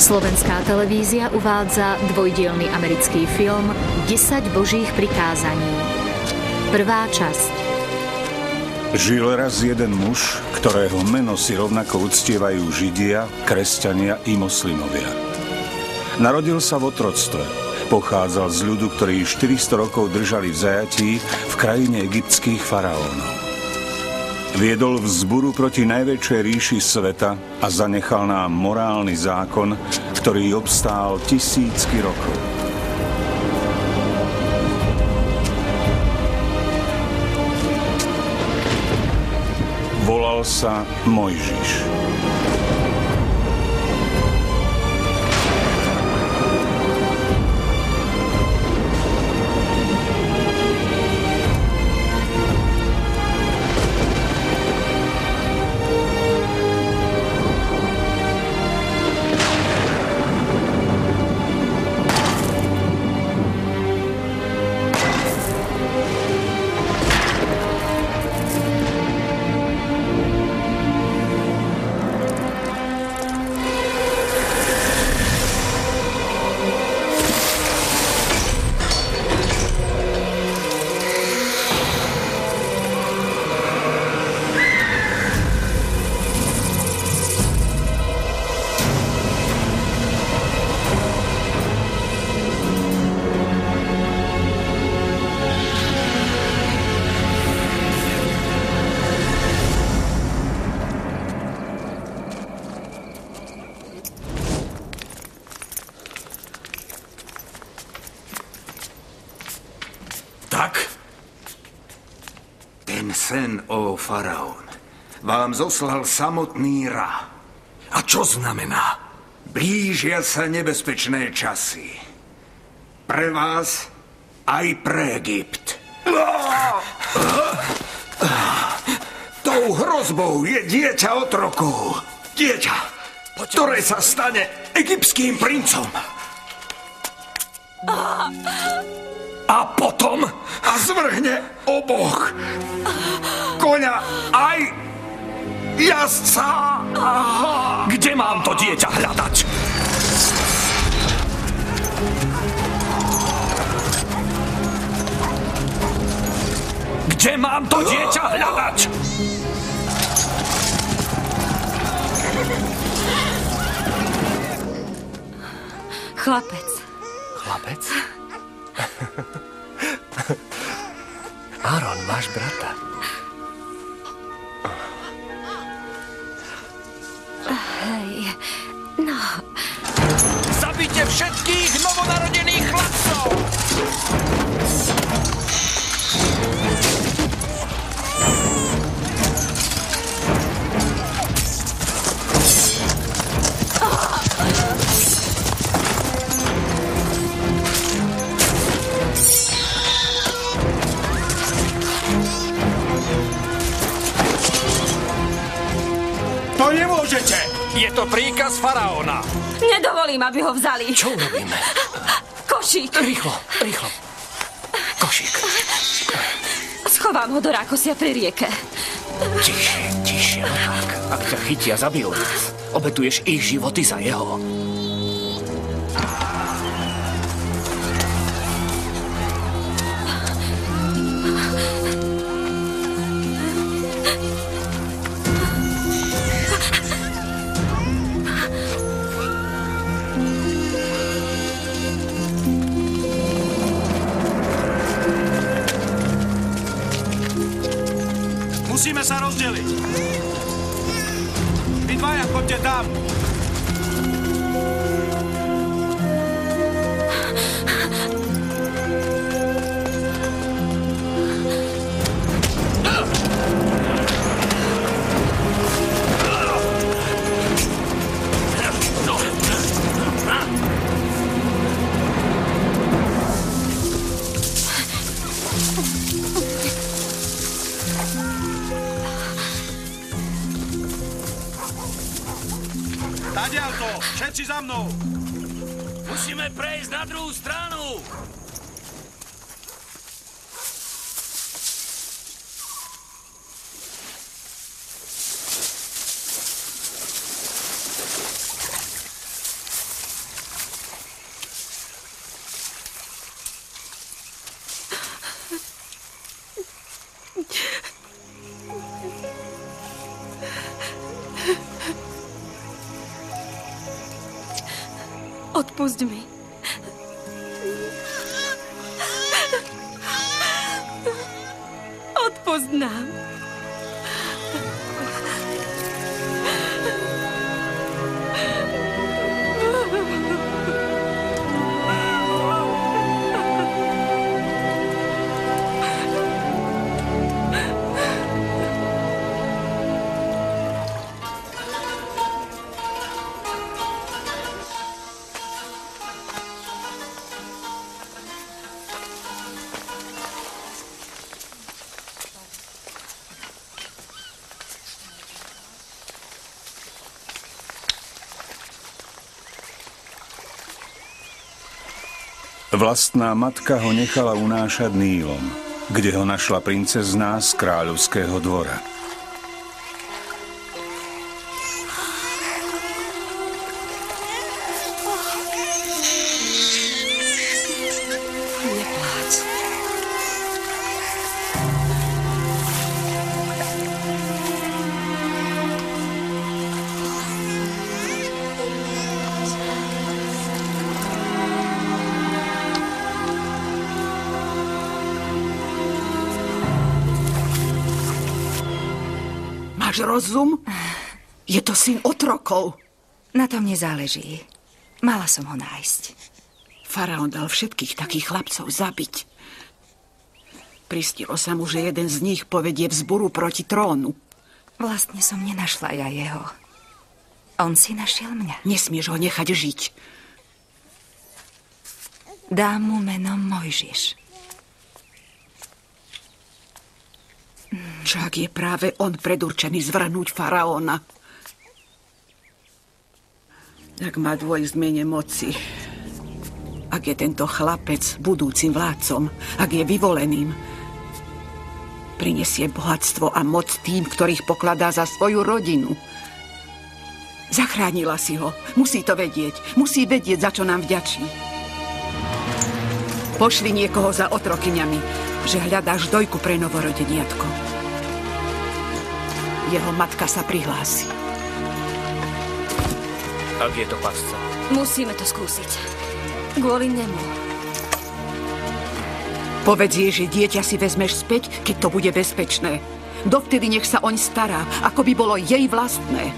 Slovenská televízia uvádza dvojdielny americký film 10 božích prikázaní. Prvá časť. Žil raz jeden muž, ktorého meno si rovnako uctievajú Židia, kresťania i moslimovia. Narodil sa v otroctve. Pochádzal z ľudu, ktorí 400 rokov držali v zajatí v krajine egyptských faraónov. Viedol vzburu proti najväčšej ríši sveta a zanechal nám morálny zákon, ktorý obstál tisícky rokov. Volal sa Mojžiš. Sen, ó faraón, vám zoslal samotný Ra. A čo znamená? Blížia sa nebezpečné časy. Pre vás aj pre Egypt. Tou hrozbou je dieťa otrokov. Dieťa, ktoré sa stane egyptským princom. A potom? A zvrhne oboch. Koňa aj jazdca. Kde mám to dieťa hľadať? Kde mám to dieťa hľadať? Chlapec. Chlapec? Áron, máš brata. Hej, no. Zabite všetkých novonarodených chlapcov! Nemôžete! Je to príkaz faraóna. Nedovolím, aby ho vzali. Čo urobíme? Košík. Rýchlo, rýchlo. Košík. Schovám ho do rákosia pri rieke. Tišie, no tak. Ak ťa chytia, zabijú nás. Obetuješ ich životy za jeho. Musíme sa rozdeliť. Vy dvaja, choďte tam. Tadiaľto, všetci za mnou! Musíme prejsť na druhú stranu! Odpusť mi. Odpusť nám. Vlastná matka ho nechala unášať Nílom, kde ho našla princezná z kráľovského dvora. Neplác. Máš rozum? Je to syn otrokov. Na tom nezáleží. Mala som ho nájsť. Faraón dal všetkých takých chlapcov zabiť. Pristilo sa mu, že jeden z nich povedie vzburu proti trónu. Vlastne som nenašla ja jeho. On si našiel mňa. Nesmieš ho nechať žiť. Dám mu meno Mojžiš. Však je práve on predurčený zvrhnúť faraóna. Ak má dôjsť mene moci, ak je tento chlapec budúcim vládcom, ak je vyvoleným, prinesie bohatstvo a moc tým, ktorých pokladá za svoju rodinu. Zachránila si ho. Musí to vedieť. Musí vedieť, za čo nám vďačí. Pošli niekoho za otrokyňami, že hľadáš dojku pre novorodeniatko. Jeho matka sa prihlási. Ak je to pasca. Musíme to skúsiť. Kvôli nemu. Povedz jej, že dieťa si vezmeš späť, keď to bude bezpečné. Dovtedy nech sa oň stará, ako by bolo jej vlastné.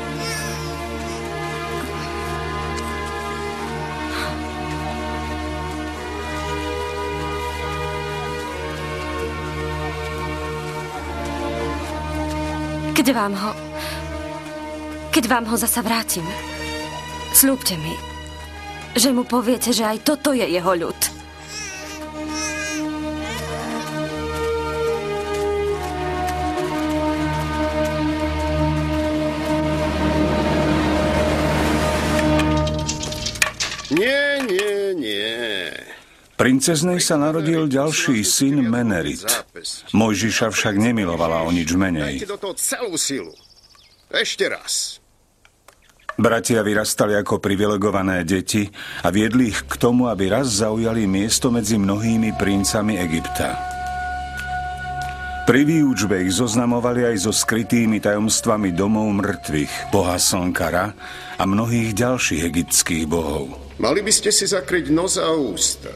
Keď vám ho zasa vrátim, sľúbte mi, že mu poviete, že aj toto je jeho ľud. Nie. Princeznej sa narodil ďalší syn Menerit. Mojžiša však nemilovala o nič menej. Dajte do toho celú silu. Ešte raz. Bratia vyrastali ako privilegované deti a viedli ich k tomu, aby raz zaujali miesto medzi mnohými princami Egypta. Pri výučbe ich zoznamovali aj so skrytými tajomstvami domov mŕtvych, boha slnka Ra a mnohých ďalších egyptských bohov. Mali by ste si zakryť nos a ústa.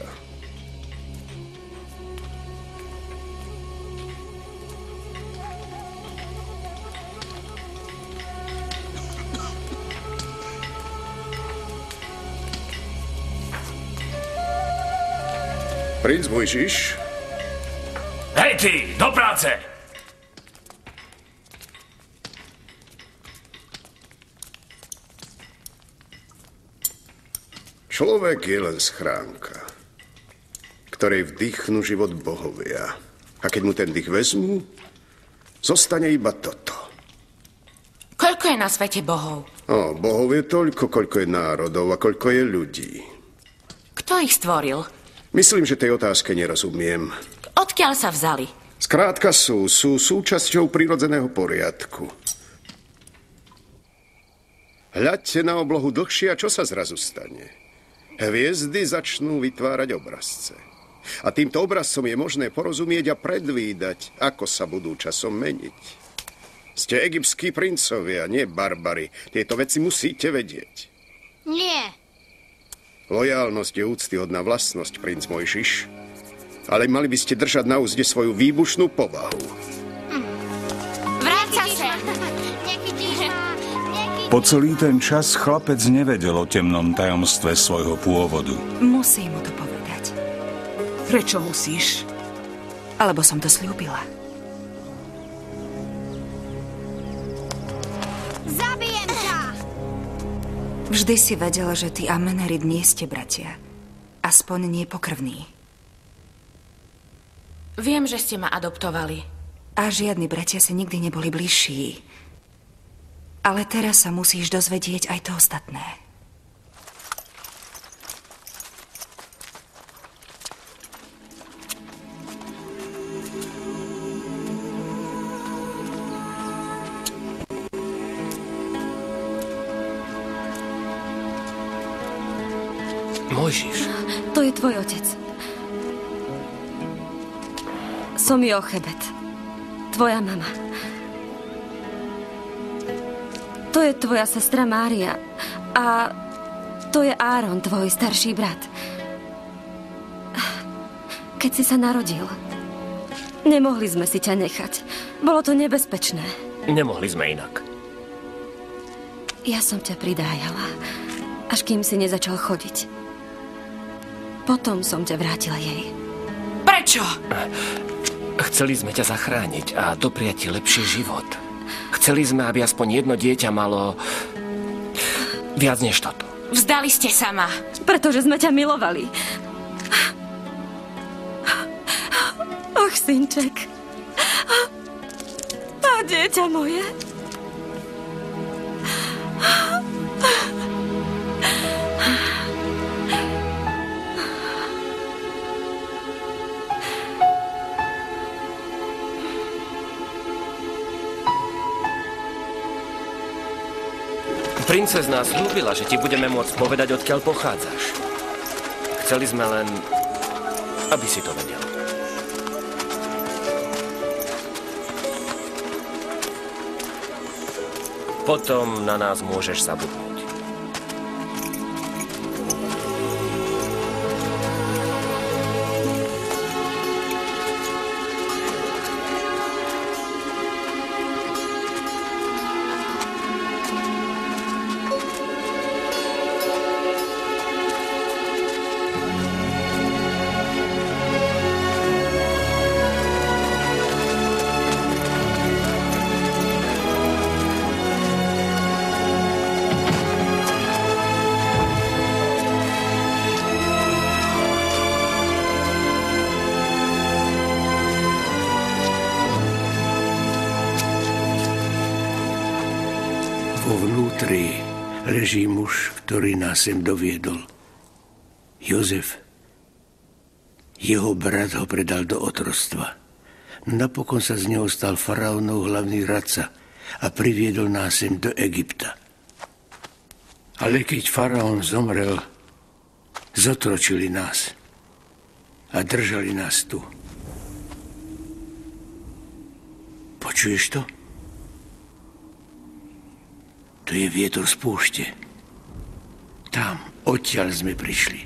Princ Mojžiš. Hej ty, do práce! Človek je len schránka, ktorej vdýchnú život bohovia. A keď mu ten dých vezmú, zostane iba toto. Koľko je na svete bohov? Bohov je toľko, koľko je národov a koľko je ľudí. Kto ich stvoril? Myslím, že tej otázke nerozumiem. Odkiaľ sa vzali? Skrátka sú súčasťou prirodzeného poriadku. Hľaďte na oblohu dlhšie a čo sa zrazu stane? Hviezdy začnú vytvárať obrazce. A týmto obrazcom je možné porozumieť a predvídať, ako sa budú časom meniť. Ste egyptskí princovia, nie barbari. Tieto veci musíte vedieť. Nie. Lojálnosť je úctyhodná vlastnosť, princ Mojžiš. Ale mali by ste držať na úzde svoju výbušnú povahu. Vráť sa sem! Po celý ten čas chlapec nevedel o temnom tajomstve svojho pôvodu. Musím mu to povedať. Prečo musíš? Alebo som to sľúbila. Zabijem ťa! Vždy si vedela, že ty a Menerid nie ste bratia. Aspoň nie pokrvní. Viem, že ste ma adoptovali. A žiadni bratia si nikdy neboli bližší. Ale teraz sa musíš dozvedieť aj to ostatné. Mojžiš. To je tvoj otec. Som Jochebed, tvoja mama. To je tvoja sestra Mária a to je Áron, tvoj starší brat. Keď si sa narodil, nemohli sme si ťa nechať. Bolo to nebezpečné. Nemohli sme inak. Ja som ťa pridájala, až kým si nezačal chodiť. Potom som ťa vrátila jej. Prečo? Chceli sme ťa zachrániť a dopriať ti lepší život. Chceli sme, aby aspoň jedno dieťa malo viac než toto. Vzdali ste sa ma. Pretože sme ťa milovali. Och, synček. A dieťa moje. Princezná slúbila, že ti budeme môcť povedať, odkiaľ pochádzaš. Chceli sme len, aby si to vedel. Potom na nás môžeš zabudnúť. Vnútri leží muž, ktorý nás sem doviedol. Jozef. Jeho brat ho predal do otroctva. Napokon sa z neho stal faraónov hlavný radca a priviedol nás sem do Egypta. Ale keď faraón zomrel, zotročili nás a držali nás tu. Počuješ to? To je vietor z púšte. Tam, odtiaľ sme prišli.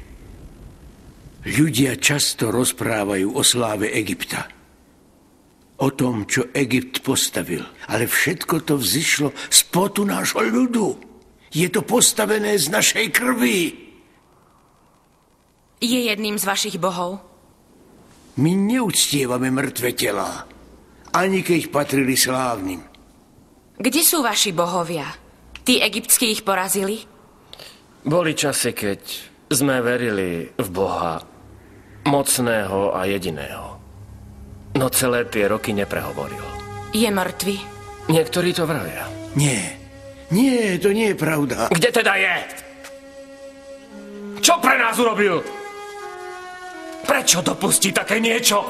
Ľudia často rozprávajú o sláve Egypta. O tom, čo Egypt postavil. Ale všetko to vzišlo z potu nášho ľudu. Je to postavené z našej krvi. Je jedným z vašich bohov? My neuctievame mŕtve telá. Ani keď patrili slávnym. Kde sú vaši bohovia? Tí egyptskí ich porazili? Boli časy, keď sme verili v Boha mocného a jediného. No celé tie roky neprehovoril. Je mŕtvy? Niektorí to vravia. Nie, to nie je pravda. Kde teda je? Čo pre nás urobil? Prečo dopustí také niečo?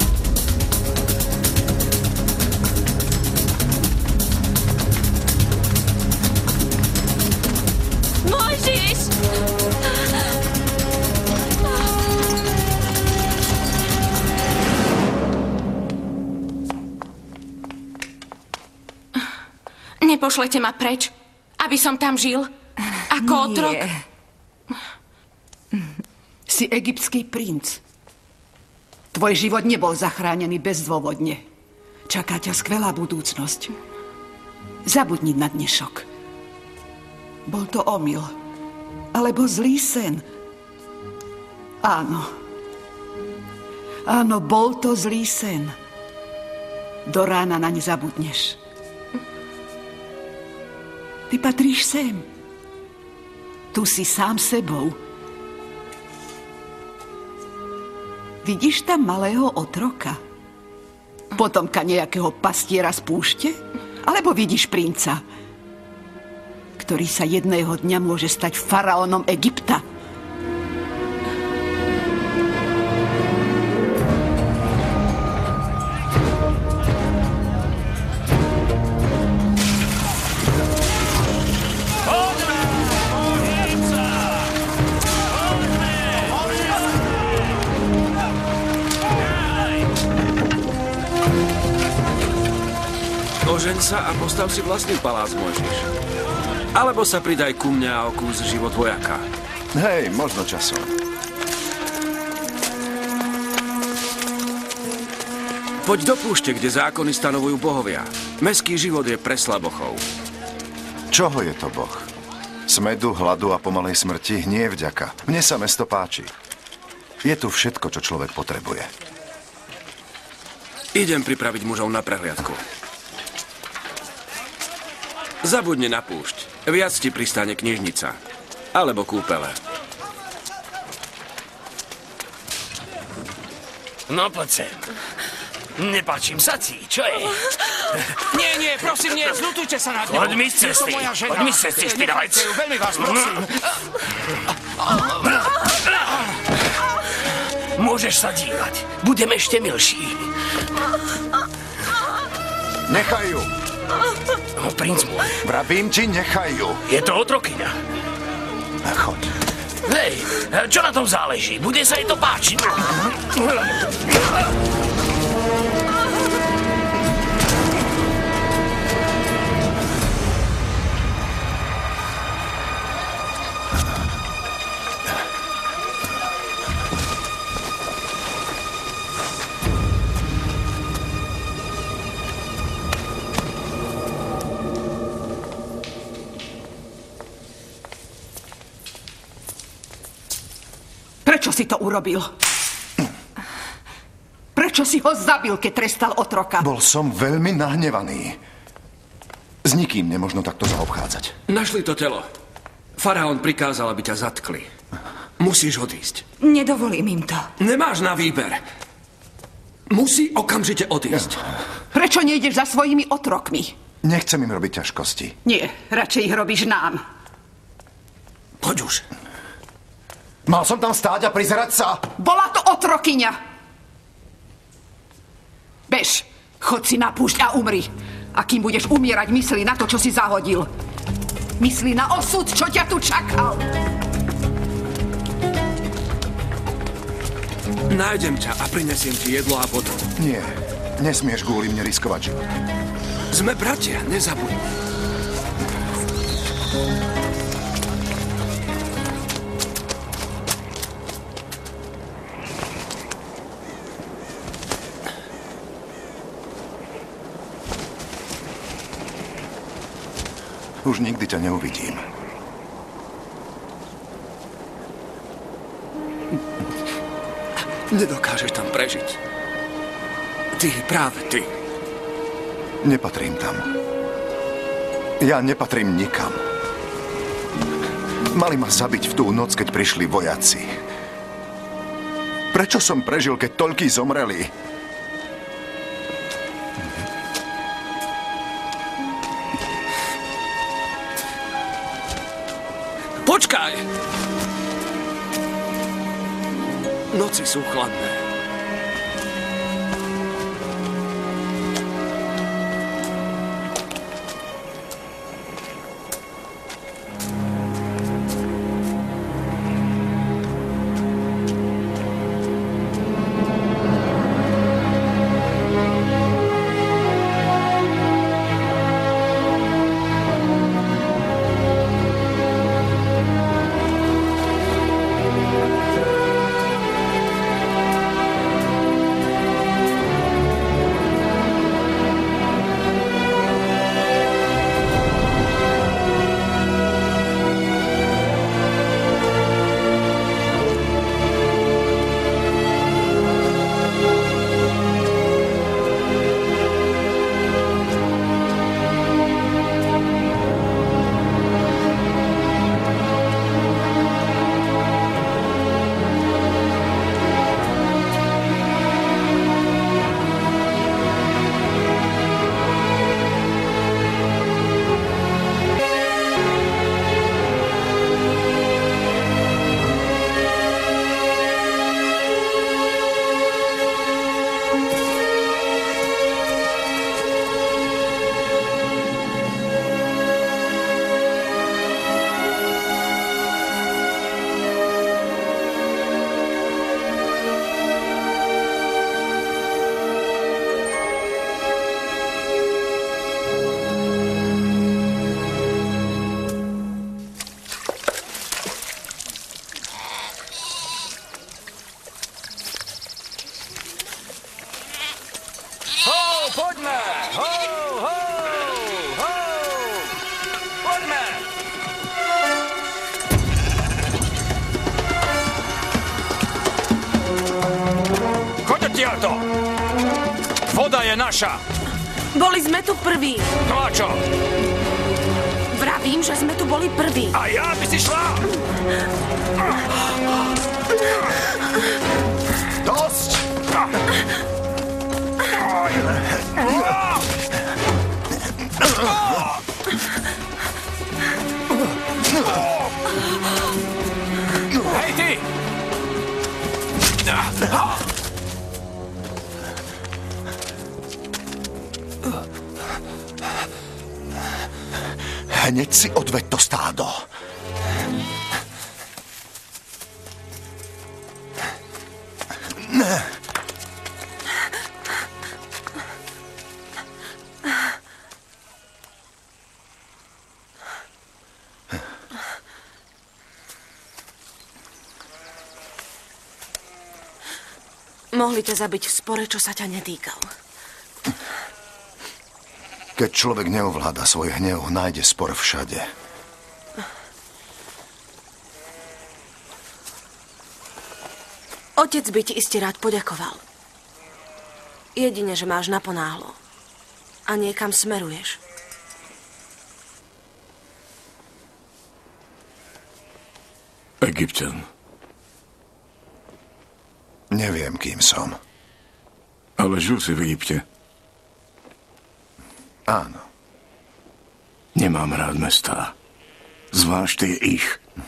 Mojžiš! Nepošlete ma preč, aby som tam žil? Ako otrok? Si egyptský princ. Tvoj život nebol zachránený bezdôvodne. Čaká ťa skvelá budúcnosť. Zabudni na dnešok. Bol to omyl. Alebo zlý sen. Áno. Áno, bol to zlý sen. Do rána na ne zabudneš. Ty patríš sem. Tu si sám sebou. Vidíš tam malého otroka? Potomka nejakého pastiera z púšte? Alebo vidíš princa, ktorý sa jedného dňa môže stať faraónom Egypta? Ožeň sa a postav si vlastný palác, Mojžiš. Alebo sa pridaj ku mňa a okús život vojaka. Hej, možno časom. Poď do púšte, kde zákony stanovujú bohovia. Mestský život je pre slabochov. Čoho je to boh? Smedu, hladu a pomalej smrti? Nie vďaka. Mne sa mesto páči. Je tu všetko, čo človek potrebuje. Idem pripraviť mužov na prehliadku. Zabudni na púšť. Viac ti pristane knižnica. Alebo kúpele. No poď sem. Nepáčim sa ti, čo je? Nie, prosím, nie, zľutujte sa nad ňou. Poď mi z cesty, poď mi z cesty, špinavec. Veľmi vás prosím. Môžeš sa dívať. Budem ešte milší. Nechaj ju. Princ môj. Vravím ti, nechaj ju. Je to otrokyňa. Choď. Hej, čo na tom záleží? Bude sa jej to páčiť. Prečo si to urobil? Prečo si ho zabil, keď trestal otroka? Bol som veľmi nahnevaný. S nikým nemožno takto zaobchádzať. Našli to telo. Faraón prikázal, aby ťa zatkli. Musíš odísť. Nedovolím im to. Nemáš na výber. Musí okamžite odísť. Prečo nejdeš za svojimi otrokmi? Nechcem im robiť ťažkosti. Nie, radšej ich robíš nám. Poď už. Mal som tam stáť a prizerať sa? Bola to otrokyňa. Bež, chod si na púšť a umri. A kým budeš umierať, mysli na to, čo si zahodil. Mysli na osud, čo ťa tu čakal. Nájdem ťa a prinesiem ti jedlo a vodu. Nie, nesmieš kvôli mne riskovať život. Sme bratia, nezabudni. Už nikdy ťa neuvidím. Nedokážeš tam prežiť. Ty, práve ty. Nepatrím tam. Ja nepatrím nikam. Mali ma zabiť v tú noc, keď prišli vojaci. Prečo som prežil, keď toľkí zomreli? Počkaj! Noci sú chladné. naša. Boli sme tu prví. No a čo? Vravím, že sme tu boli prví. A ja by si šla. Dosť! Hej, ty! Hneď si odveď to stádo. Mohli ťa zabiť v spore, čo sa ťa netýkal. Keď človek neovláda svoj hnev, nájde spor všade. Otec by ti iste rád poďakoval. Jedine, že máš naponáhlo. A niekam smeruješ. Egypťan. Neviem, kým som. Ale žil si v Egypte. Áno. Nemám rád mestá. Zvlášť tie ich.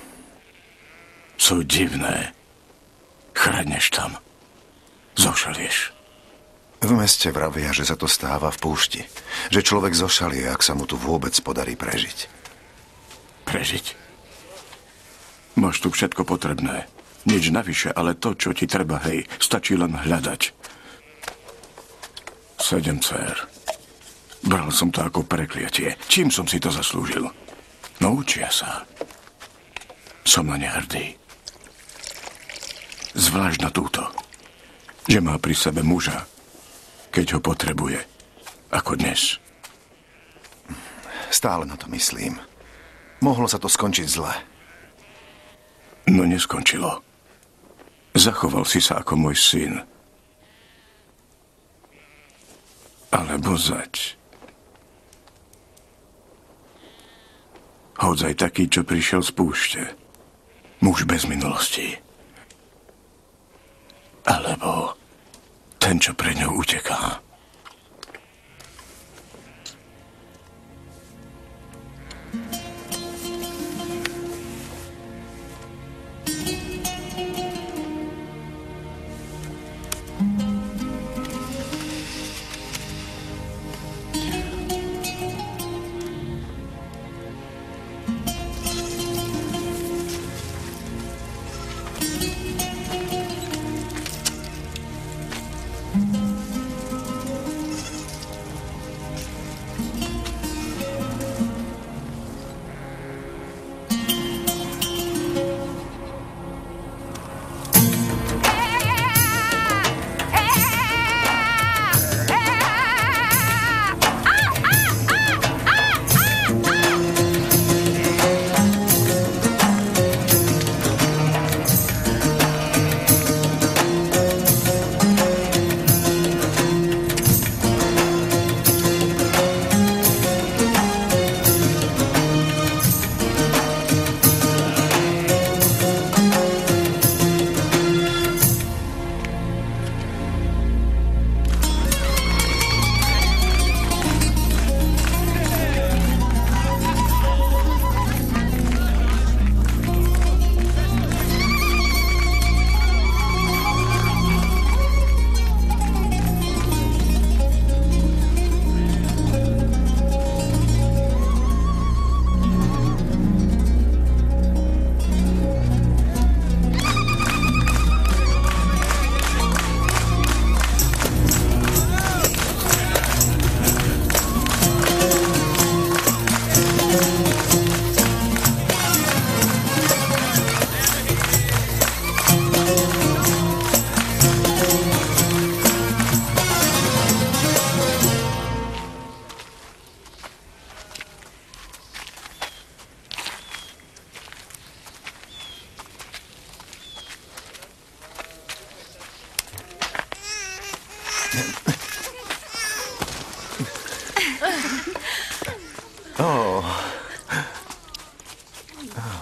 Sú divné. Chradneš tam. Zošalieš. V meste vravia, že sa to stáva v púšti. Že človek zošalie, ak sa mu tu vôbec podarí prežiť. Prežiť? Máš tu všetko potrebné. Nič navyše, ale to, čo ti treba, hej, stačí len hľadať. 7 dcér. Bral som to ako prekliatie. Čím som si to zaslúžil? Naučia sa. Som na ne hrdý. Zvlášť na túto. Že má pri sebe muža, keď ho potrebuje. Ako dnes. Stále na to myslím. Mohlo sa to skončiť zle. No neskončilo. Zachoval si sa ako môj syn. Alebo zať. Hodzaj taký, čo prišiel z púšte. Muž bez minulosti. Alebo ten, čo pred ňou uteká.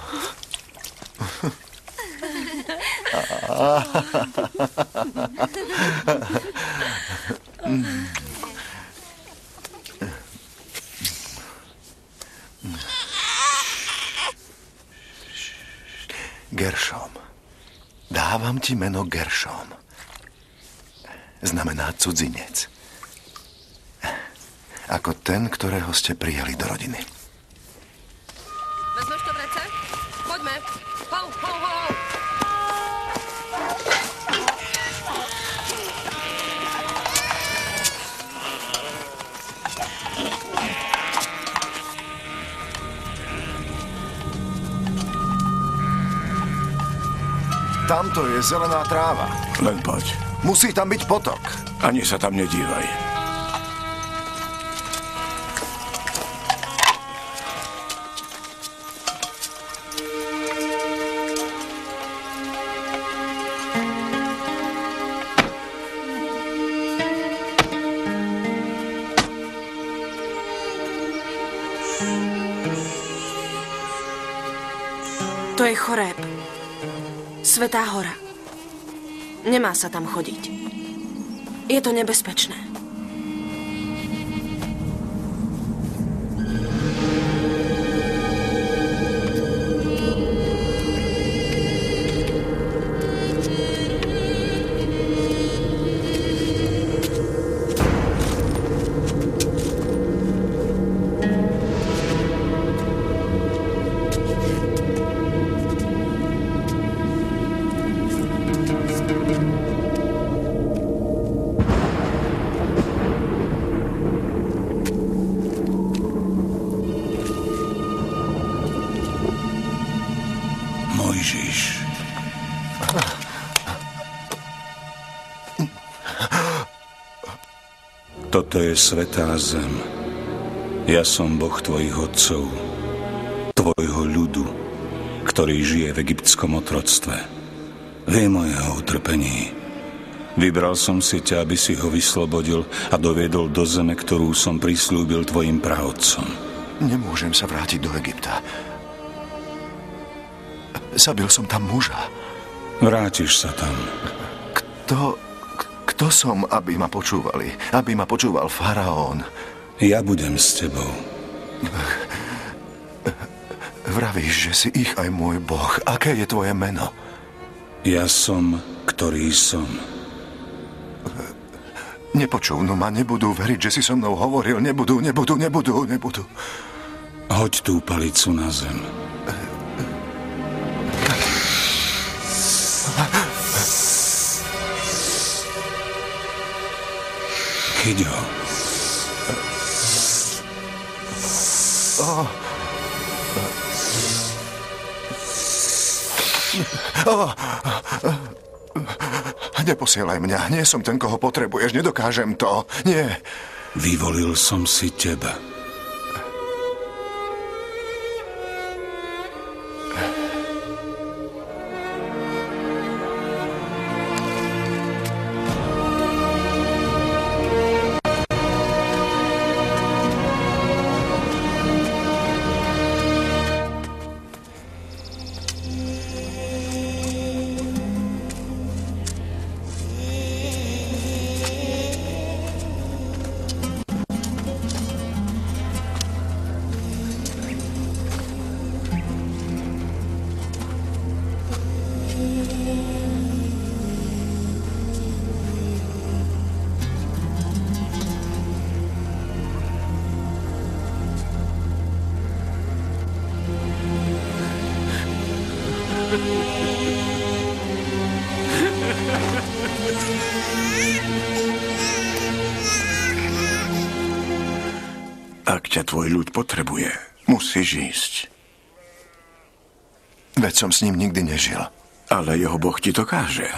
Geršom. Dávam ti meno Geršom. Znamená cudzinec. Ako ten, ktorého ste prijali do rodiny. Vezmeš to vrece? Poďme. Hou, hou, hou. Tamto je zelená tráva. Len poď. Musí tam byť potok. Ani sa tam nedívaj. To je Choreb. Svätá hora. Nemá sa tam chodiť. Je to nebezpečné. Toto je svätá zem. Ja som Boh tvojich otcov, tvojho ľudu, ktorý žije v egyptskom otroctve. Viem o jeho utrpení. Vybral som si ťa, aby si ho vyslobodil a doviedol do zeme, ktorú som prislúbil tvojim praotcom. Nemôžem sa vrátiť do Egypta. Zabil som tam muža. Vrátiš sa tam. Kto som, aby ma počúvali? Aby ma počúval faraón? Ja budem s tebou. Vravíš, že si ich aj môj Boh. Aké je tvoje meno? Ja som, ktorý som. Nepočúvnu ma, nebudú veriť, že si so mnou hovoril. Nebudú. Hoď tú palicu na zem. Chyť ho. Neposielaj mňa. Nie som ten, koho potrebuješ. Nedokážem to. Nie. Vyvolil som si teba. Ak ťa tvoj ľud potrebuje, musíš ísť. Veď som s ním nikdy nežil. Ale jeho Boh ti to káže,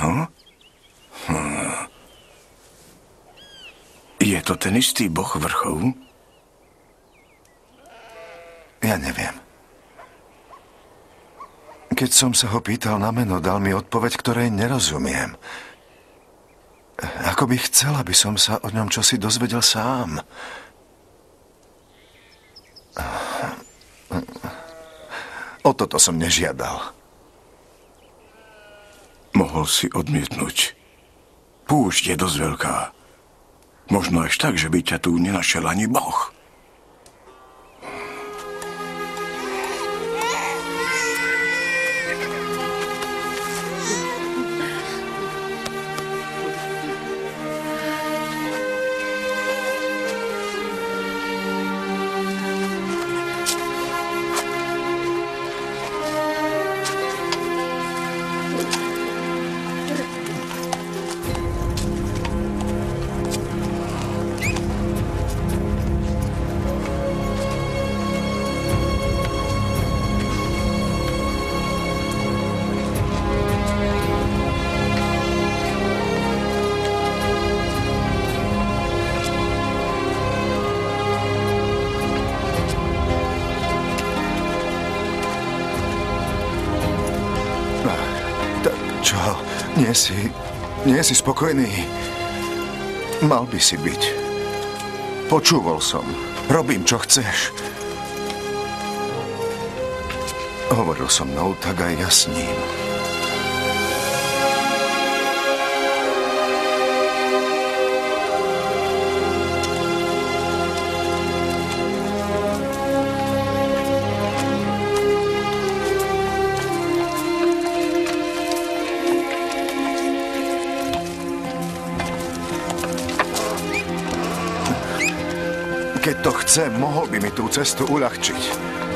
Je to ten istý Boh vrchov? Ja neviem. Keď som sa ho pýtal na meno, dal mi odpoveď, ktorej nerozumiem. Ako by chcel, aby som sa o ňom čosi dozvedel sám. O toto som nežiadal. Mohol si odmietnúť. Púšť je dosť veľká. Možno až tak, že by ťa tu nenašiel ani Boh. Nie si spokojný? Mal by si byť. Počúval som. Robím, čo chceš. Hovoril so mnou, tak aj ja s ním. Keď to chce, mohol by mi tú cestu uľahčiť.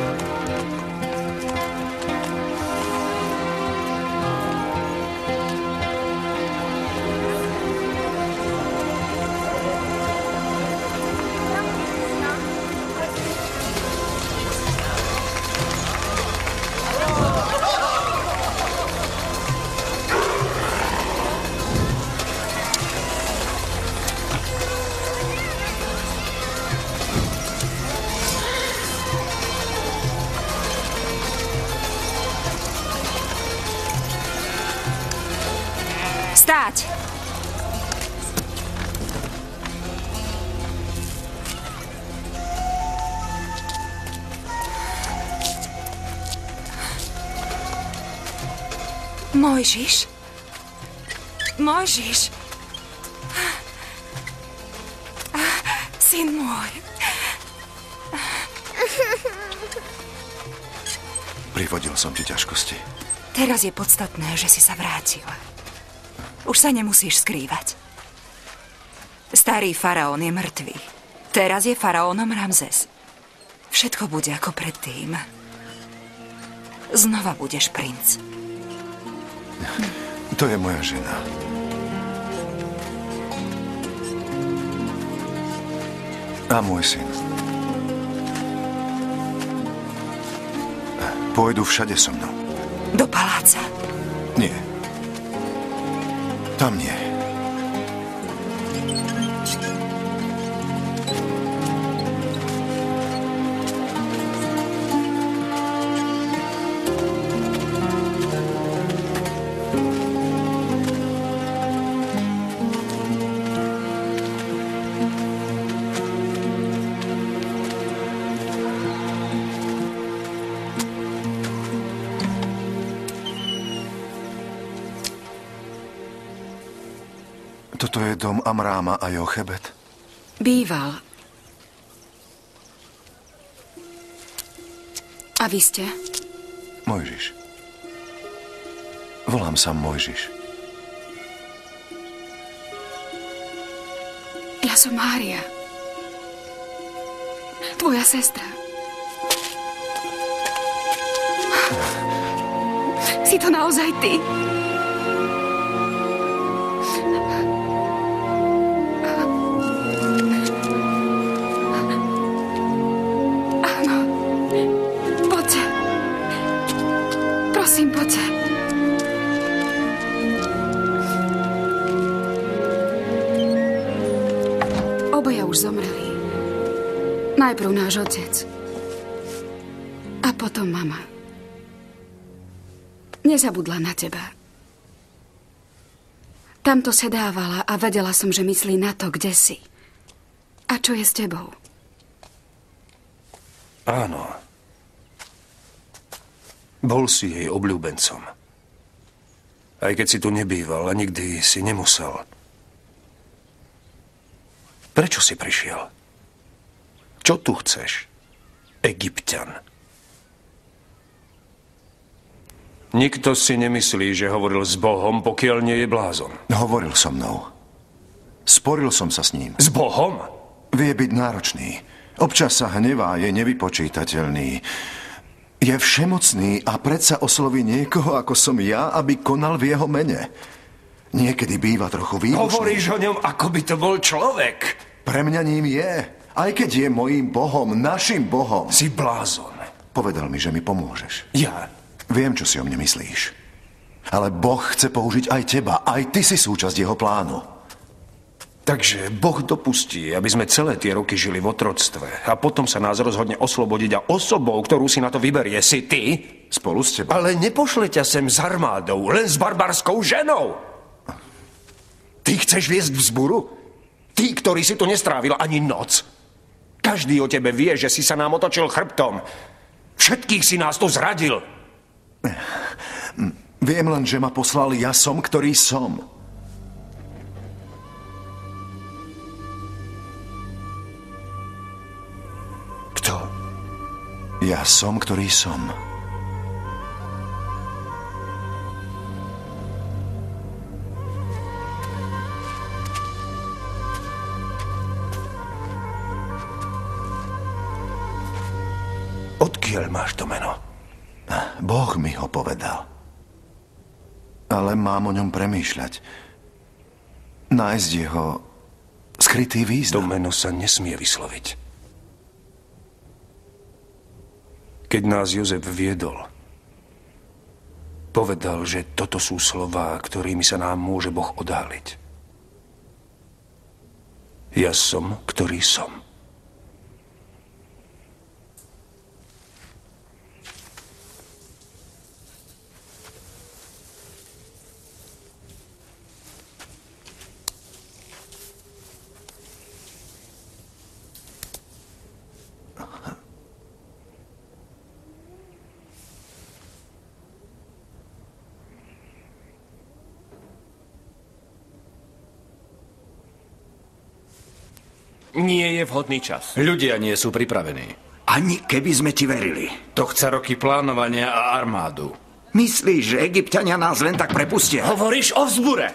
Stáť! Mojžiš? Mojžiš? Syn môj. Privodil som ti ťažkosti. Teraz je podstatné, že si sa vrátil. Už sa nemusíš skrývať. Starý faraón je mŕtvý. Teraz je faraónom Ramzes. Všetko bude ako predtým. Znova budeš princ. To je moja žena. A môj syn. Pôjdu všade so mnou. Do paláca? Nie. Tam nie. Toto je dom Amráma a Jochebed? Býval. A vy ste? Mojžiš. Volám sa Mojžiš. Ja som Mária. Tvoja sestra. Si to naozaj ty? Prosím, poďte. Obaja už zomreli. Najprv náš otec. A potom mama. Nezabudla na teba. Tamto sedávala a vedela som, že myslí na to, kde si. A čo je s tebou? Áno. Bol si jej obľúbencom. Aj keď si tu nebýval a nikdy si nemusel. Prečo si prišiel? Čo tu chceš, Egypťan? Nikto si nemyslí, že hovoril s Bohom, pokiaľ nie je blázon. Hovoril so mnou. Sporil som sa s ním. S Bohom? Vie byť náročný. Občas sa hnevá, je nevypočítateľný. Je všemocný a predsa osloví niekoho, ako som ja, aby konal v jeho mene. Niekedy býva trochu výbušný. Hovoríš o ňom, ako by to bol človek. Pre mňa ním je. Aj keď je mojím Bohom, našim Bohom. Si blázon. Povedal mi, že mi pomôžeš. Ja? Viem, čo si o mne myslíš. Ale Boh chce použiť aj teba. Aj ty si súčasť jeho plánu. Takže Boh dopustí, aby sme celé tie roky žili v otroctve a potom sa nás rozhodne oslobodiť a osobou, ktorú si na to vyberie, si ty? Spolu s tebou. Ale nepošle ťa sem s armádou, len s barbarskou ženou. Ty chceš viesť vzburu? Ty, ktorý si tu nestrávil ani noc. Každý o tebe vie, že si sa nám otočil chrbtom. Všetkých si nás tu zradil. Viem len, že ma poslal ja som, ktorý som. Kto? Ja som, ktorý som. Odkiaľ máš to meno? Boh mi ho povedal. Ale mám o ňom premýšľať. Nájsť jeho skrytý význam. To meno sa nesmie vysloviť. Keď nás Jozef viedol, povedal, že toto sú slová, ktorými sa nám môže Boh odhaliť. Ja som, ktorý som. Nie je vhodný čas. Ľudia nie sú pripravení. Ani keby sme ti verili. To chce roky plánovania a armádu. Myslíš, že Egypťania nás len tak prepustia? Hovoríš o vzbure.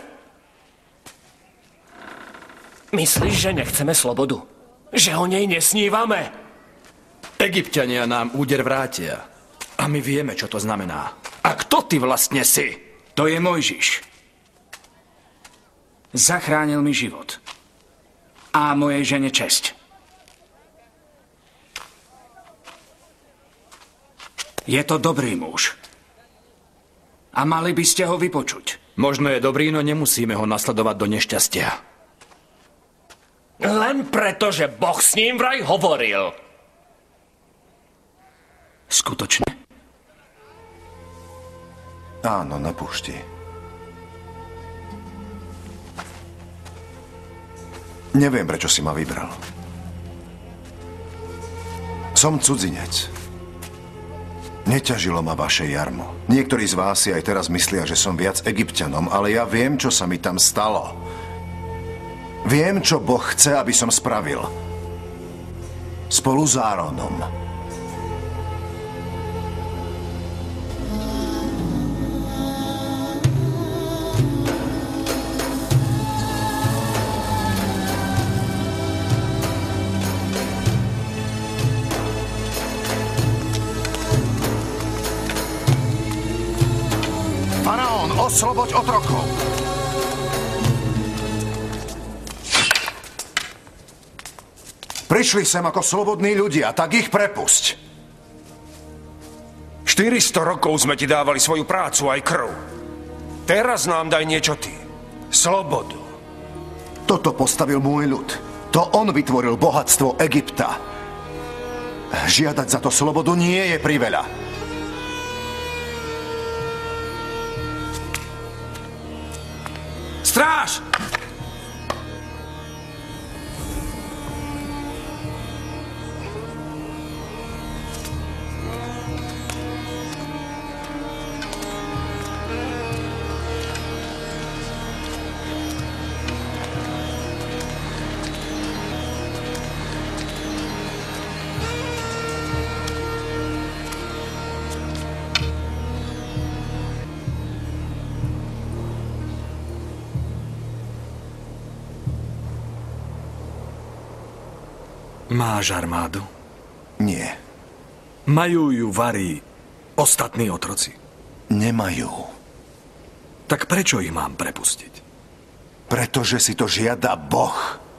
Myslíš, že nechceme slobodu? Že o nej nesnívame? Egypťania nám úder vrátia. A my vieme, čo to znamená. A kto ty vlastne si? To je Mojžiš. Zachránil mi život. A mojej žene česť. Je to dobrý muž. A mali by ste ho vypočuť. Možno je dobrý, no nemusíme ho nasledovať do nešťastia. Len preto, že Boh s ním vraj hovoril. Skutočne? Áno, na púšti. Neviem, prečo si ma vybral. Som cudzinec. Neťažilo ma vaše jarmo. Niektorí z vás si aj teraz myslia, že som viac Egypťanom, ale ja viem, čo sa mi tam stalo. Viem, čo Boh chce, aby som spravil. Spolu s Áronom. Osloboď otrokov! Prišli sem ako slobodní ľudia, tak ich prepusť. 400 rokov sme ti dávali svoju prácu aj krv. Teraz nám daj niečo ty. Slobodu. Toto postavil môj ľud. To on vytvoril bohatstvo Egypta. Žiadať za to slobodu nie je priveľa. Stráž! Máš armádu? Nie. Majú ju vari ostatní otroci? Nemajú. Tak prečo ich mám prepustiť? Pretože si to žiada Boh.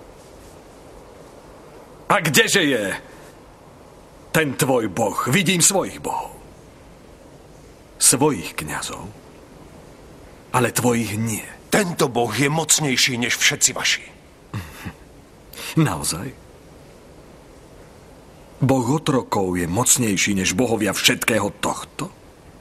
A kdeže je ten tvoj Boh? Vidím svojich bohov. Svojich kňazov. Ale tvojich nie. Tento Boh je mocnejší než všetci vaši. Naozaj? Boh otrokov je mocnejší než bohovia všetkého tohto?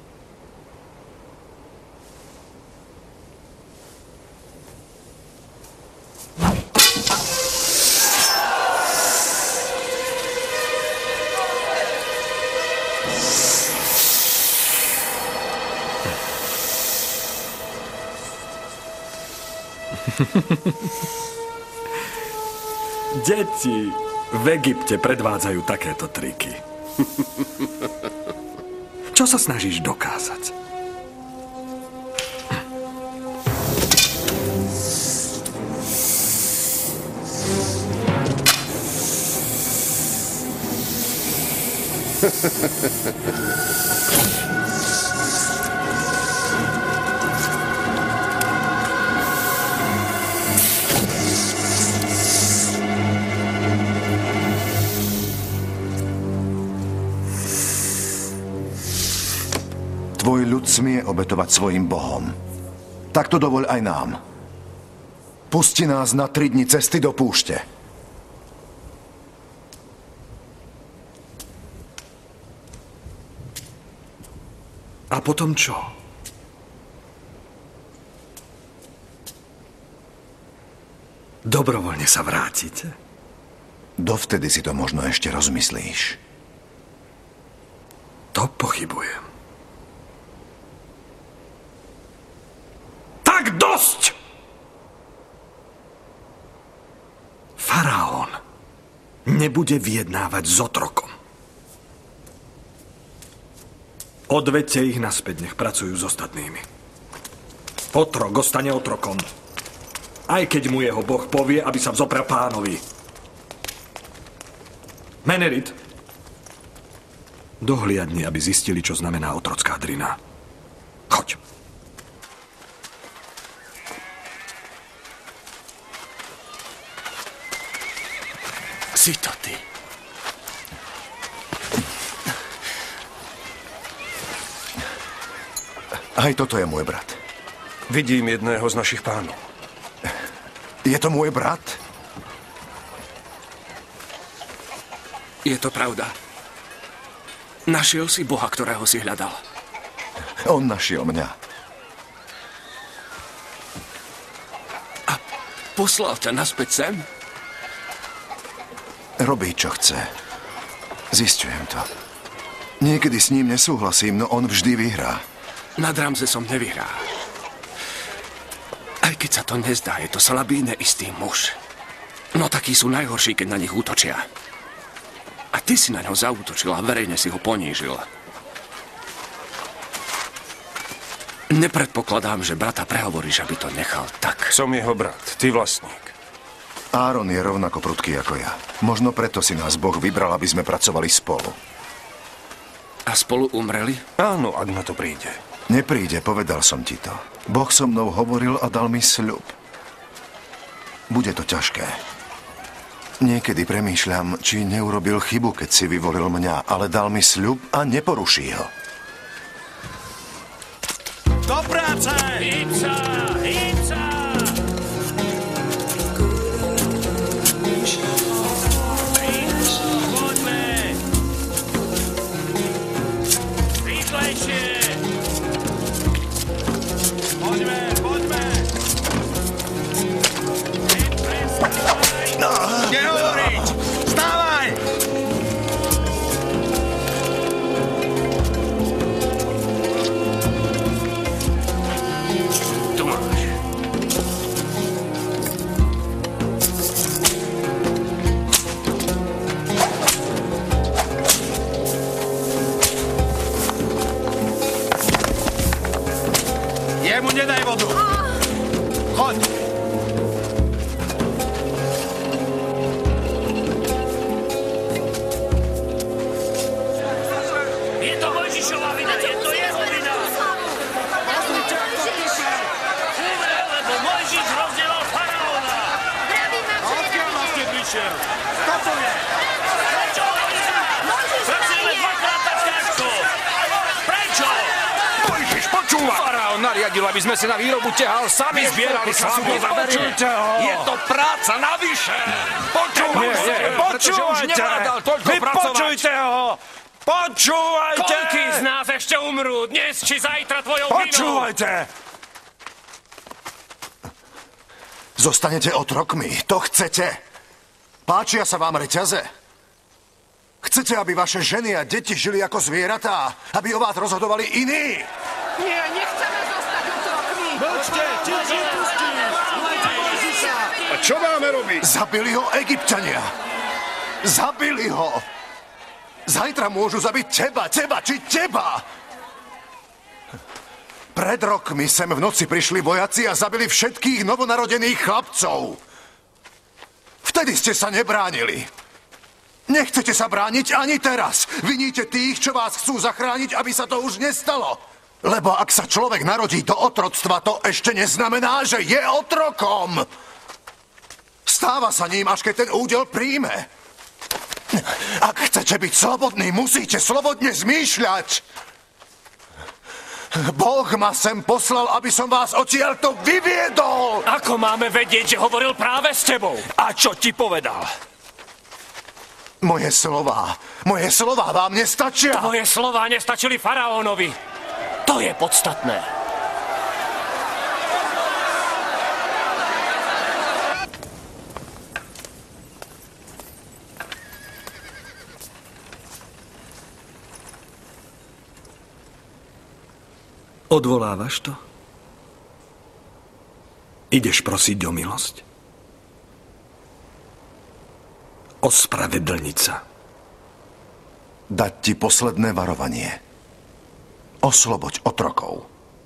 Deti v Egypte predvádzajú takéto triky. Čo sa snažíš dokázať? Tvoj ľud smie obetovať svojim bohom. Tak to dovoľ aj nám. Pusti nás na 3 dni cesty do púšte. A potom čo? Dobrovoľne sa vrátite? Dovtedy si to možno ešte rozmyslíš. To pochybujem. Tak dosť! Faraón nebude vyjednávať s otrokom. Odvedte ich naspäť, nech pracujú s ostatnými. Otrok ostane otrokom. Aj keď mu jeho boh povie, aby sa vzoprel pánovi. Menerit, dohliadni, aby zistili, čo znamená otrocká drina. Choď. Si to ty. Aj toto je môj brat. Vidím jedného z našich pánov. Je to môj brat? Je to pravda. Našiel si Boha, ktorého si hľadal. On našiel mňa. A poslal ťa naspäť sem? Robí, čo chce. Zisťujem to. Niekedy s ním nesúhlasím, no on vždy vyhrá. Nad Ramzesom nevyhrá. Aj keď sa to nezdá, je to slabý, neistý muž. No takí sú najhorší, keď na nich útočia. A ty si na ňo zaútočil a verejne si ho ponížil. Nepredpokladám, že brata prehovoríš, aby to nechal tak. Som jeho brat, ty vlastník. Áron je rovnako prudký ako ja. Možno preto si nás Boh vybral, aby sme pracovali spolu. A spolu umreli? Áno, ak na to príde. Nepríde, povedal som ti to. Boh so mnou hovoril a dal mi sľub. Bude to ťažké. Niekedy premýšľam, či neurobil chybu, keď si vyvolil mňa, ale dal mi sľub a neporuší ho. Do práce! Hýbca! Hýbca! Poďme! Rýchlejšie! Poďme, poďme! Nehovoriť! Vstávaj! Tu máš. Jemu nedaj vodu! Choď! počúvať! Faraón nariadil, aby sme si na výrobu tehál sami zbierali slavu. Počujte ho! Je to práca navyše! Počúvajte! Počúvajte! Vypočujte ho! Počúvajte! Koľký z nás ešte umrú? Dnes či zajtra tvojou vinou? Počúvajte! Zostanete otrokmi, to chcete. Páčia sa vám reťaze? Chcete, aby vaše ženy a deti žili ako zvieratá? Aby o vás rozhodovali iní? Nie, nechceme zostať otrokmi. Mlčte, ticho, pustí! A čo máme robiť? Zabili ho Egypťania. Zabili ho. Zajtra môžu zabiť teba. Pred rokmi sem v noci prišli vojaci a zabili všetkých novonarodených chlapcov. Vtedy ste sa nebránili. Nechcete sa brániť ani teraz. Viníte tých, čo vás chcú zachrániť, aby sa to už nestalo. Lebo ak sa človek narodí do otroctva, to ešte neznamená, že je otrokom. Stáva sa ním, až keď ten údel príjme. Ak chcete byť slobodní, musíte slobodne zmýšľať. Boh ma sem poslal, aby som vás odtiaľto vyviedol. Ako máme vedieť, že hovoril práve s tebou? A čo ti povedal? Moje slová vám nestačia. Tvoje slová nestačili faraónovi. To je podstatné. Odvolávaš to? Ideš prosiť o milosť? Ospravedlniť sa. Dať ti posledné varovanie. Osloboď otrokov.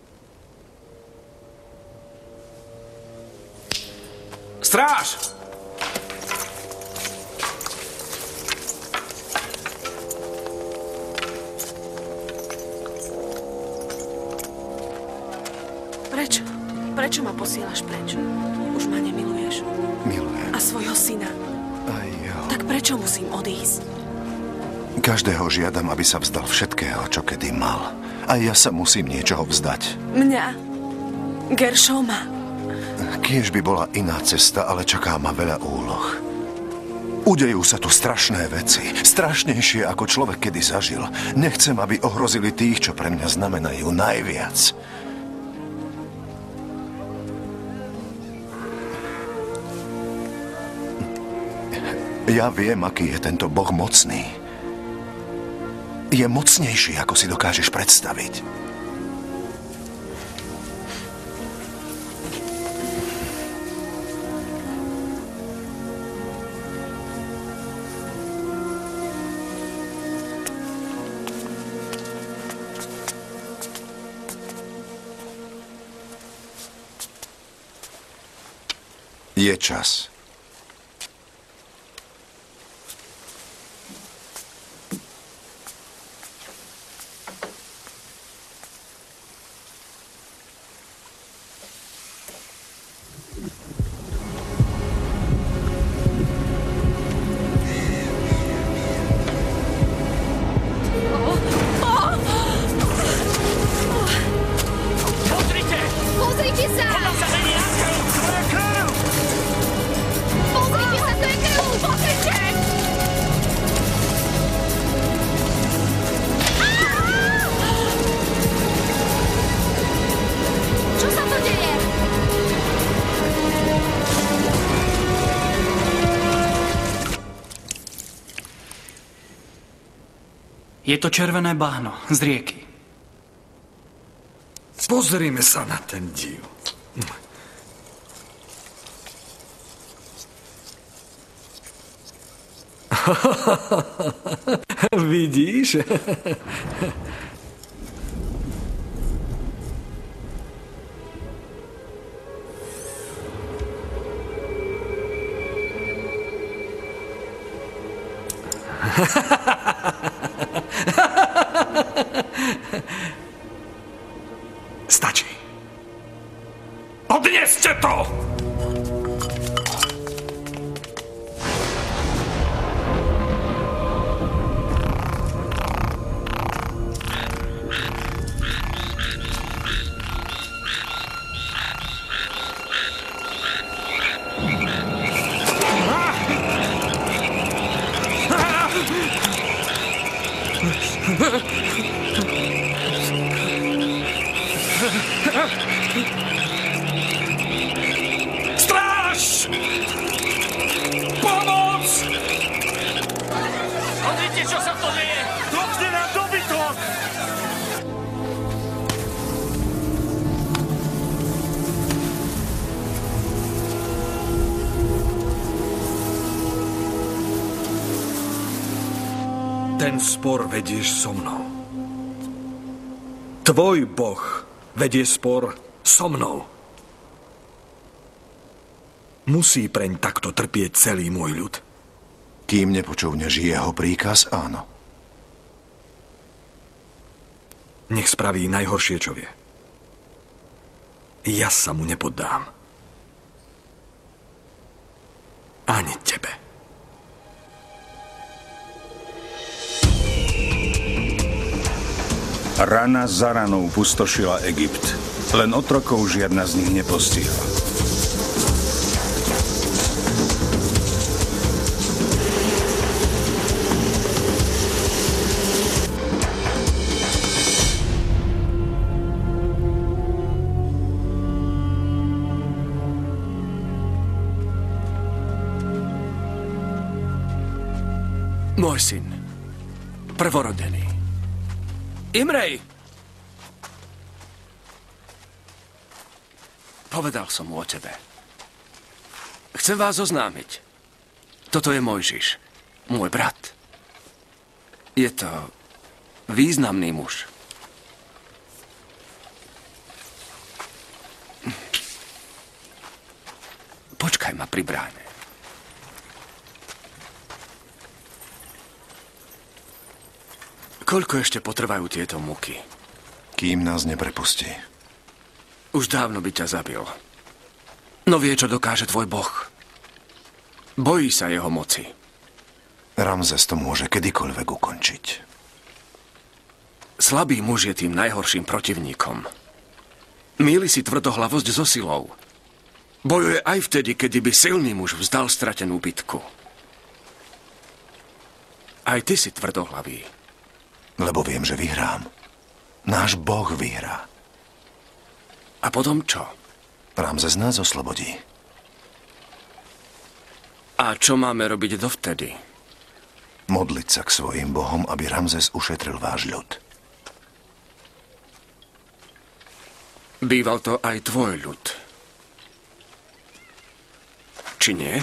Stráž! Prečo ma posielaš preč? Už ma nemiluješ. Milujem. A svojho syna. Aj jo. Tak prečo musím odísť? Každého žiadam, aby sa vzdal všetkého, čo kedy mal. A ja sa musím niečoho vzdať. Mňa? Gershoma? Kiež by bola iná cesta, ale čaká ma veľa úloh. Udejú sa tu strašné veci. Strašnejšie, ako človek kedy zažil. Nechcem, aby ohrozili tých, čo pre mňa znamenajú najviac. Ja viem, aký je tento Boh mocný. Je mocnejší, ako si dokážeš predstaviť. Je čas. Je to červené bahno z rieky. Pozrime sa na ten div. Vidíš? Stačí. Odneste to! Stráž! Pomoc! Pozrite, čo sa to deje! Dokne nám dobytok! Ten spor vedieš so mnou. Tvoj Boh vedie spor so mnou. Musí preň takto trpieť celý môj ľud. Kým nepočúvneš jeho príkaz, áno. Nech spraví najhoršie, čo vie. Ja sa mu nepoddám. Ani tebe. Rana za ranou pustošila Egypt. Len otrokov žiadna z nich nepostihla. Môj syn, prvorodený. Imrej! Povedal som mu o tebe. Chcem vás oznámiť. Toto je Mojžiš, môj brat. Je to významný muž. Počkaj ma pri bráne. Koľko ešte potrvajú tieto muky? Kým nás neprepustí. Už dávno by ťa zabil. No vie, čo dokáže tvoj Boh. Bojí sa jeho moci. Ramzes to môže kedykoľvek ukončiť. Slabý muž je tým najhorším protivníkom. Mýli si tvrdohlavosť so silou. Bojuje aj vtedy, kedy by silný muž vzdal stratenú bitku. Aj ty si tvrdohlavý. Lebo viem, že vyhrám. Náš Boh vyhrá. A potom čo? Ramzes nás oslobodí. A čo máme robiť dovtedy? Modliť sa k svojim bohom, aby Ramzes ušetril váš ľud. Býval to aj tvoj ľud. Či nie?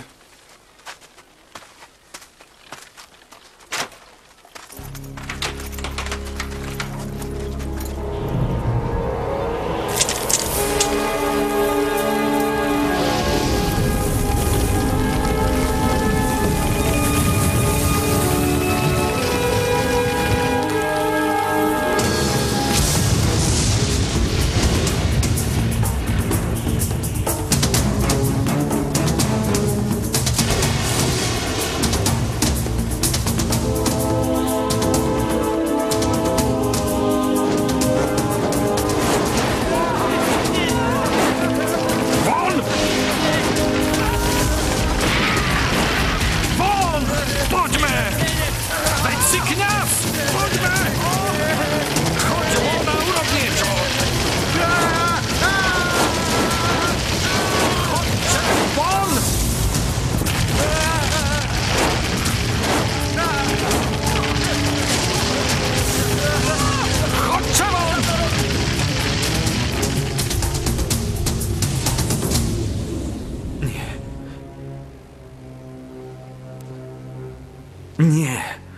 Nie.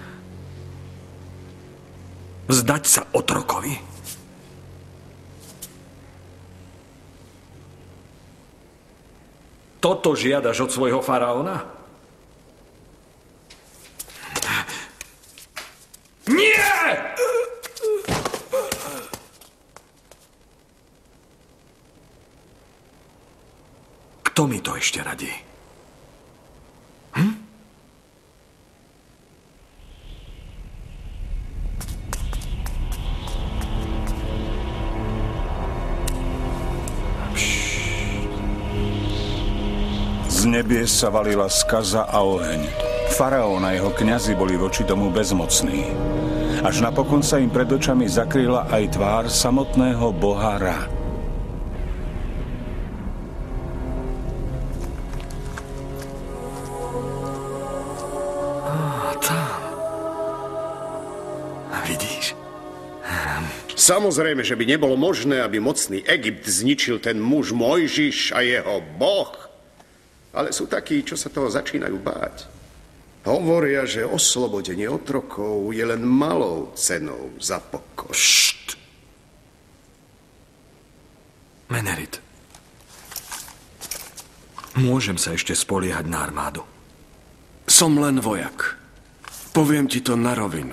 Vzdať sa otrokovi? Toto žiadaš od svojho faraóna? Nie! Kto mi to ešte radí? Z nebies sa valila skaza a oheň. Faraón a jeho kňazi boli voči tomu bezmocní. až napokon sa im pred očami zakryla aj tvár samotného boha Ra. Samozrejme, že by nebolo možné, aby mocný Egypt zničil ten muž Mojžiš a jeho boh. Ale sú takí, čo sa toho začínajú báť. Hovoria, že oslobodenie otrokov je len malou cenou za pokoj. Št! Menerit. Môžem sa ešte spoliehať na armádu. Som len vojak. Poviem ti to na rovinu.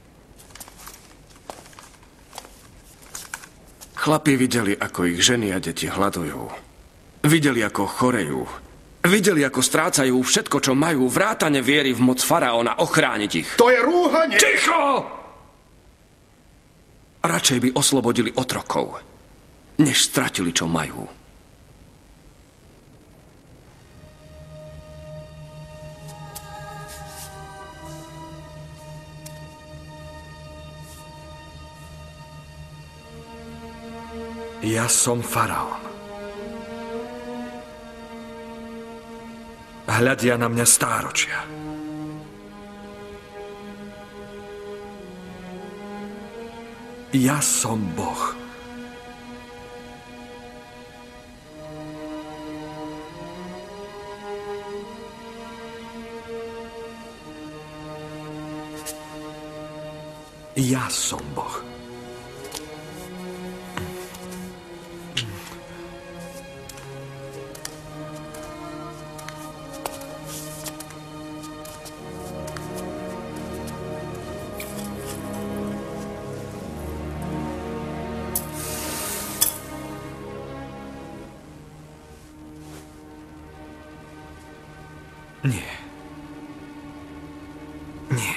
Chlapi videli, ako ich ženy a deti hľadujú. Videli, ako chorejú. Videli, ako strácajú všetko, čo majú, vrátane viery v moc faraóna ochrániť ich. To je rúhanie! Ticho! Radšej by oslobodili otrokov, než stratili, čo majú. Ja som faraón. Hľadia na mňa stáročia. Ja som Boh. Ja som Boh. Nie. Nie.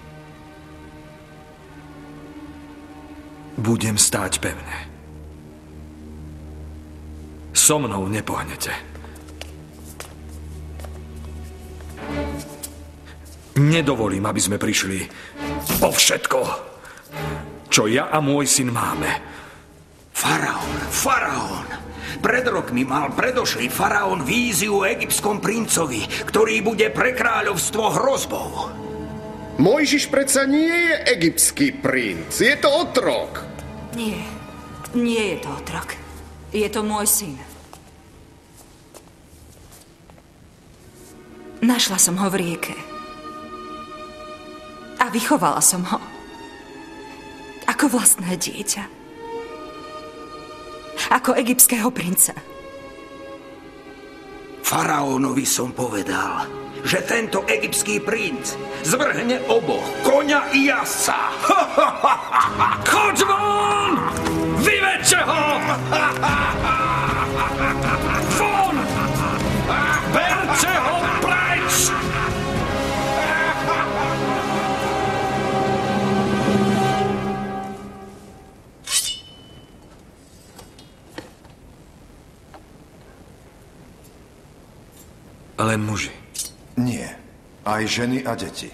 Budem stáť pevne. So mnou nepohnete. Nedovolím, aby sme prišli po všetko, čo ja a môj syn máme. Faraón! Pred rokmi mal predošlý faraón víziu o egyptskom princovi, ktorý bude pre kráľovstvo hrozbou. Mojžiš predsa nie je egyptský princ, je to otrok. Nie je to otrok. Je to môj syn. Našla som ho v rieke. A vychovala som ho. Ako vlastné dieťa. Ako egyptského princa. Faraónovi som povedal, že tento egyptský princ zvrhne oboch, koňa i jazdca. Choď von! Vyvedte ho! Von! Berte ho preč! Len muži. Nie. Aj ženy a deti.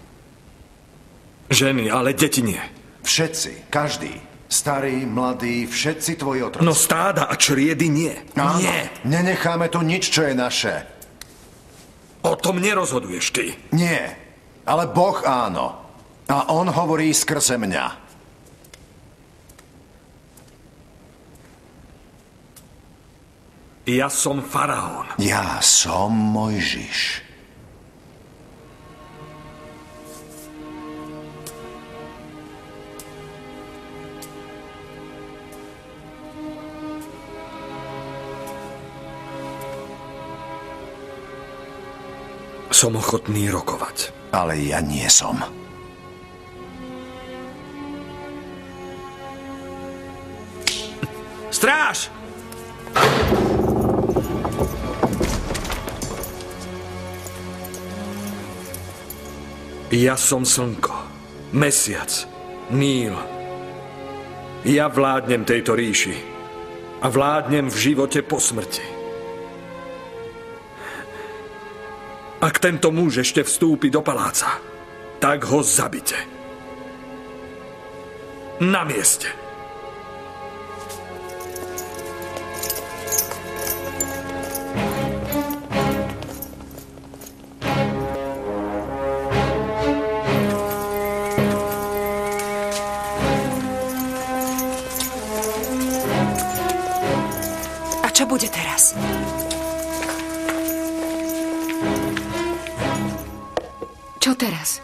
Ženy, ale deti nie. Všetci, každý. Starí, mladí, všetci tvoji otroci. No stáda a čriedy nie. Áno, Nie. nenecháme tu nič, čo je naše. O tom nerozhoduješ ty. Nie, ale Boh áno. A on hovorí skrze mňa. Ja som faraón. Ja som Mojžiš. Som ochotný rokovať. Ale ja nie som. Stráž! Ja som slnko, mesiac, Níl. Ja vládnem tejto ríši a vládnem v živote po smrti. Ak tento muž ešte vstúpi do paláca, tak ho zabite. Na mieste. A čo bude teraz? Čo teraz?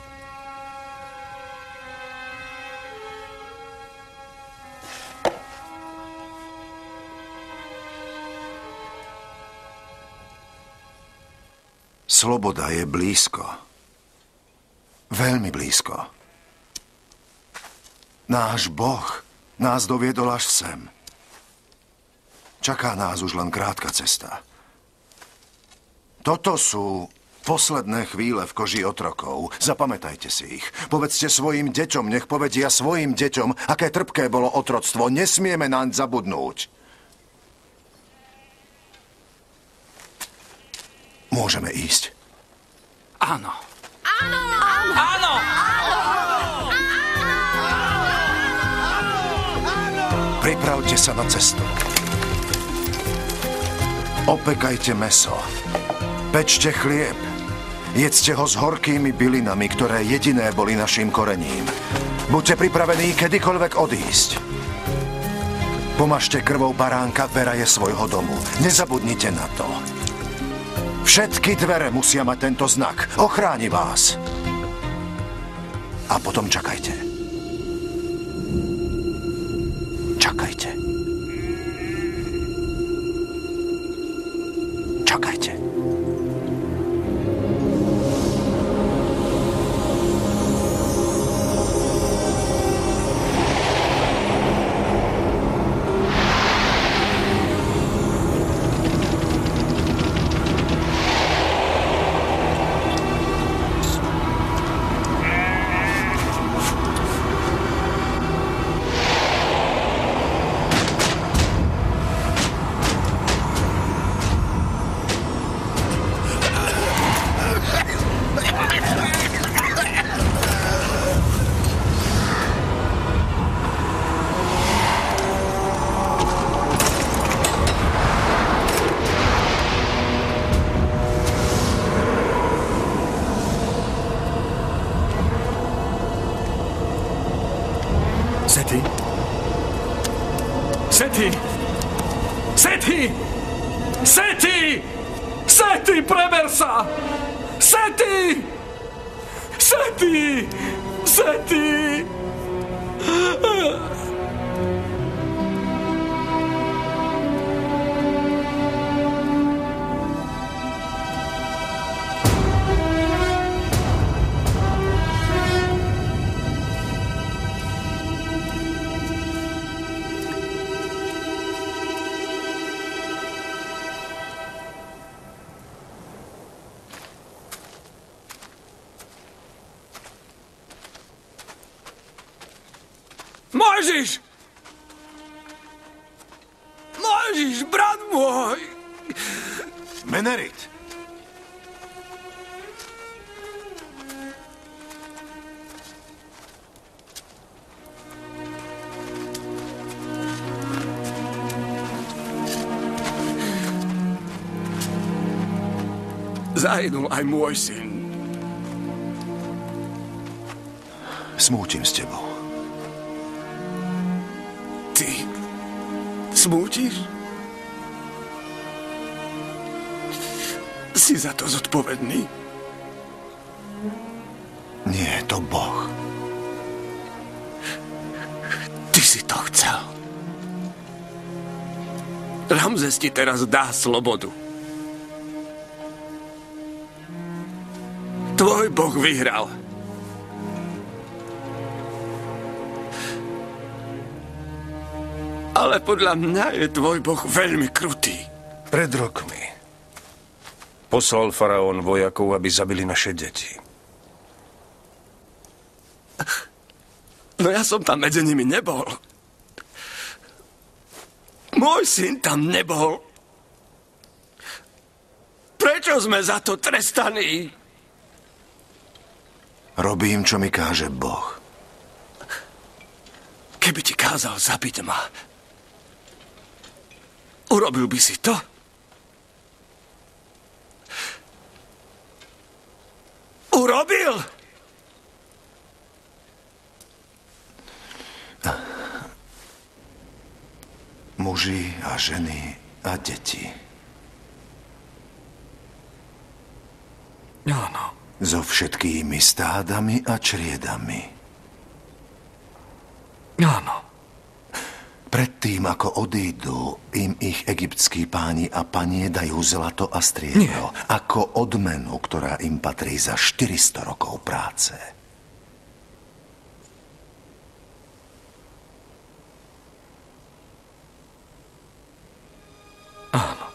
Sloboda je blízko. Veľmi blízko. Náš Boh nás doviedol až sem. Čaká nás už len krátka cesta. Toto sú posledné chvíle v koži otrokov. Zapamätajte si ich. Povedzte svojim deťom, nech povedia svojim deťom, aké trpké bolo otroctvo. Nesmieme naň zabudnúť. Môžeme ísť. Áno. Áno! Áno! Pripravte sa na cestu. Opekajte mäso. Pečte chlieb. Jedzte ho s horkými bylinami, ktoré jediné boli naším korením. Buďte pripravení kedykoľvek odísť. Pomažte krvou baránka veraje svojho domu. Nezabudnite na to. Všetky dvere musia mať tento znak. Ochráni vás. A potom čakajte. Čakajte. Čakajte. Seti? Seti! Seti! Seti! Seti, preber sa! Seti! Seti! Seti! Mojžiš! Mojžiš, brat môj! Menerit! Zahynul aj môj syn. Smútim s tebou. Ty smútiš? Si za to zodpovedný? Nie, to Boh. Ty si to chcel. Ramzes ti teraz dá slobodu. Tvoj Boh vyhral. Ale podľa mňa je tvoj Boh veľmi krutý. Pred rokmi poslal faraón vojakov, aby zabili naše deti. No ja som tam medzi nimi nebol. Môj syn tam nebol. Prečo sme za to trestaní? Robím, čo mi káže Boh. Keby ti kázal zabiť ma, urobil by si to? Urobil? Muži a ženy a deti. Áno. So všetkými stádami a čriedami. Áno. Predtým, ako odídu, im ich egyptskí páni a panie dajú zlato a striebro ako odmenu, ktorá im patrí za 400 rokov práce. Áno.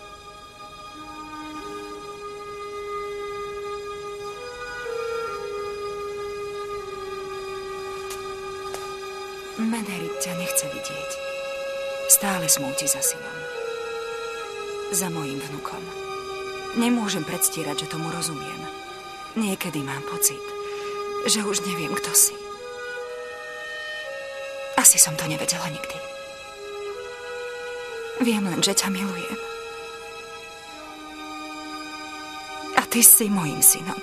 Menerit ťa nechce vidieť. Stále smúti za synom. Za mojím vnukom. Nemôžem predstierať, že tomu rozumiem. Niekedy mám pocit, že už neviem, kto si. Asi som to nevedela nikdy. Viem len, že ťa milujem. A ty si mojím synom.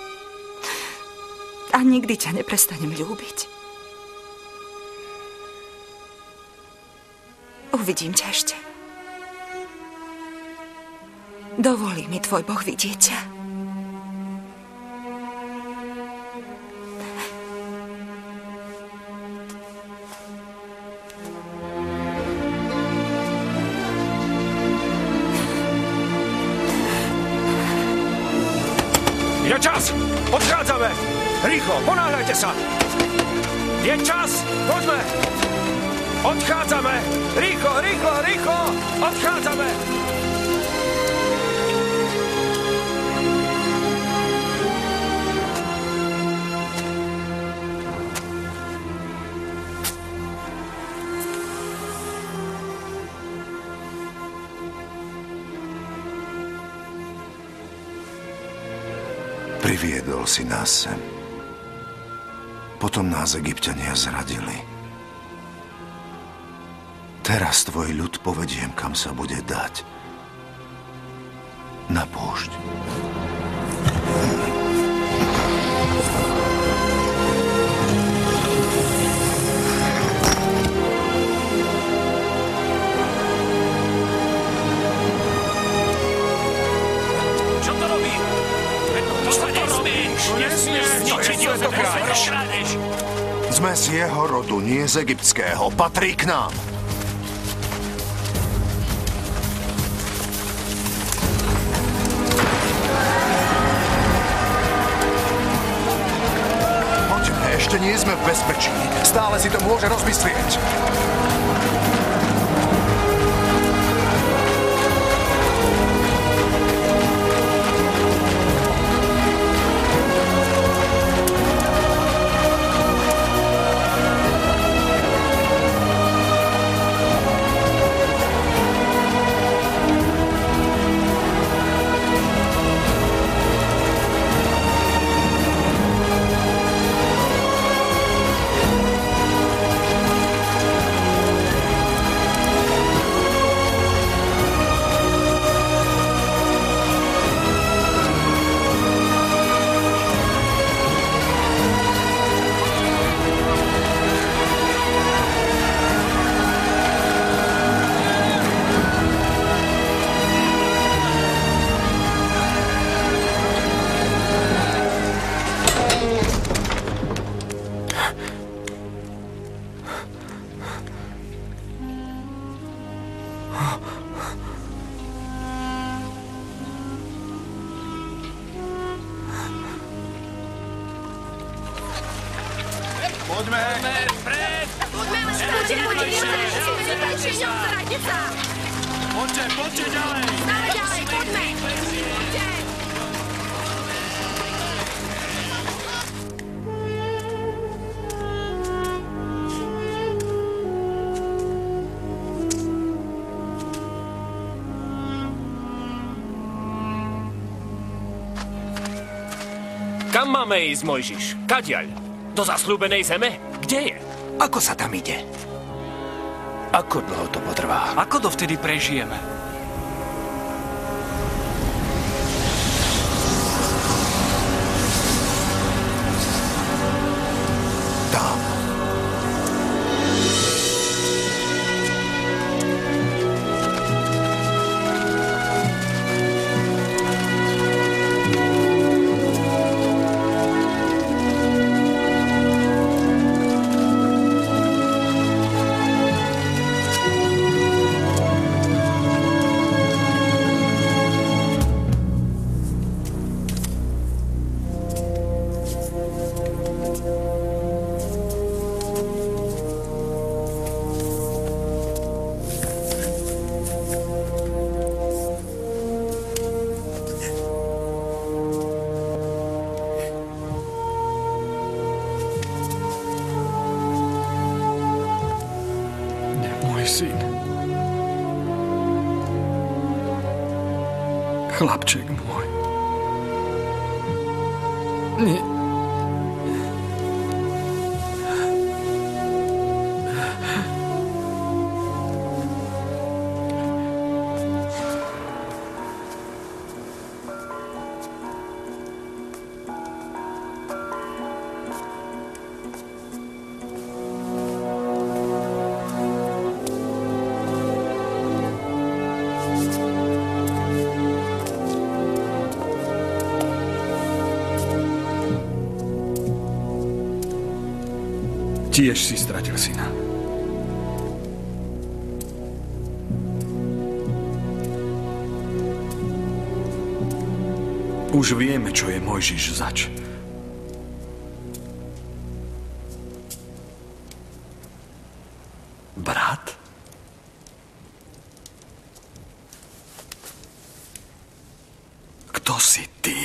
A nikdy ťa neprestanem ľúbiť. Uvidím ťa ešte. Dovolí mi tvoj Boh vidieť ťa. Je čas! Odchádzame! Rýchlo, ponáhľajte sa! Je čas! Poďme! Odchádzame! Rýchlo, rýchlo, rýchlo! Odchádzame! Priviedol si nás sem. Potom nás Egypťania zradili. Teraz tvoj ľud povediem, kam sa bude dať. Na púšť. Čo to robí? To sa nesmieš! Nesmieš zničiť Jozefa, krádež! Sme z jeho rodu, nie z egyptského. Patrí k nám. Ešte nie sme v bezpečí. Stále si to môže rozmyslieť. Poďme! Vpred! Poďme, Poďte ďalej! Stále ďalej, poďme! Poďte! Kam máme ísť, Mojžiš? Kadiaľ? Do zasľúbenej zeme? Kde je? Ako sa tam ide? Ako dlho to potrvá? Ako dovtedy prežijeme? Tam. Syn. Chlapček môj. Nie. Tiež si stratil syna. Už vieme, čo je Mojžiš zač. Brat? Kto si ty?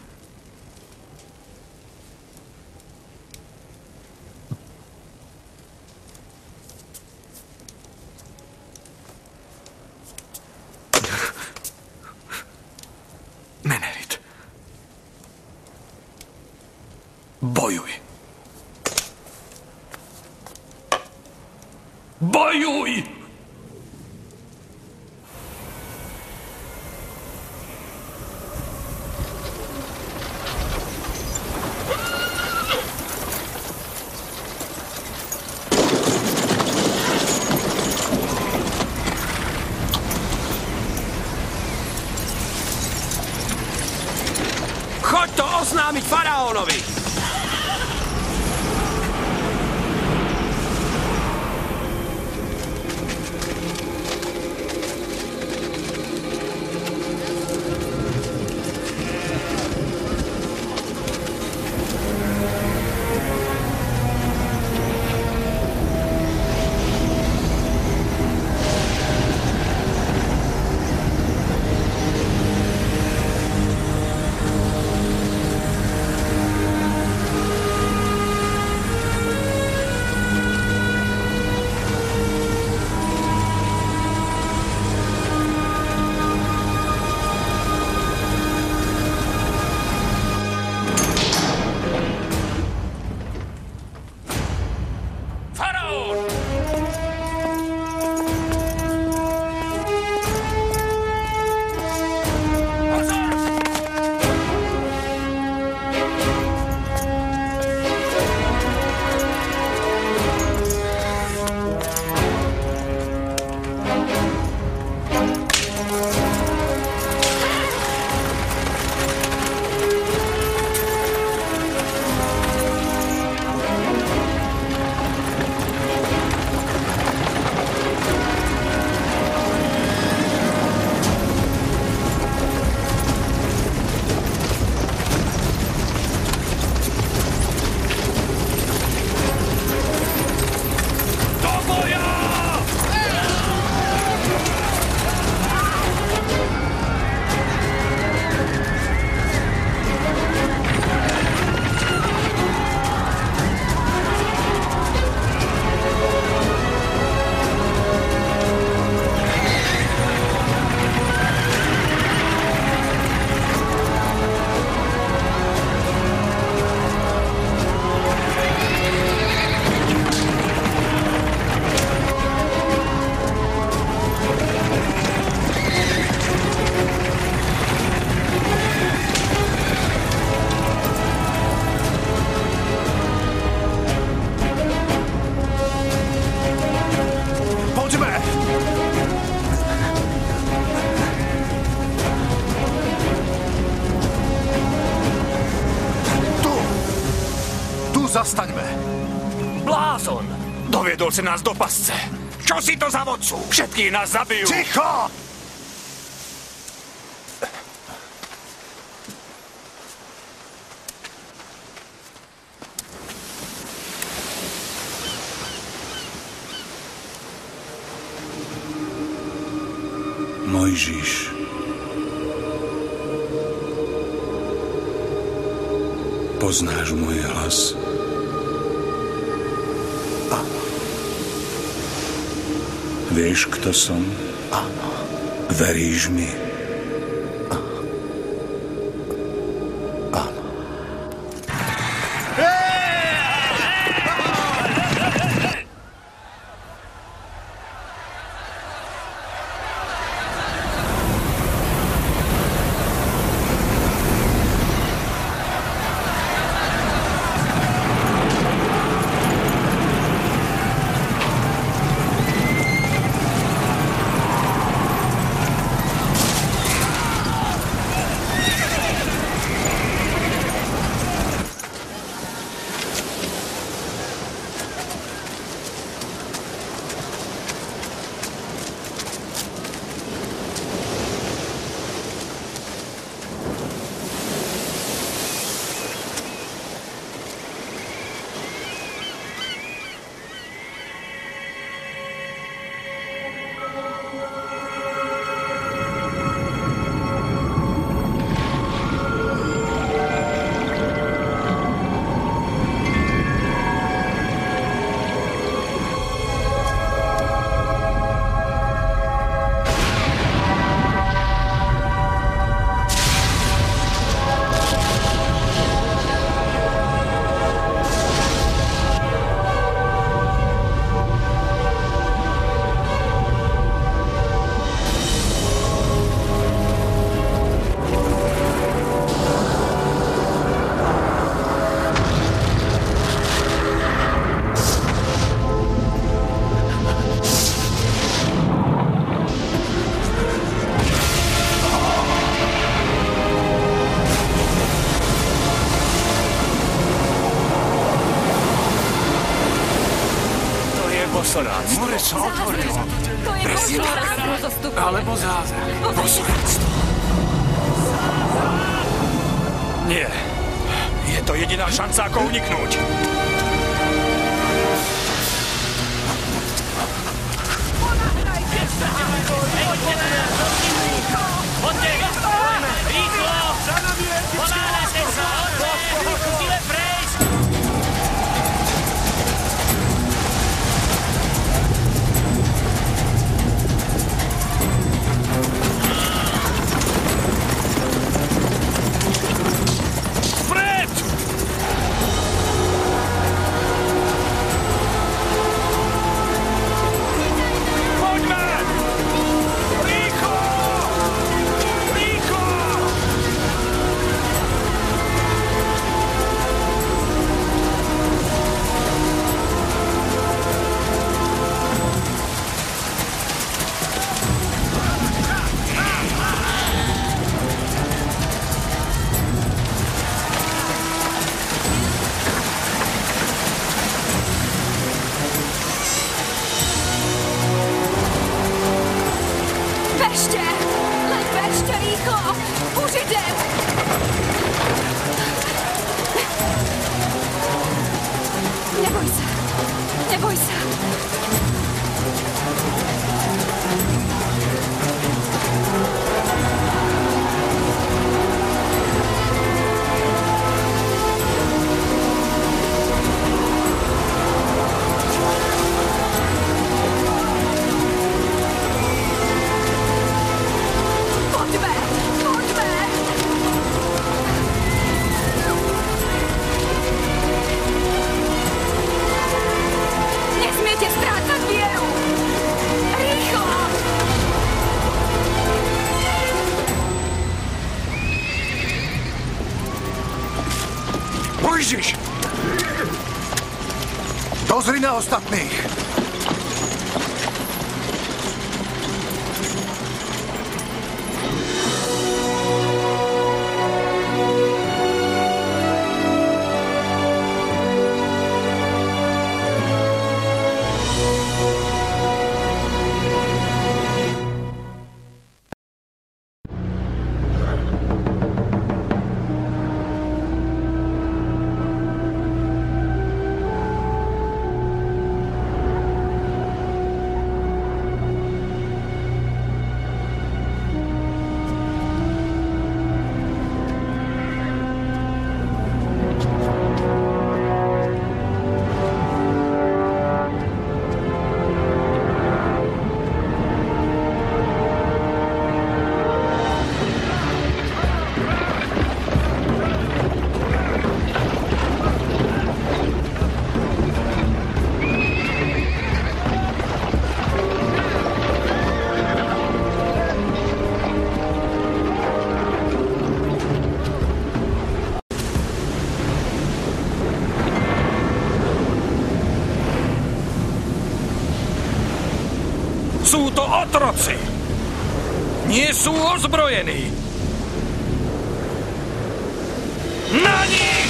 Menerit. Bojuj. Bojuj! Choď to oznámiť faraónovi! Ponoce nás do pasce. Čo si to za vodcu? Všetkých nás zabijú. Ticho! Mojžiš. Poznáš môj hlas? Áno. Vieš, kto som? Áno. Veríš mi? Áno. More sa otvorilo. Alebo zázrak. Posledstvo. Nie. Je to jediná šanca, ako uniknúť. Rýchlo! Ponáhľajte sa! Musíme prejsť! Mojžiš! Dozri na ostatných! otroci. Nie sú ozbrojení. Na nich!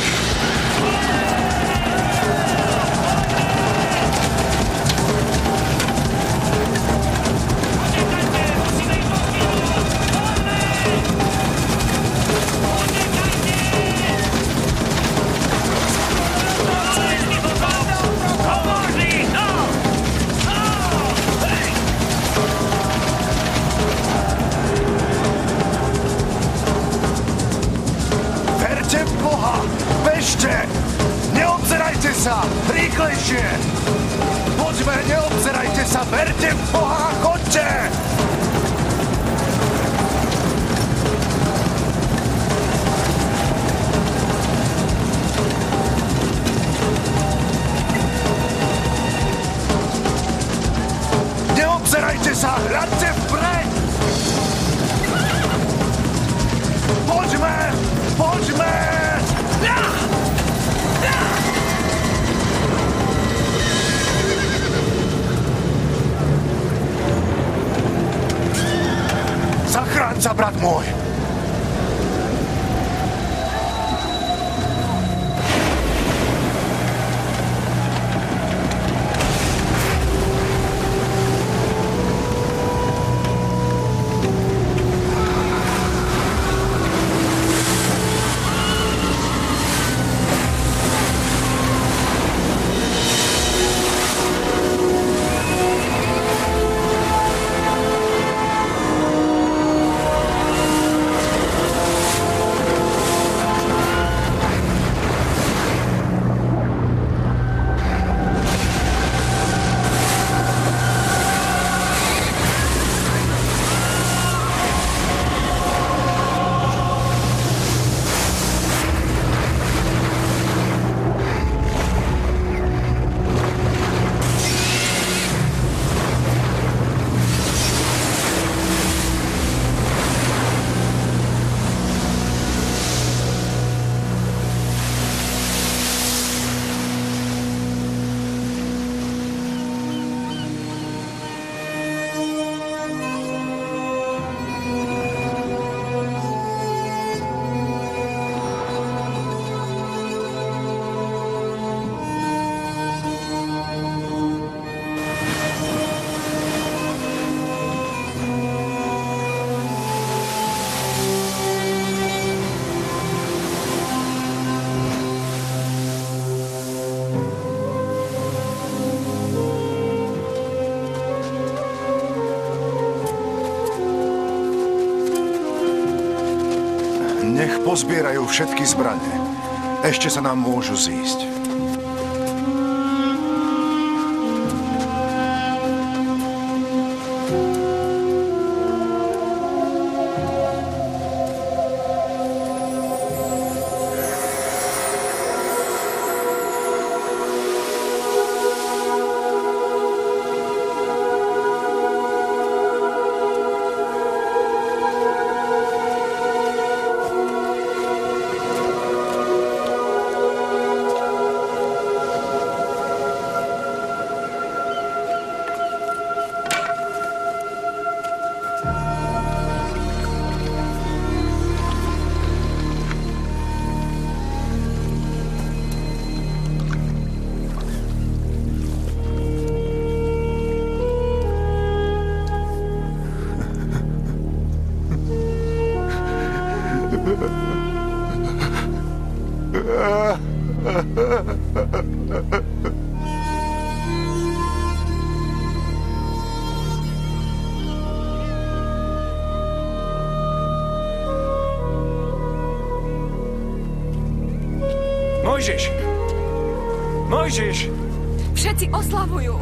Neobzerajte sa! Rýchlejšie! Poďme, neobzerajte sa! Verte v Boha a choďte! Neobzerajte sa! Hľadte vpred! Poďme! Poďme! Zachráň sa, brat môj! Nech pozbierajú všetky zbrane. Ešte sa nám môžu zísť. Mojžiš! Mojžiš! Všetci oslavujú.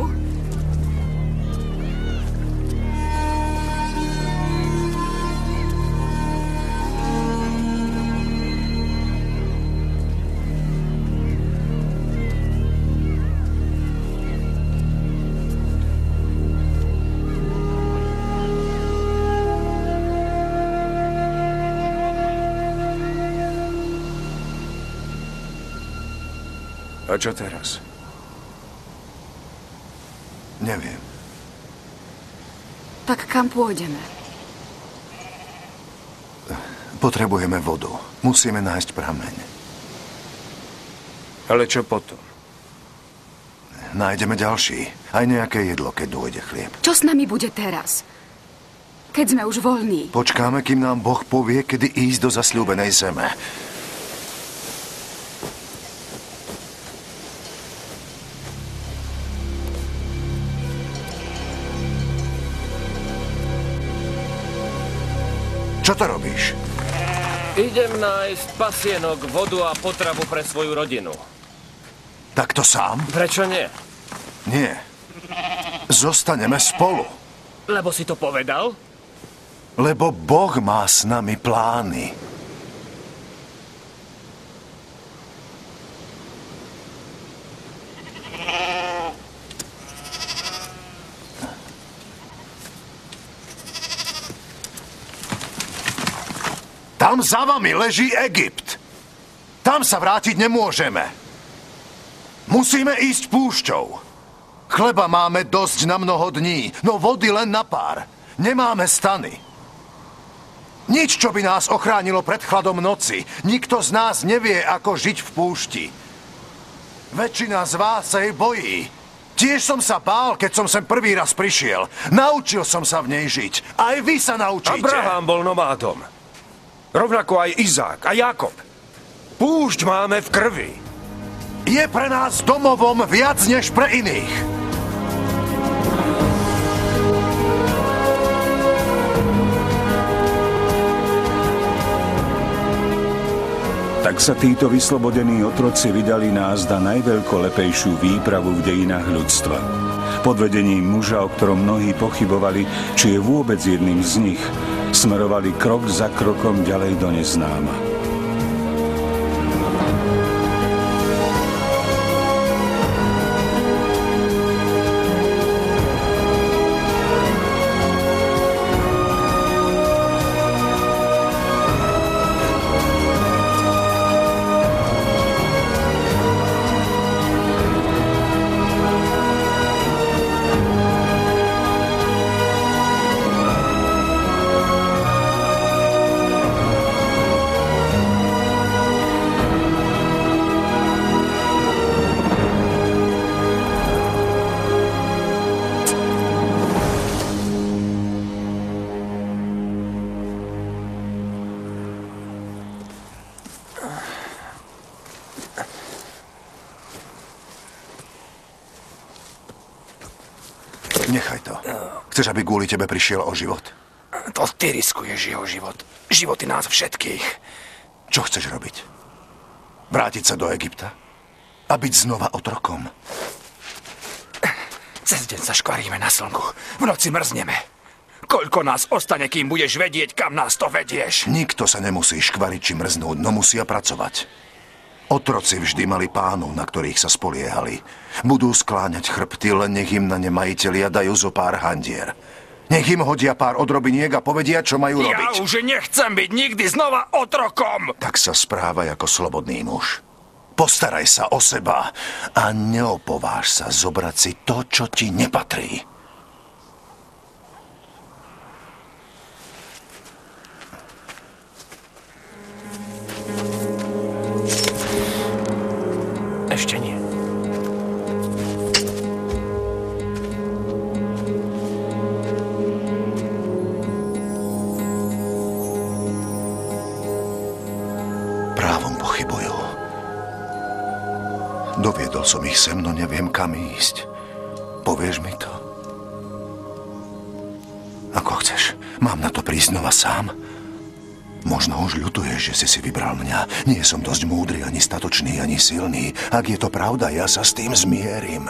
A čo teraz? Neviem. Tak kam pôjdeme? Potrebujeme vodu. Musíme nájsť prameň. Ale čo potom? Nájdeme ďalší. Aj nejaké jedlo, keď dôjde chlieb. Čo s nami bude teraz? Keď sme už voľní. Počkáme, kým nám Boh povie, kedy ísť do zasľúbenej zeme. Čo to robíš? Idem nájsť pasienok, vodu a potravu pre svoju rodinu. Tak to sám? Prečo nie? Nie. Zostaneme spolu. Lebo si to povedal? Lebo Boh má s nami plány. Tam za vami leží Egypt. Tam sa vrátiť nemôžeme. Musíme ísť púšťou. Chleba máme dosť na mnoho dní, no vody len na pár. Nemáme stany. Nič, čo by nás ochránilo pred chladom noci. Nikto z nás nevie, ako žiť v púšti. Väčšina z vás sa jej bojí. Tiež som sa bál, keď som sem prvý raz prišiel. Naučil som sa v nej žiť. Aj vy sa naučíte. Abraham bol nomádom. Rovnako aj Izák a Jakob. Púšť máme v krvi. Je pre nás domovom viac než pre iných. Tak sa títo vyslobodení otroci vydali názda najveľkolepejšiu výpravu v dejinách ľudstva. Pod vedením muža, o ktorom mnohí pochybovali, či je vôbec jedným z nich, smerovali krok za krokom ďalej do neznáma. Nechaj to. Chceš, aby kvôli tebe prišiel o život? To ty riskuješ jeho život. Životy nás všetkých. Čo chceš robiť? Vrátiť sa do Egypta? A byť znova otrokom? Cez deň sa škvaríme na slnku. V noci mrzneme. Koľko nás ostane, kým budeš vedieť, kam nás to vedieš? Nikto sa nemusí škvariť či mrznúť, no musia pracovať. Otroci vždy mali pánov, na ktorých sa spoliehali. Budú skláňať chrbty, len nech im na ne majitelia dajú zo pár handier. Nech im hodia pár odrobiniek a povedia, čo majú robiť. Ja už nechcem byť nikdy znova otrokom! Tak sa správaj ako slobodný muž. Postaraj sa o seba a neopováž sa zobrať si to, čo ti nepatrí. Ešte nie. Právom pochybujú. Doviedol som ich sem, no neviem, kam ísť. Povieš mi to? Ako chceš. Mám na to prísť znova sám? Možno už ľutuješ, že si vybral mňa. Nie som dosť múdry, ani statočný, ani silný. Ak je to pravda, ja sa s tým zmierim.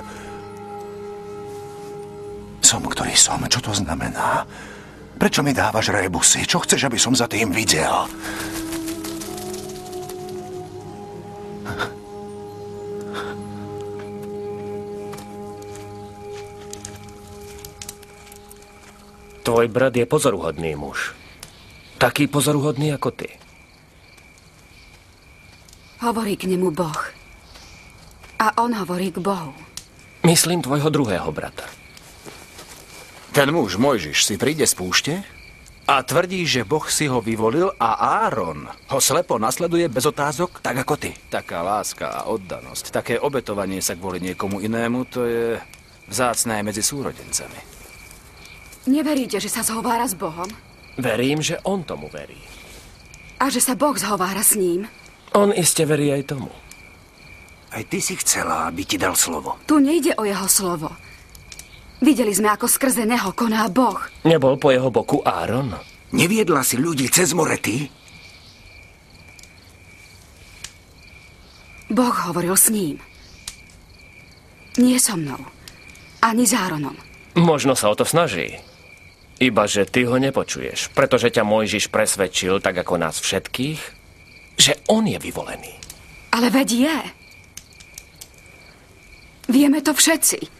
Som, ktorý som. Čo to znamená? Prečo mi dávaš rébusy? Čo chceš, aby som za tým videl? Tvoj brat je pozoruhodný muž. Taký pozoruhodný ako ty. Hovorí k nemu Boh. A on hovorí k Bohu. Myslím tvojho druhého brata. Ten muž, Mojžiš, si príde z púšte a tvrdí, že Boh si ho vyvolil a Áron ho slepo nasleduje bez otázok, tak ako ty. Taká láska a oddanosť, také obetovanie sa kvôli niekomu inému, to je vzácne aj medzi súrodencami. Neveríte, že sa zhovára s Bohom? Verím, že on tomu verí. A že sa Boh zhovára s ním? On iste verí aj tomu. Aj ty si chcela, aby ti dal slovo. Tu nejde o jeho slovo. Videli sme, ako skrze neho koná Boh. Nebol po jeho boku Áron? Neviedla si ľudí cez more ty? Boh hovoril s ním. Nie so mnou. Ani s Áronom. Možno sa o to snaží. Iba, že ty ho nepočuješ, pretože ťa Mojžiš presvedčil, tak ako nás všetkých, že on je vyvolený. Ale veď je. Vieme to všetci.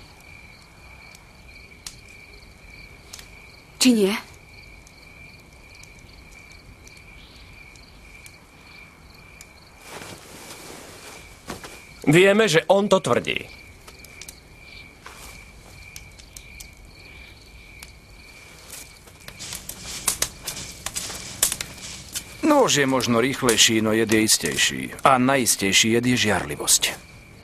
Či nie? Vieme, že on to tvrdí. Nôž je možno rýchlejší, no jed je istejší. A najistejší jed je žiarlivosť.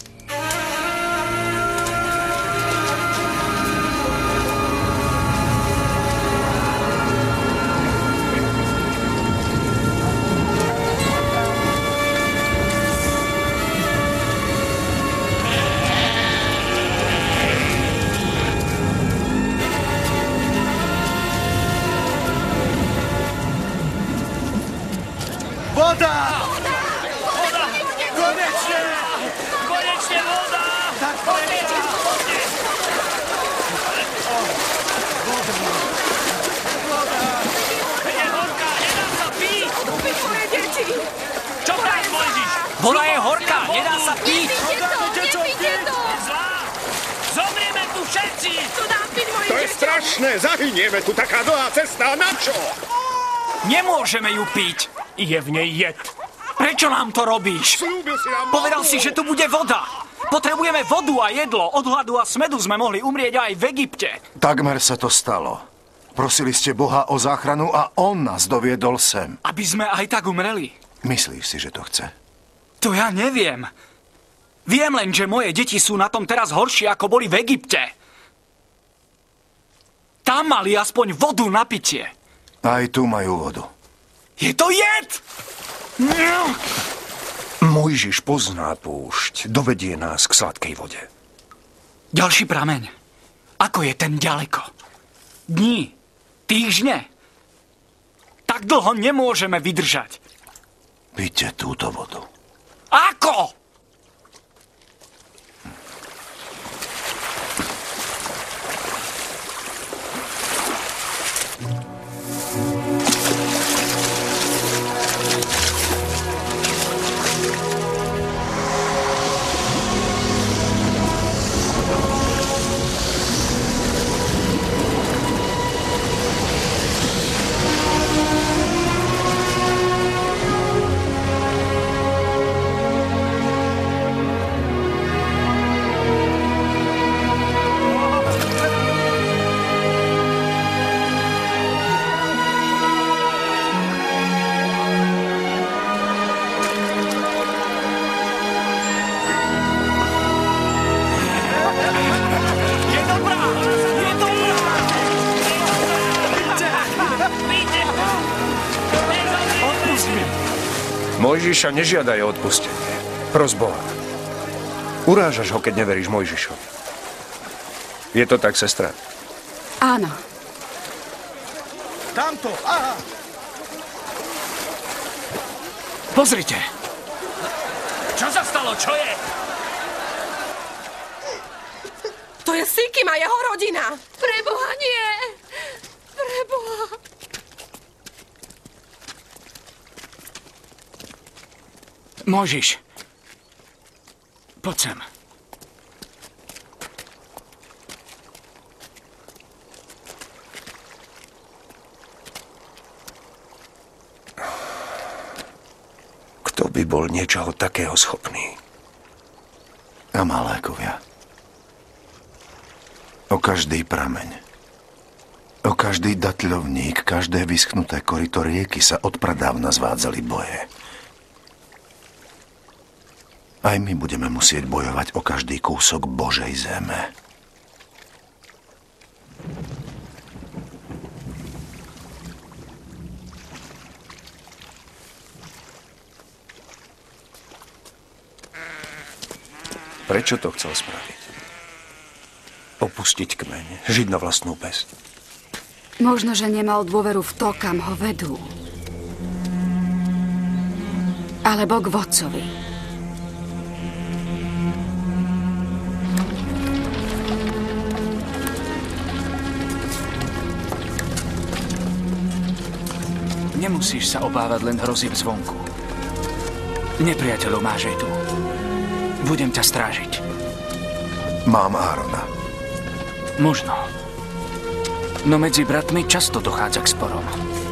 Voda! Voda! Konečne! Konečne voda! Tak konečne! Je horká, nedá sa piť! Kúpiť moje deti! Čo tam, Mojžiš? Voda je horká, nedá sa piť! Nepíte to! Zlá! Zomrieme tu všetci! Tu dám piť moje To je deti! strašné, zahynieme tu, taká dlhá cesta, na čo? Nemôžeme ju piť! Je v nej jed. Prečo nám to robíš? Povedal si, že tu bude voda. Potrebujeme vodu a jedlo. Od hladu a smedu sme mohli umrieť aj v Egypte. Takmer sa to stalo. Prosili ste Boha o záchranu a on nás doviedol sem. Aby sme aj tak umreli. Myslíš si, že to chce? To ja neviem. Viem len, že moje deti sú na tom teraz horšie, ako boli v Egypte. Tam mali aspoň vodu na pitie. Aj tu majú vodu. Je to jed! Mojžiš pozná púšť, dovedie nás k sladkej vode. Ďalší prameň. Ako je ten ďaleko? Dní, týždne. Tak dlho nemôžeme vydržať. Píďte túto vodu. Ako? Mojžiša nežiadaj o odpustenie. Pros Boha. Urážaš ho, keď neveríš Mojžišovi. Je to tak, sestra? Áno. Tamto, aha! Pozrite. Čo sa stalo? Čo je? To je Sikim a jeho rodina! Preboha, nie! Preboha! Mojžiš. Poď sem. Kto by bol niečoho takého schopný? Amalékovia. O každý prameň každý datľovník, každé vyschnuté koryto rieky sa odpradávna zvádzali boje. Aj my budeme musieť bojovať o každý kúsok Božej zeme. Prečo to chcel spraviť? Opustiť kmeň, žiť na vlastnú päsť. Možno, že nemal dôveru v to, kam ho vedú. Alebo k vodcovi. Nemusíš sa obávať len hrozieb zvonku. Nepriateľov máš aj tu. Budem ťa strážiť. Mám Árona. Možno. No medzi bratmi často dochádza k sporom.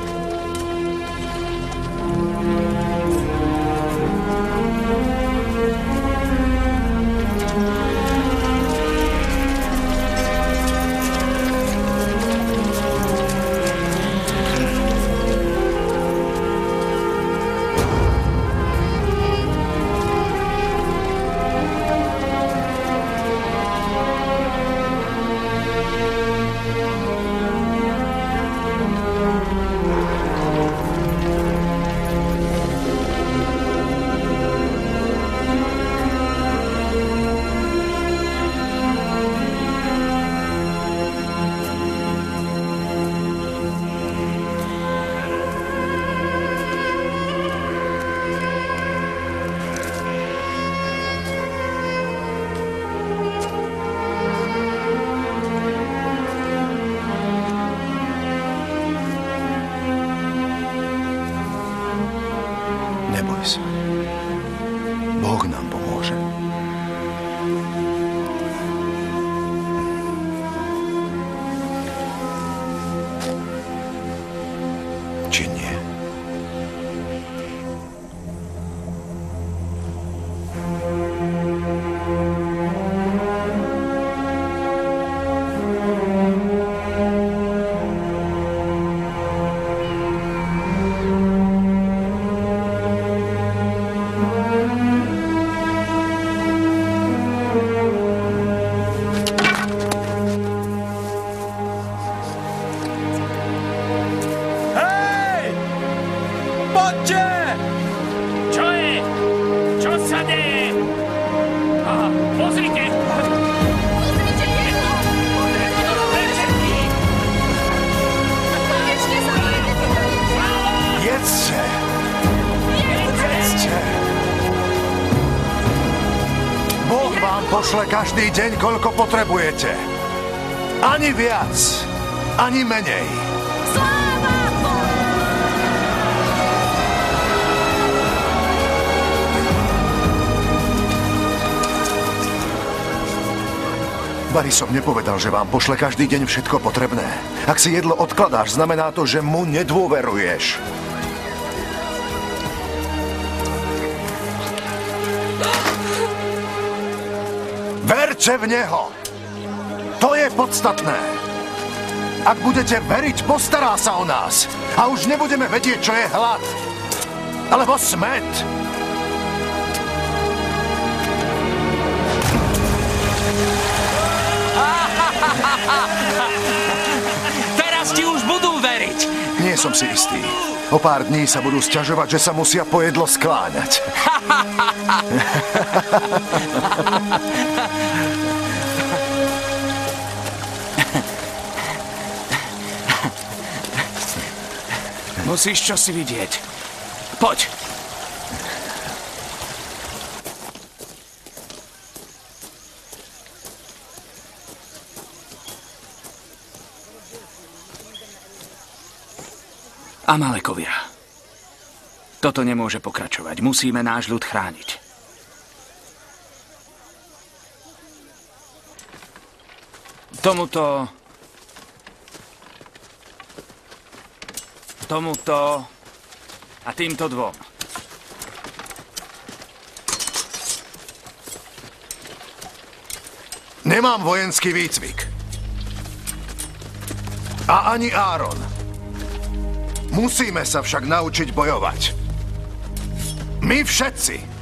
Neboj sa. Boh nám pomôže. Či nie? Pošle každý deň, koľko potrebujete. Ani viac, ani menej. Bari som nepovedal, že vám pošle každý deň všetko potrebné. Ak si jedlo odkladáš, znamená to, že mu nedôveruješ. Verte v neho. To je podstatné. Ak budete veriť, postará sa o nás. A už nebudeme vedieť, čo je hlad. Alebo smäd. Teraz ti už budú veriť. Nie som si istý. O pár dní sa budú sťažovať, že sa musia po jedlo skláňať. Musíš čosi vidieť. Poď. Amalekovia. Toto nemôže pokračovať. Musíme náš ľud chrániť. Tomuto a týmto dvom. Nemám vojenský výcvik. A ani Áron. Musíme sa však naučiť bojovať. My všetci.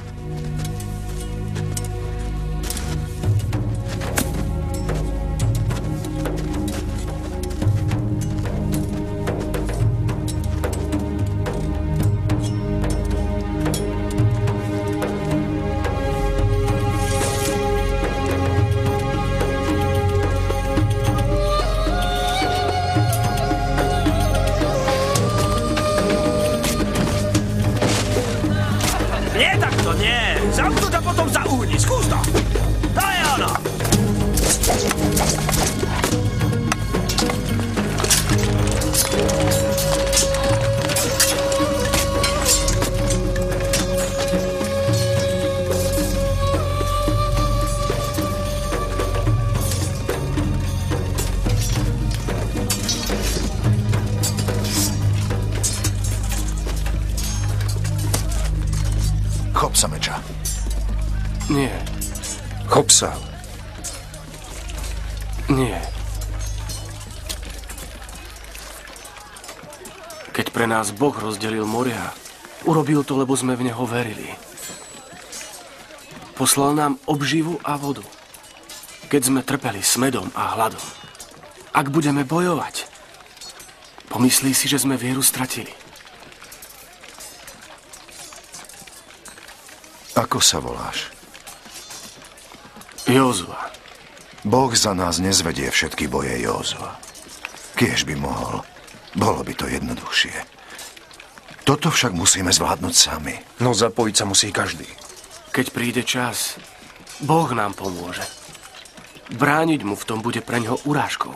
Chop sa meča. Nie. Chop sa. Nie. Keď pre nás Boh rozdelil moria, urobil to, lebo sme v Neho verili. Poslal nám obživu a vodu, keď sme trpeli smedom a hladom. Ak budeme bojovať, pomyslí si, že sme vieru stratili. Ako sa voláš? Józua. Boh za nás nezvedie všetky boje, Józua. Kiež by mohol. Bolo by to jednoduchšie. Toto však musíme zvládnuť sami. No zapojiť sa musí každý. Keď príde čas, Boh nám pomôže. Brániť mu v tom bude preňho urážkou.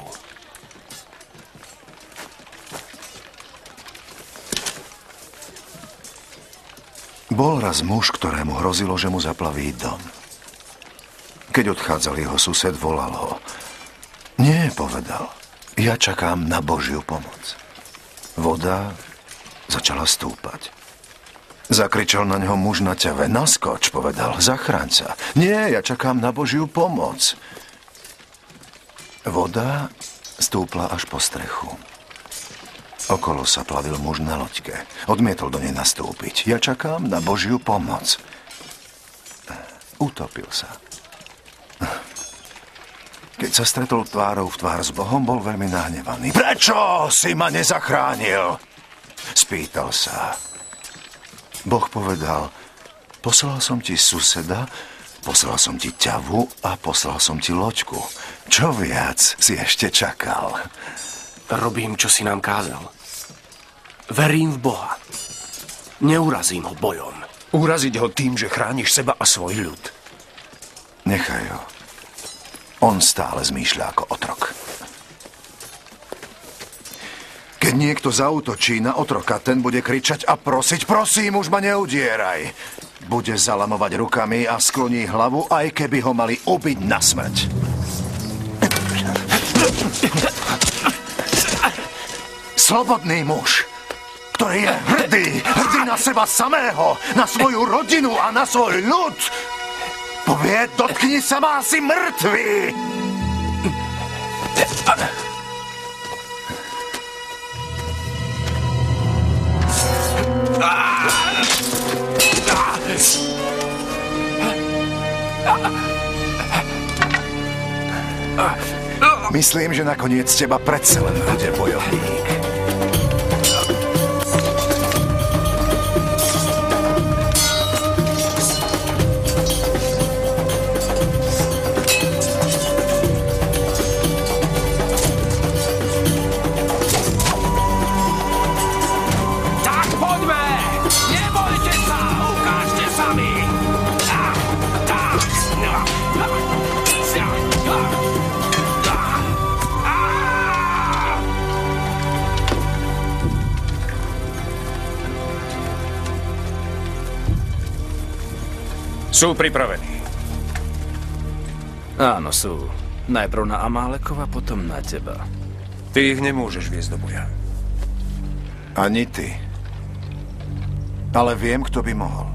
Bol raz muž, ktorému hrozilo, že mu zaplaví dom. Keď odchádzal jeho sused, volal ho. Nie, povedal. Ja čakám na Božiu pomoc. Voda začala stúpať. Zakričal na ňo muž na ťave. Naskoč, povedal, zachráň sa. Nie, ja čakám na Božiu pomoc. Voda stúpla až po strechu. Okolo sa plavil muž na loďke. Odmietol do nej nastúpiť. Ja čakám na Božiu pomoc. Utopil sa. Keď sa stretol tvárou v tvár s Bohom, bol veľmi nahnevaný. Prečo si ma nezachránil? Spýtal sa. Boh povedal, poslal som ti suseda, poslal som ti ťavu a poslal som ti loďku. Čo viac si ešte čakal? Robím, čo si nám kázal. Verím v Boha. Neurazím ho bojom. Uraziť ho tým, že chrániš seba a svoj ľud. Nechaj ho. On stále zmýšľa ako otrok. Keď niekto zaútočí na otroka, ten bude kričať a prosiť, prosím, už ma neudieraj. Bude zalamovať rukami a skloní hlavu, aj keby ho mali ubiť na smrť. Slobodný muž, ktorý je hrdý na seba samého, na svoju rodinu a na svoj ľud, povie, dotkni sa ma, si mŕtvý. Myslím, že nakoniec teba predsa len bude bojovník. Sú pripravení. Áno, sú. Najprv na Amálekova, potom na teba. Ty ich nemôžeš viesť do boja. Ani ty. Ale viem, kto by mohol.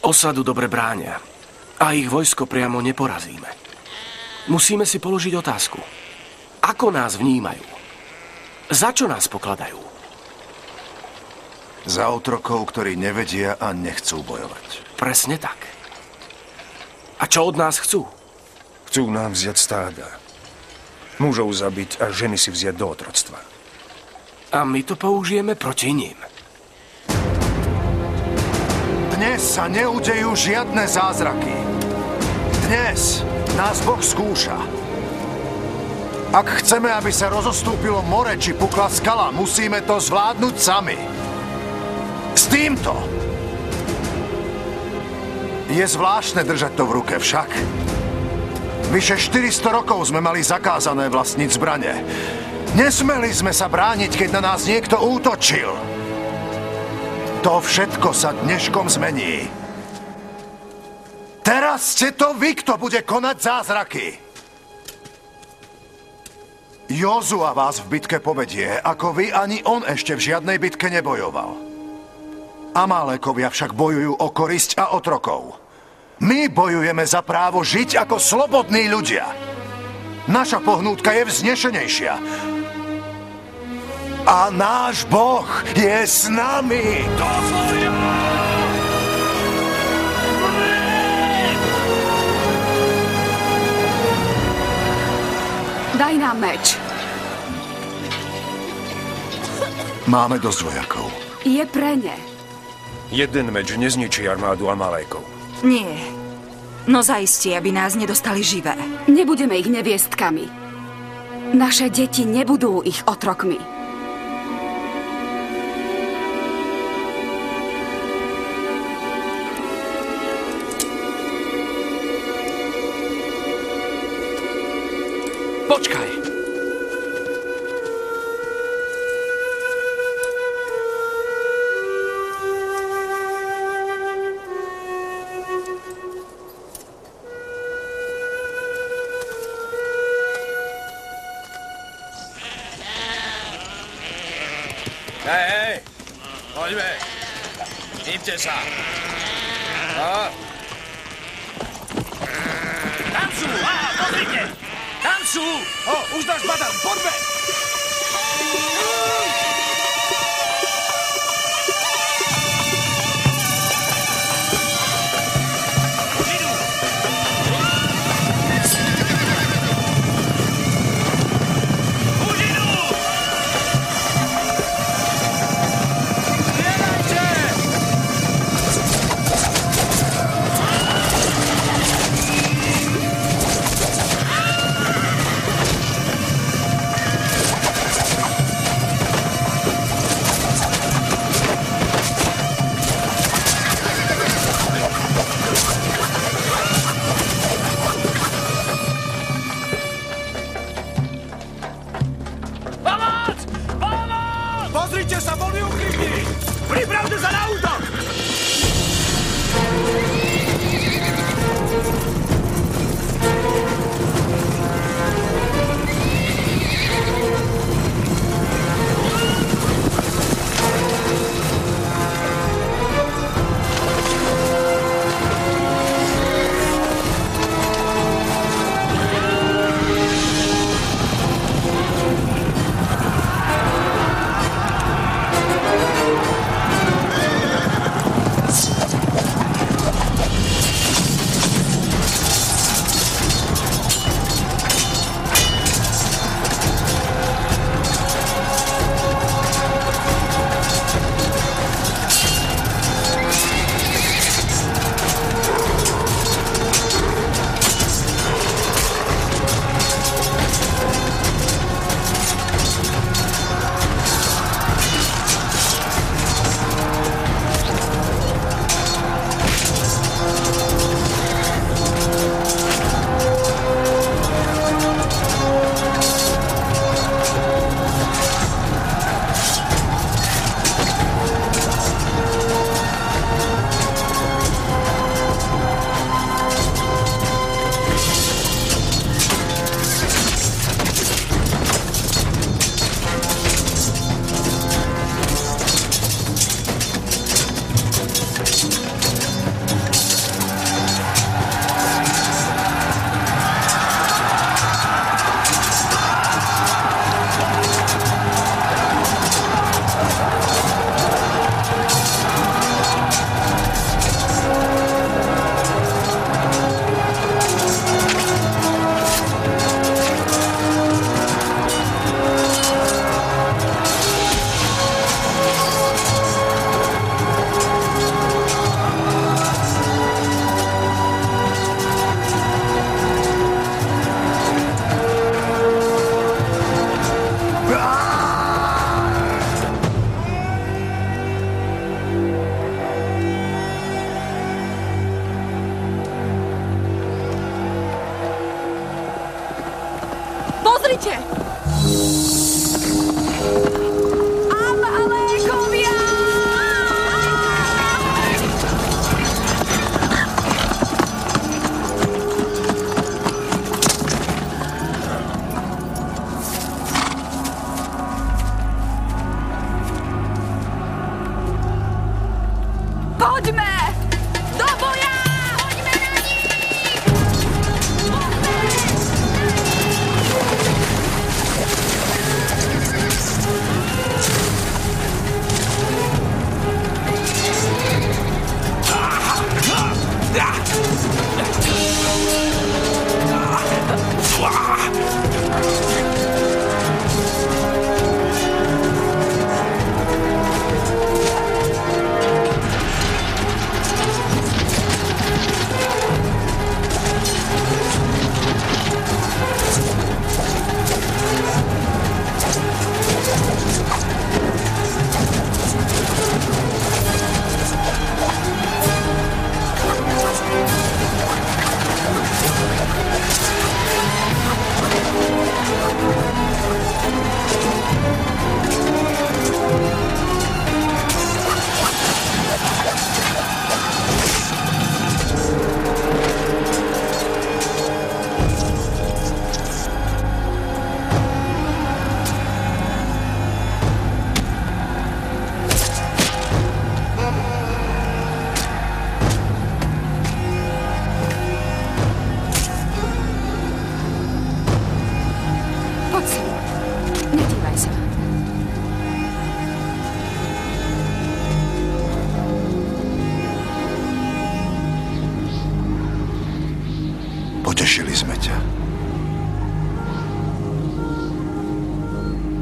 Osadu dobre bránia a ich vojsko priamo neporazíme. Musíme si položiť otázku. Ako nás vnímajú? Za čo nás pokladajú? Za otrokov, ktorí nevedia a nechcú bojovať. Presne tak. A čo od nás chcú? Chcú nám vziať stáda. Mužov zabiť a ženy si vziať do otroctva. A my to použijeme proti ním. Dnes sa neudejú žiadne zázraky. Dnes nás Boh skúša. Ak chceme, aby sa rozostúpilo more či pukla skala, musíme to zvládnuť sami. S týmto. Je zvláštne držať to v ruke však. Vyše 400 rokov sme mali zakázané vlastniť zbrane. Nesmeli sme sa brániť, keď na nás niekto útočil. To všetko sa dneškom zmení. Teraz ste to vy, kto bude konať zázraky. Jozua vás v bitke povedie, ako vy ani on ešte v žiadnej bitke nebojoval. Amálekovia však bojujú o korisť a otrokov. My bojujeme za právo žiť ako slobodní ľudia. Naša pohnútka je vznešenejšia. A náš Boh je s nami. Daj nám meč. Máme dosť vojakov. Je pre ne. Jeden meč nezničí armádu Amalekov. Nie. No zaistie, aby nás nedostali živé. Nebudeme ich neviestkami. Naše deti nebudú ich otrokmi. Počkaj. Hej, poďme. Hýbte sa. Tam sú, pozrite. Tam sú. Už nás badám, poďme.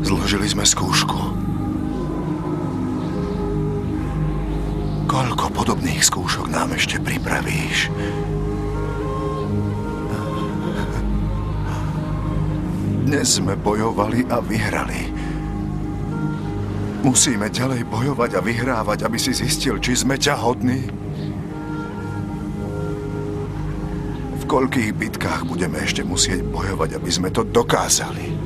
Zložili sme skúšku. Koľko podobných skúšok nám ešte pripravíš? Dnes sme bojovali a vyhrali. Musíme ďalej bojovať a vyhrávať, aby si zistil, či sme ťa hodní. V koľkých bitkách budeme ešte musieť bojovať, aby sme to dokázali?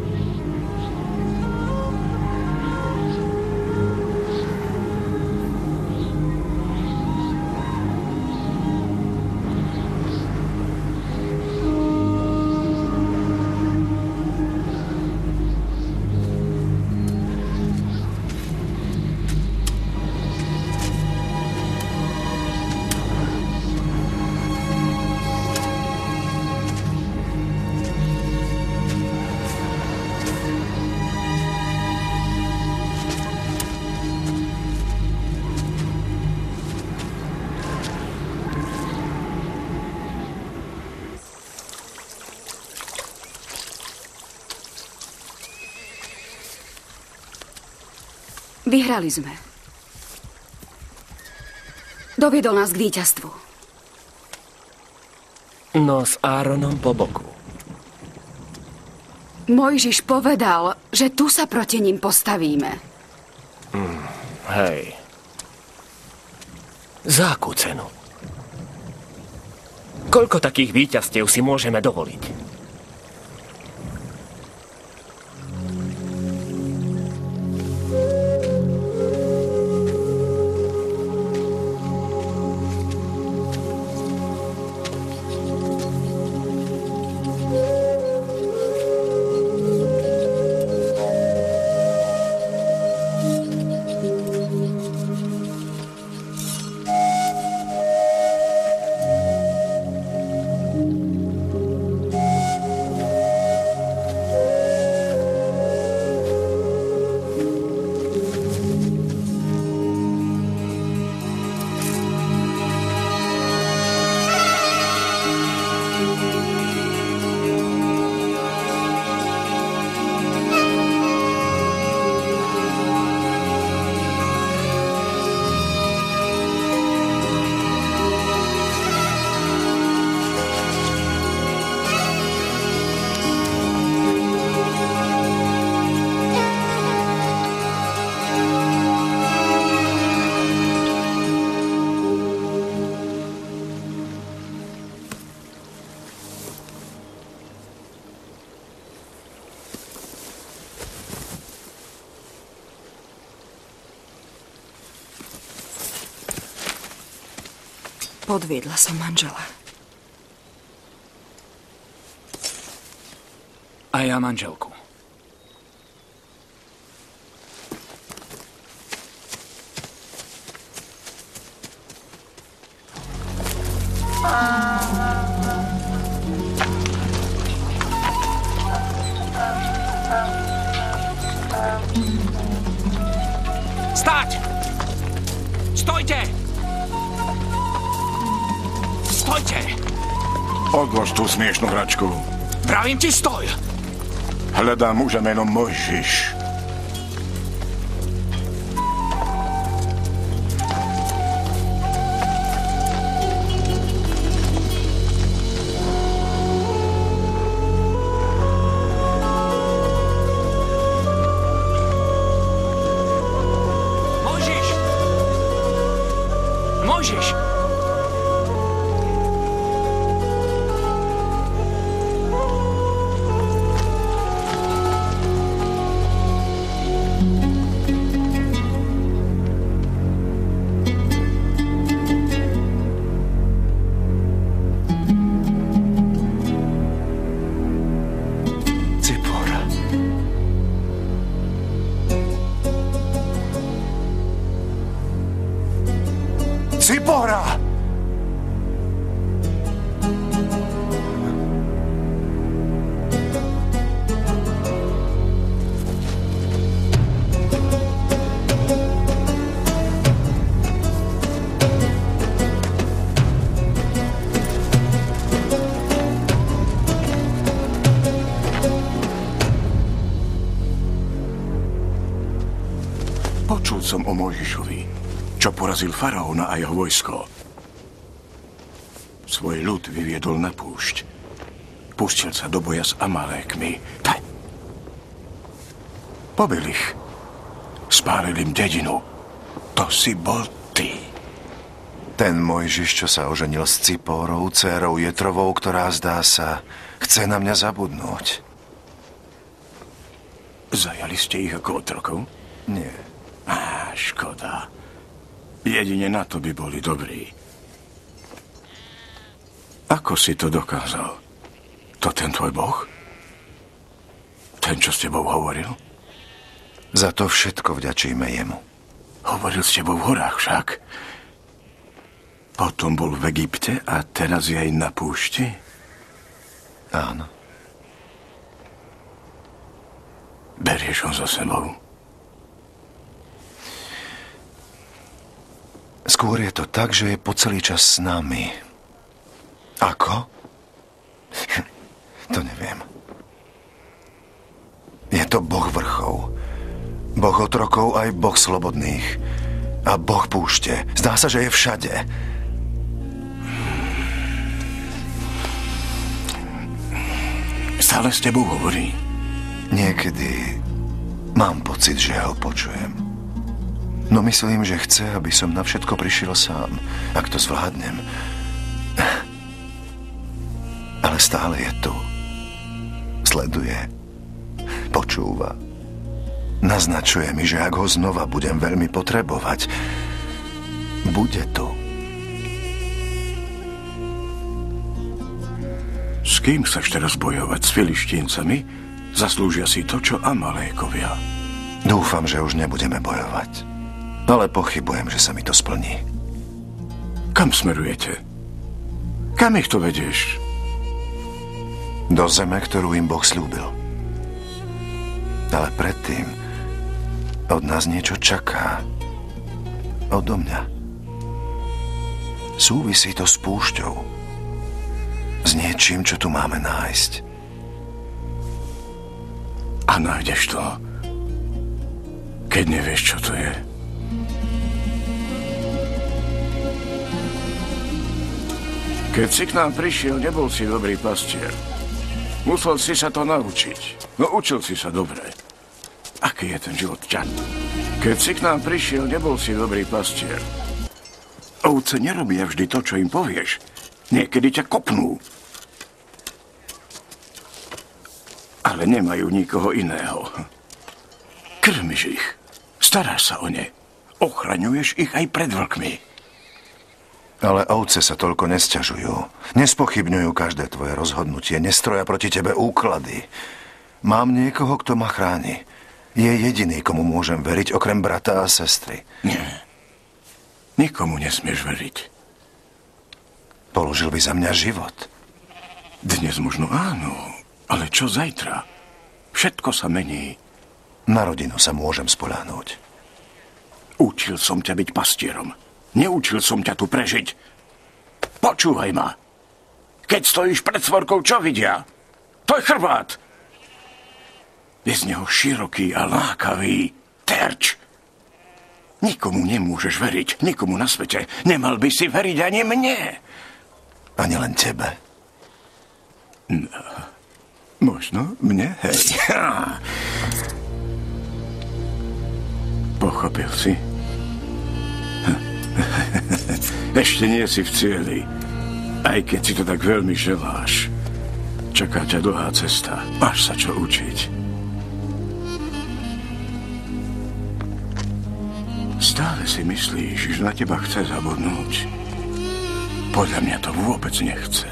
Vyhrali sme. Doviedol nás k víťazstvu. No s Áronom po boku. Mojžiš povedal, že tu sa proti ním postavíme. Hej. Za akú cenu? Koľko takých víťazstiev si môžeme dovoliť? Podviedla som manžela. A ja manželku. Stať! Stojte! Stojte! Odlož tú smiešnú hračku. Vravím ti, stoj! Hľadám muža menom Mojžiš. Mojžiš! Cipora! Počul som o Mojžišovi, čo porazil faraóna a jeho vojsko. Svoj ľud vyviedol na púšť. Pustil sa do boja s Amalékmi. Pobil ich. Spálil im dedinu. To si bol ty. Ten Mojžiš, čo sa oženil s Cipórou, dcérou Jetrovou, ktorá, zdá sa, chce na mňa zabudnúť. Zajali ste ich ako otrokov? Nie. Škoda. Jedine na to by boli dobrí. Ako si to dokázal? To ten tvoj boh? Ten, čo s tebou hovoril? Za to všetko vďačíme jemu. Hovoril s tebou v horách však. Potom bol v Egypte a teraz je aj na púšti? Áno. Berieš ho so sebou? Skôr je to tak, že je po celý čas s nami. Ako? To neviem. Je to Boh vrchov. Boh otrokov aj Boh slobodných. A Boh púšte. Zdá sa, že je všade. Stále s tebou hovorí? Niekedy mám pocit, že ho počujem. No myslím, že chce, aby som na všetko prišiel sám, ak to zvládnem. Ale stále je tu. Sleduje. Počúva. Naznačuje mi, že ak ho znova budem veľmi potrebovať, bude tu. S kým chceš teraz bojovať? S Filištíncami? Zaslúžia si to, čo Amalékovia. Dúfam, že už nebudeme bojovať. Ale pochybujem, že sa mi to splní. Kam smerujete? Kam ich to vedieš? Do zeme, ktorú im Boh slúbil. Ale predtým od nás niečo čaká. Odo mňa. Súvisí to s púšťou. S niečím, čo tu máme nájsť. A nájdeš to, keď nevieš, čo to je. Keď si k nám prišiel, nebol si dobrý pastier. Musel si sa to naučiť. No učil si sa dobre. Aký je ten život ťa? Keď si k nám prišiel, nebol si dobrý pastier. Ovce nerobia vždy to, čo im povieš. Niekedy ťa kopnú. Ale nemajú nikoho iného. Krmiš ich. Staráš sa o ne. Ochraňuješ ich aj pred vlkmi. Ale ovce sa toľko nesťažujú. Nespochybňujú každé tvoje rozhodnutie. Nestroja proti tebe úklady. Mám niekoho, kto ma chráni. Je jediný, komu môžem veriť, okrem brata a sestry. Nie. Nikomu nesmieš veriť. Položil by za mňa život. Dnes možno áno, ale čo zajtra? Všetko sa mení. Na rodinu sa môžem spoľahnúť. Učil som ťa byť pastierom. Neučil som ťa tu prežiť. Počúvaj ma. Keď stojíš pred svorkou, čo vidia? To je chrbát. Je z neho široký a lákavý terč. Nikomu nemôžeš veriť, nikomu na svete. Nemal by si veriť ani mne. Ani len tebe. No, možno mne, hej. Pochopil si? Ešte nie si v cieli. Aj keď si to tak veľmi želáš. Čaká ťa dlhá cesta. Máš sa čo učiť. Stále si myslíš, že na teba chce zabudnúť. Podľa mňa to vôbec nechce.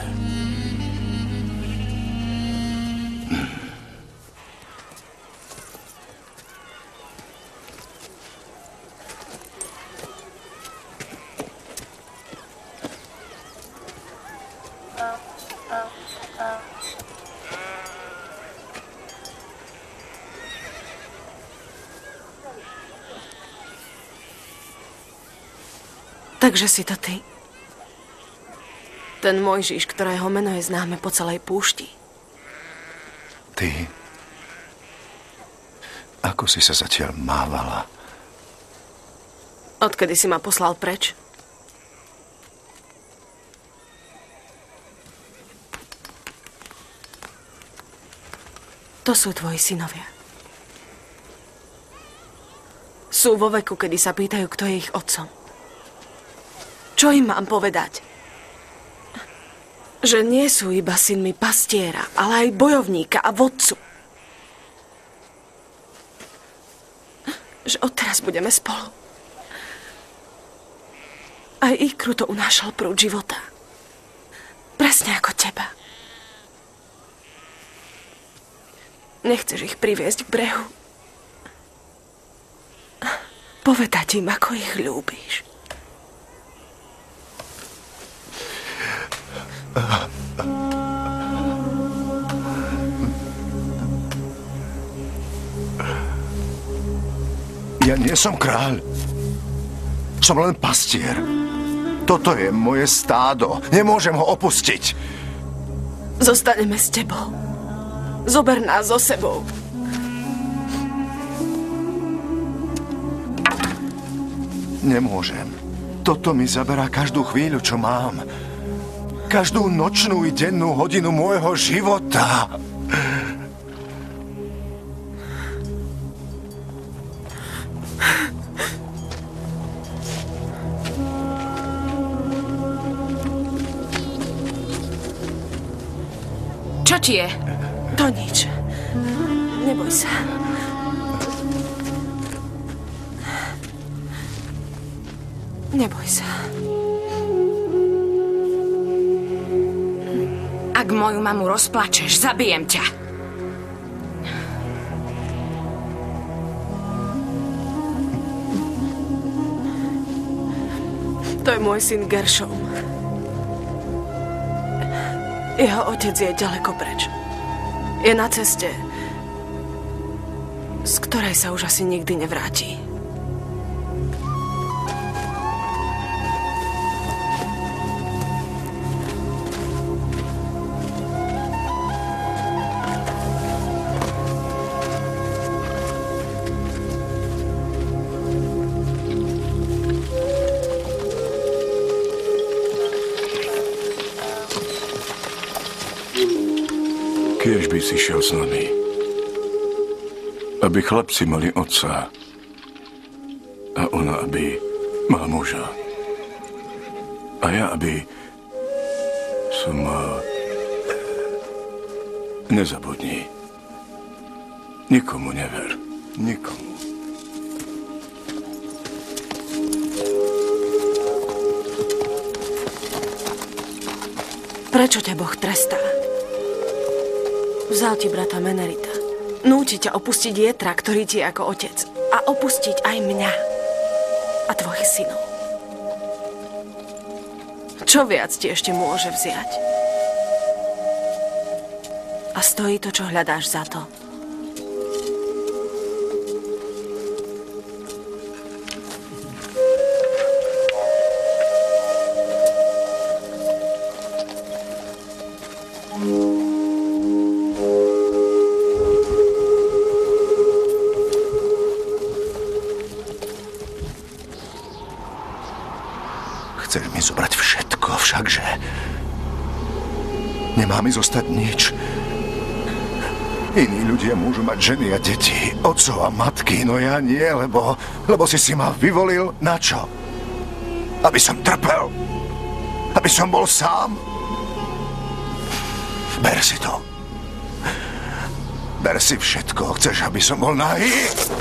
Takže si to ty. Ten Mojžiš, ktorého meno je známe po celej púšti. Ty? Ako si sa zatiaľ mávala? Odkedy si ma poslal preč? To sú tvoji synovia. Sú vo veku, kedy sa pýtajú, kto je ich otcom. Čo im mám povedať? Že nie sú iba synmi pastiera, ale aj bojovníka a vodcu. Že odteraz budeme spolu. Aj ich kruto unášal prúd života. Presne ako teba. Nechceš ich priviesť k brehu. Povedať im, ako ich ľúbiš. Ja nie som kráľ. Som len pastier. Toto je moje stádo. Nemôžem ho opustiť. Zostaneme s tebou. Zober nás so sebou. Nemôžem. Toto mi zaberá každú chvíľu, čo mám. Každú nočnú i dennú hodinu môjho života. Čo ti je? To nič. Neboj sa. Neboj sa. Ak moju mamu rozplačeš, zabijem ťa. To je môj syn Gershom. Jeho otec je ďaleko preč. Je na ceste, z ktorej sa už asi nikdy nevráti. Kiež by si šiel s nami, aby chlapci mali otca a ona, aby mala muža. A ja, aby som mal... Nezabudni. Nikomu never. Nikomu. Prečo ťa Boh trestá? Vzal ti brata Menerita. Núti ťa opustiť Jetra, ktorý ti je ako otec. A opustiť aj mňa. A tvojich synov. Čo viac ti ešte môže vziať? A stojí to, čo hľadáš za to? Chceš mi zobrať všetko, všakže? Nemá mi zostať nič. Iní ľudia môžu mať ženy a deti, otcov a matky, no ja nie, lebo si ma vyvolil na čo? Aby som trpel? Aby som bol sám? Ber si to. Ber si všetko. Chceš, aby som bol nahý?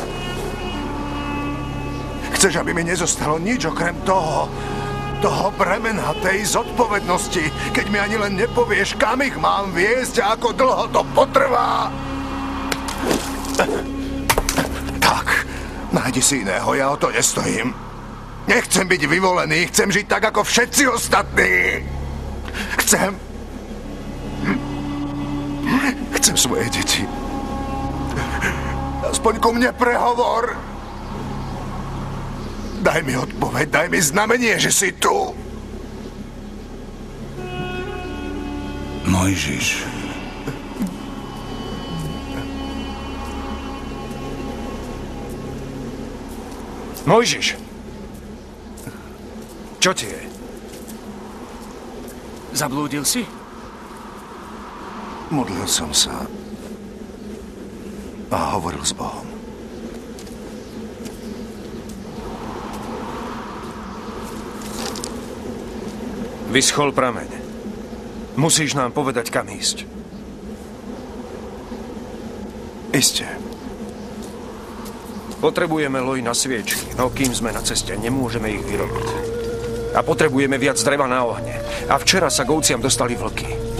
Chceš, aby mi nezostalo nič okrem toho bremena, tej zodpovednosti, keď mi ani len nepovieš, kam ich mám viesť a ako dlho to potrvá. Tak, nájdi si iného, ja o to nestojím. Nechcem byť vyvolený, chcem žiť tak, ako všetci ostatní. Chcem svoje deti. Aspoň ku mne prehovor. Daj mi odpoveď, daj mi znamenie, že si tu. Mojžiš. Mojžiš. Čo ti je? Zablúdil si? Modlil som sa a hovoril s Bohom. Vyschol prameň. Musíš nám povedať, kam ísť. Isté. Potrebujeme loj na sviečky, no kým sme na ceste, nemôžeme ich vyrobiť. A potrebujeme viac dreva na ohne. A včera sa k ovciam dostali vlky.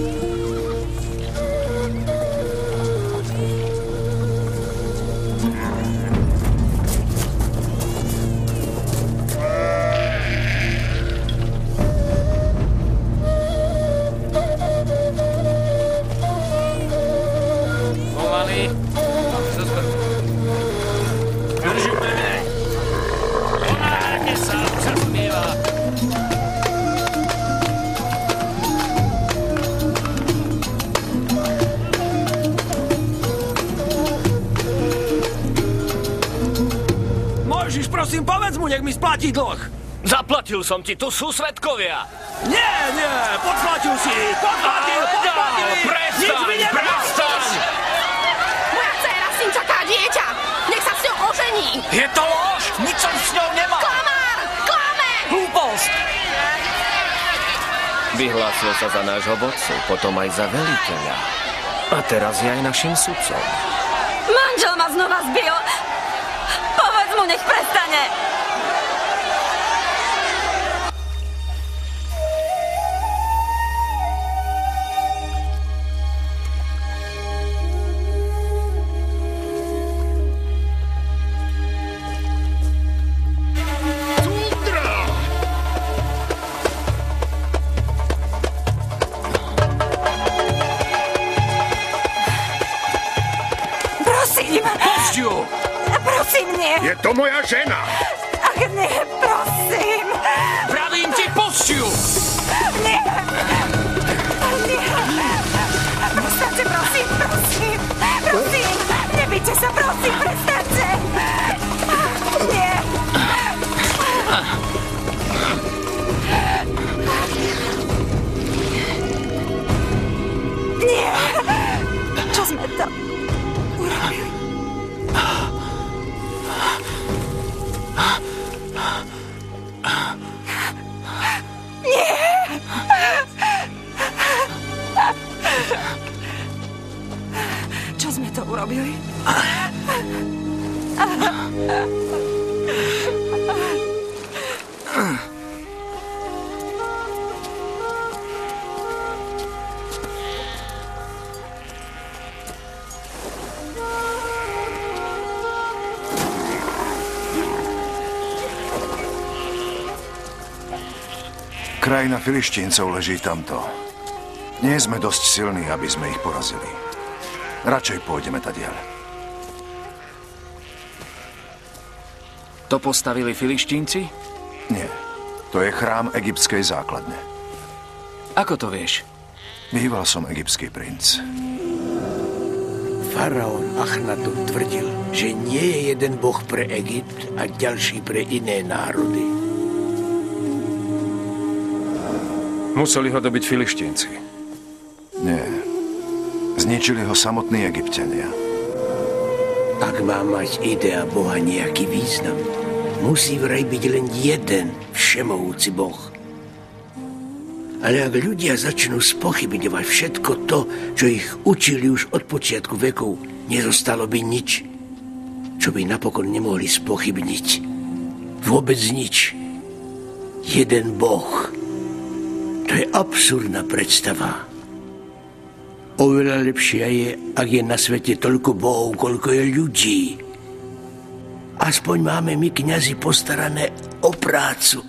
Prosím, povedz mu, nech mi splatí dlh. Zaplatil som ti, tu sú svedkovia. Nie, podplatil si. Podplatil. Prestaň. Moja dcéra s ním čaká dieťa. Nech sa s ňou ožení. Je to lož, nič som s ňou nemal. Klamár, klame. Hlúposť. Vyhlásil sa za nášho vodcu, potom aj za veliteľa. A teraz je aj našim sudcom. Manžel ma znova zbil. Povedz mu, nech prestane. Je to moja žena! Ach, nie, prosím! Pravím ti, pusť ju! Nie! Nie! Prestaňte, prosím! Prosím! Nebijte sa, prosím, prestaňte! Nie! Nie! Čo sme to urobili? Čo sme to urobili? Krajina Filištíncov leží tamto. Nie sme dosť silní, aby sme ich porazili. Radšej pôjdeme tadiaľ. To postavili Filištínci? Nie. To je chrám egyptskej základne. Ako to vieš? Býval som egyptský princ. Faraón Achnaton tvrdil, že nie je jeden boh pre Egypt a ďalší pre iné národy. Museli ho dobiť Filištínci. Nie. Zničili ho samotní Egypťania. Ak má mať idea Boha nejaký význam, musí vraj byť len jeden všemohúci Boh. Ale ak ľudia začnú spochybňovať všetko to, čo ich učili už od počiatku vekov, nezostalo by nič, čo by napokon nemohli spochybniť. Vôbec nič. Jeden Boh. To je absurdná predstava. Oveľa lepšia je, ak je na svete toľko bohov, koľko je ľudí. Aspoň máme my, kňazi, postarané o prácu.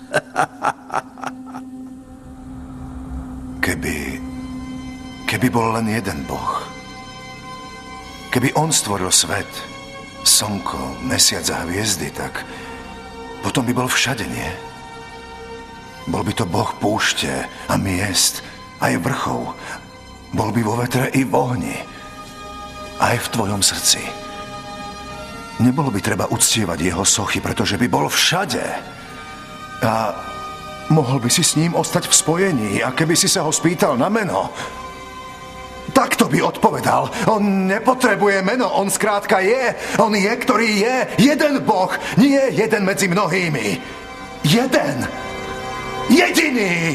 Keby bol len jeden Boh. Keby on stvoril svet, slnko, mesiac a hviezdy, tak potom by bol všade, nie? Bol by to Boh púšte a miest, aj vrchov. Bol by vo vetre i v ohni. Aj v tvojom srdci. Nebolo by treba uctievať jeho sochy, pretože by bol všade. A Mohol by si s ním ostať v spojení a keby si sa ho spýtal na meno, takto by odpovedal. On nepotrebuje meno, on skrátka je. On je, ktorý je. Jeden Boh, nie jeden medzi mnohými. Jeden. Jediný.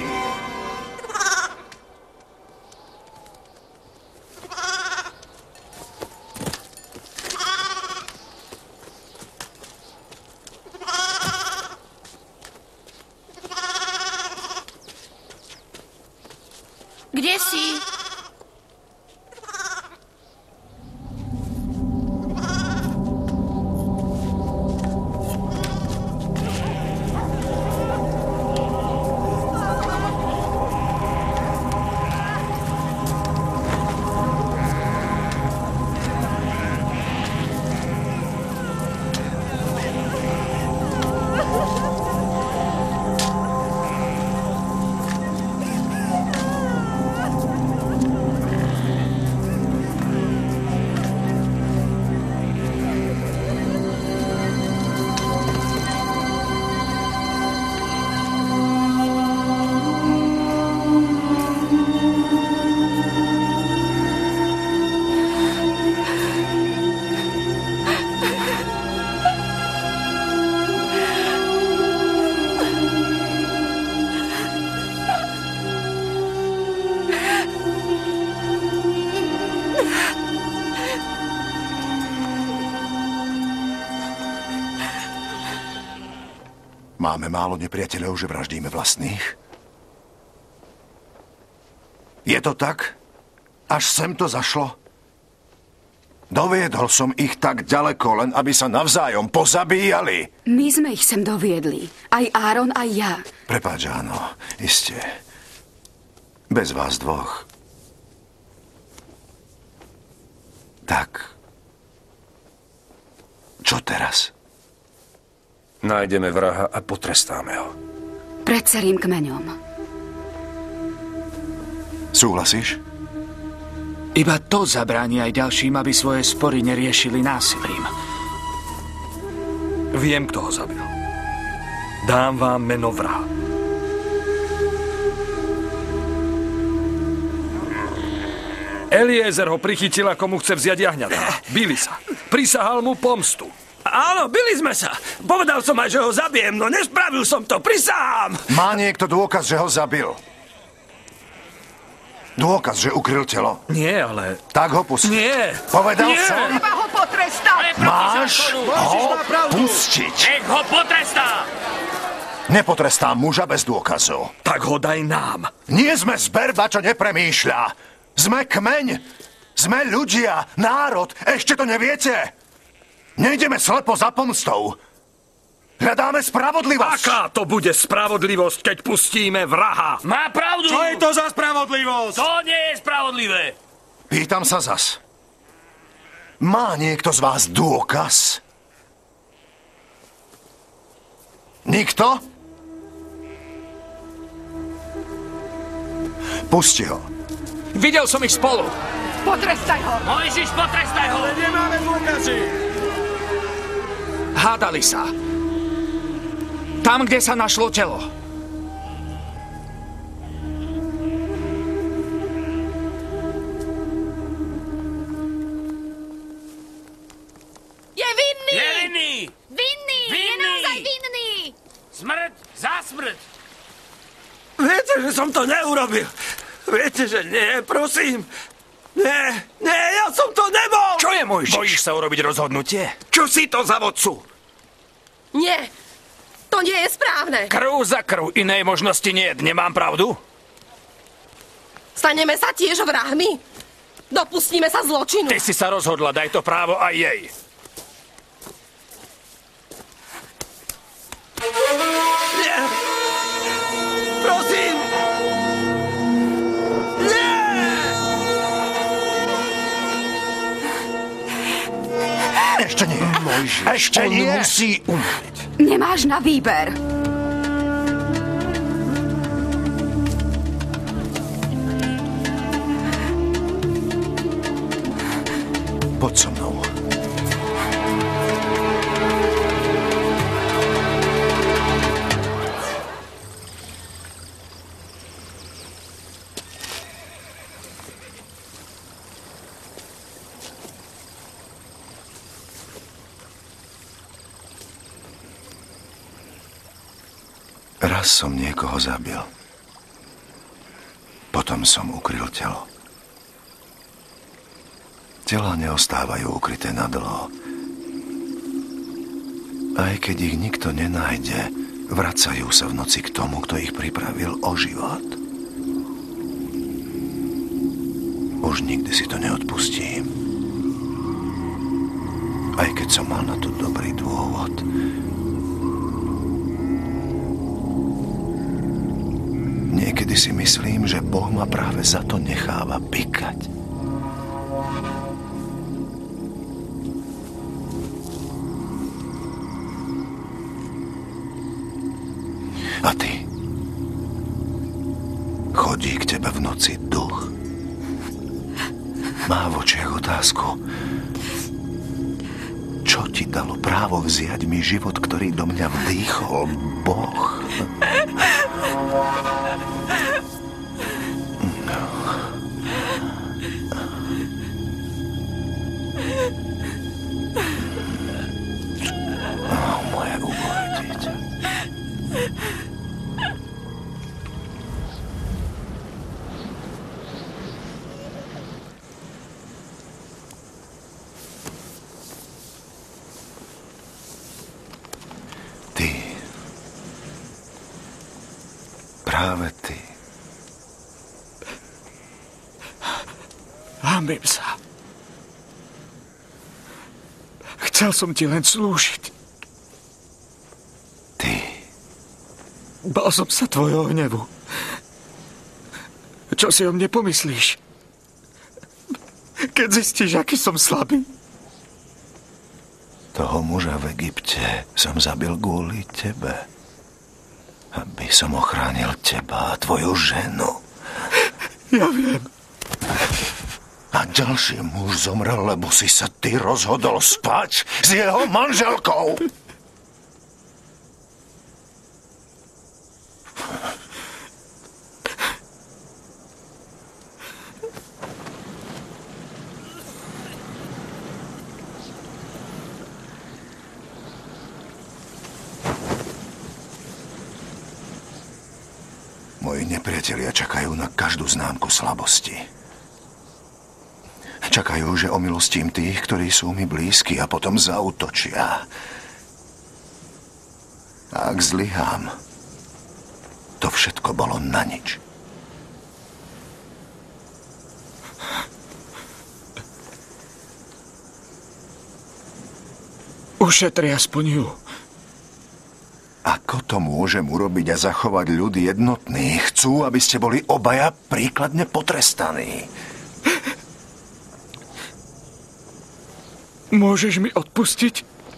Kde si? Máme málo nepriateľov, že vraždíme vlastných? Je to tak? Až sem to zašlo? Doviedol som ich tak ďaleko, len aby sa navzájom pozabíjali. My sme ich sem doviedli. Aj Áron, aj ja. Prepáč, áno, iste. Bez vás dvoch. Tak. Čo teraz? Nájdeme vraha a potrestáme ho. Pred celým kmeňom. Súhlasíš? Iba to zabráni aj ďalším, aby svoje spory neriešili násilím. Viem, kto ho zabil. Dám vám meno vraha. Eliezer ho prichytil, ako mu chce vziať jahňatá. Bili sa. Prisahal mu pomstu. Áno, bili sme sa. Povedal som aj, že ho zabijem, no nespravil som to, prisahám. Má niekto dôkaz, že ho zabil? Dôkaz, že ukryl telo? Nie, ale... Tak ho pusti. Nie. Povedal Nie. som. Treba ho potrestať. Máš ho pustiť. Nech ho potrestá. Nepotrestám muža bez dôkazov. Tak ho daj nám. Nie sme zberba, čo nepremýšľa. Sme kmeň. Sme ľudia, národ. Ešte to neviete? Nejdeme slepo za pomstou. Hľadáme spravodlivosť. Aká to bude spravodlivosť, keď pustíme vraha? Má pravdu. Čo je to za spravodlivosť? To nie je spravodlivé. Pýtam sa zas. Má niekto z vás dôkaz? Nikto? Pusti ho. Videl som ich spolu. Potrestaj ho. Mojžiš, potrestaj ho. Ale nemáme dôkazy. Hádali sa. Tam, kde sa našlo telo. Je vinný! Je vinný! Vinný! Je naozaj vinný! Smrť za smrť! Viete, že som to neurobil. Viete, že nie, prosím. Nie, ja som to nebol. Čo je, Mojžiš? Bojíš sa urobiť rozhodnutie? Čo si to za vodcu? Nie, to nie je správne. Krv za krv, inej možnosti nie. Nemám pravdu? Staneme sa tiež vrahmi? Dopustíme sa zločinu? Ty si sa rozhodla, daj to právo aj jej. Nie. Prosím. Nie. Ešte nie. Mojžiš, Ešte on nie. musí umrieť. Nemáš na výber. Poď so mnou. Raz som niekoho zabil. Potom som ukryl telo. Tela neostávajú ukryté nadlho. Aj keď ich nikto nenájde, vracajú sa v noci k tomu, kto ich pripravil o život. Už nikdy si to neodpustím. Aj keď som mal na to dobrý dôvod. Niekedy si myslím, že Boh ma práve za to necháva pikať. A ty? Chodí k tebe v noci duch. Má v očiach otázku. Čo ti dalo právo vziať mi život, ktorý do mňa vdýchol Boh? Moje ubohé dieťa. Práve ty. Hanbím sa. Chcel som ti len slúžiť. Ty. Bál som sa tvojho hnevu. Čo si o mne pomyslíš? Keď zistíš, aký som slabý. Toho muža v Egypte som zabil kvôli tebe. Aby som ochránil teba a tvoju ženu. Ja viem. A ďalší muž zomrel, lebo si sa ty rozhodol spať s jeho manželkou. Moji nepriatelia čakajú na každú známku slabosti. Čakajú, že omilostím tých, ktorí sú mi blízki a potom zaútočia. A ak zlyhám, to všetko bolo na nič. Ušetri aspoň ju. Ako to môžem urobiť a zachovať ľud jednotný? Chcú, aby ste boli obaja príkladne potrestaní. Môžeš mi odpustiť?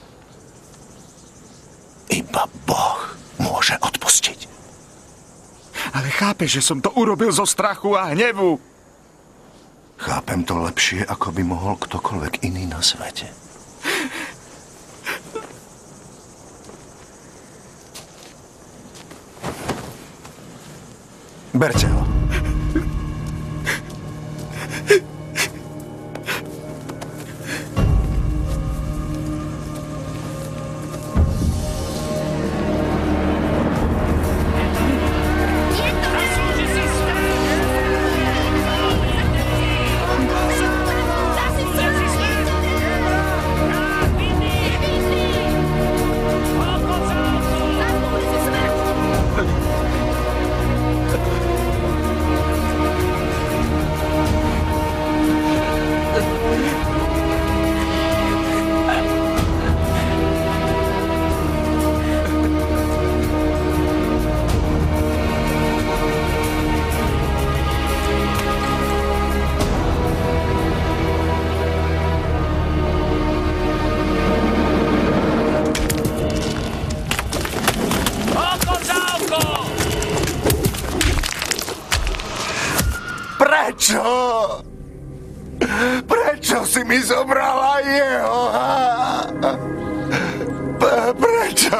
Iba Boh môže odpustiť. Ale chápeš, že som to urobil zo strachu a hnevu. Chápem to lepšie, ako by mohol ktokoľvek iný na svete. Berte ho. Prečo si mi zobrala jeho? Prečo?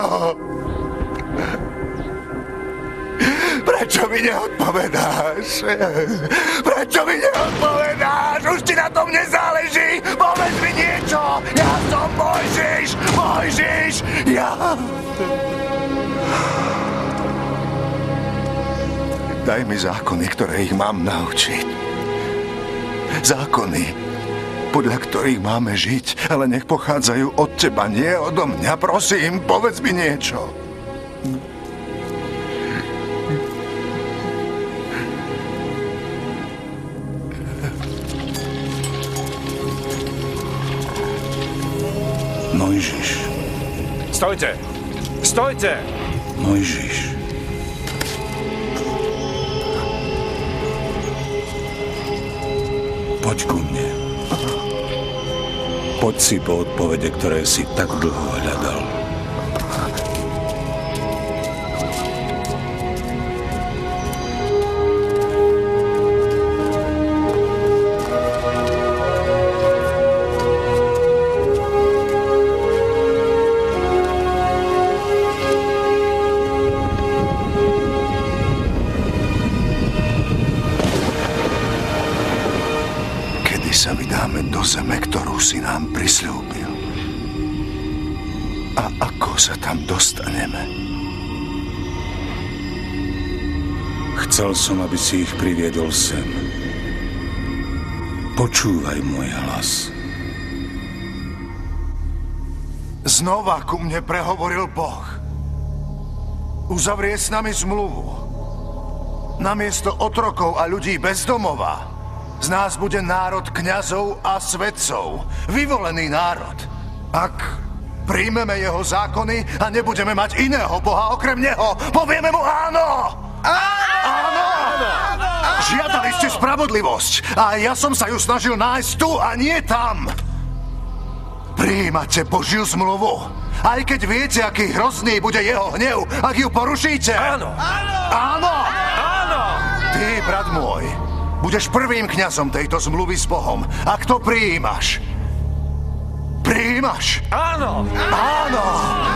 Prečo mi neodpovedáš? Prečo mi neodpovedáš? Už ti na tom nezáleží? Povedz mi niečo! Ja som Mojžiš! Mojžiš! Ja... Daj mi zákony, ktoré ich mám naučiť. Zákony, podľa ktorých máme žiť, ale nech pochádzajú od teba, nie odo mňa. Prosím, povedz mi niečo. Mojžiš. Stojte! Stojte! Mojžiš. Poď ku mne. Poď si po odpovede, ktoré si tak dlho hľadal. Sa vydáme do zeme, ktorú si nám prisľúbil. A ako sa tam dostaneme? Chcel som, aby si ich priviedol sem. Počúvaj môj hlas. Znova ku mne prehovoril Boh. Uzavrie s nami zmluvu. Namiesto otrokov a ľudí bez domova z nás bude národ kňazov a svedcov. Vyvolený národ. Ak príjmeme jeho zákony a nebudeme mať iného Boha okrem neho, povieme mu áno! Áno! Žiadali ste spravodlivosť a ja som sa ju snažil nájsť tu a nie tam. Prijímate Božiu zmluvu, aj keď viete, aký hrozný bude jeho hnev, ak ju porušíte. Áno! Áno! Áno! Ty, brat môj, budeš prvým kňazom tejto zmluvy s Bohom. Ak to prijímaš. Prijímaš? Áno! Áno!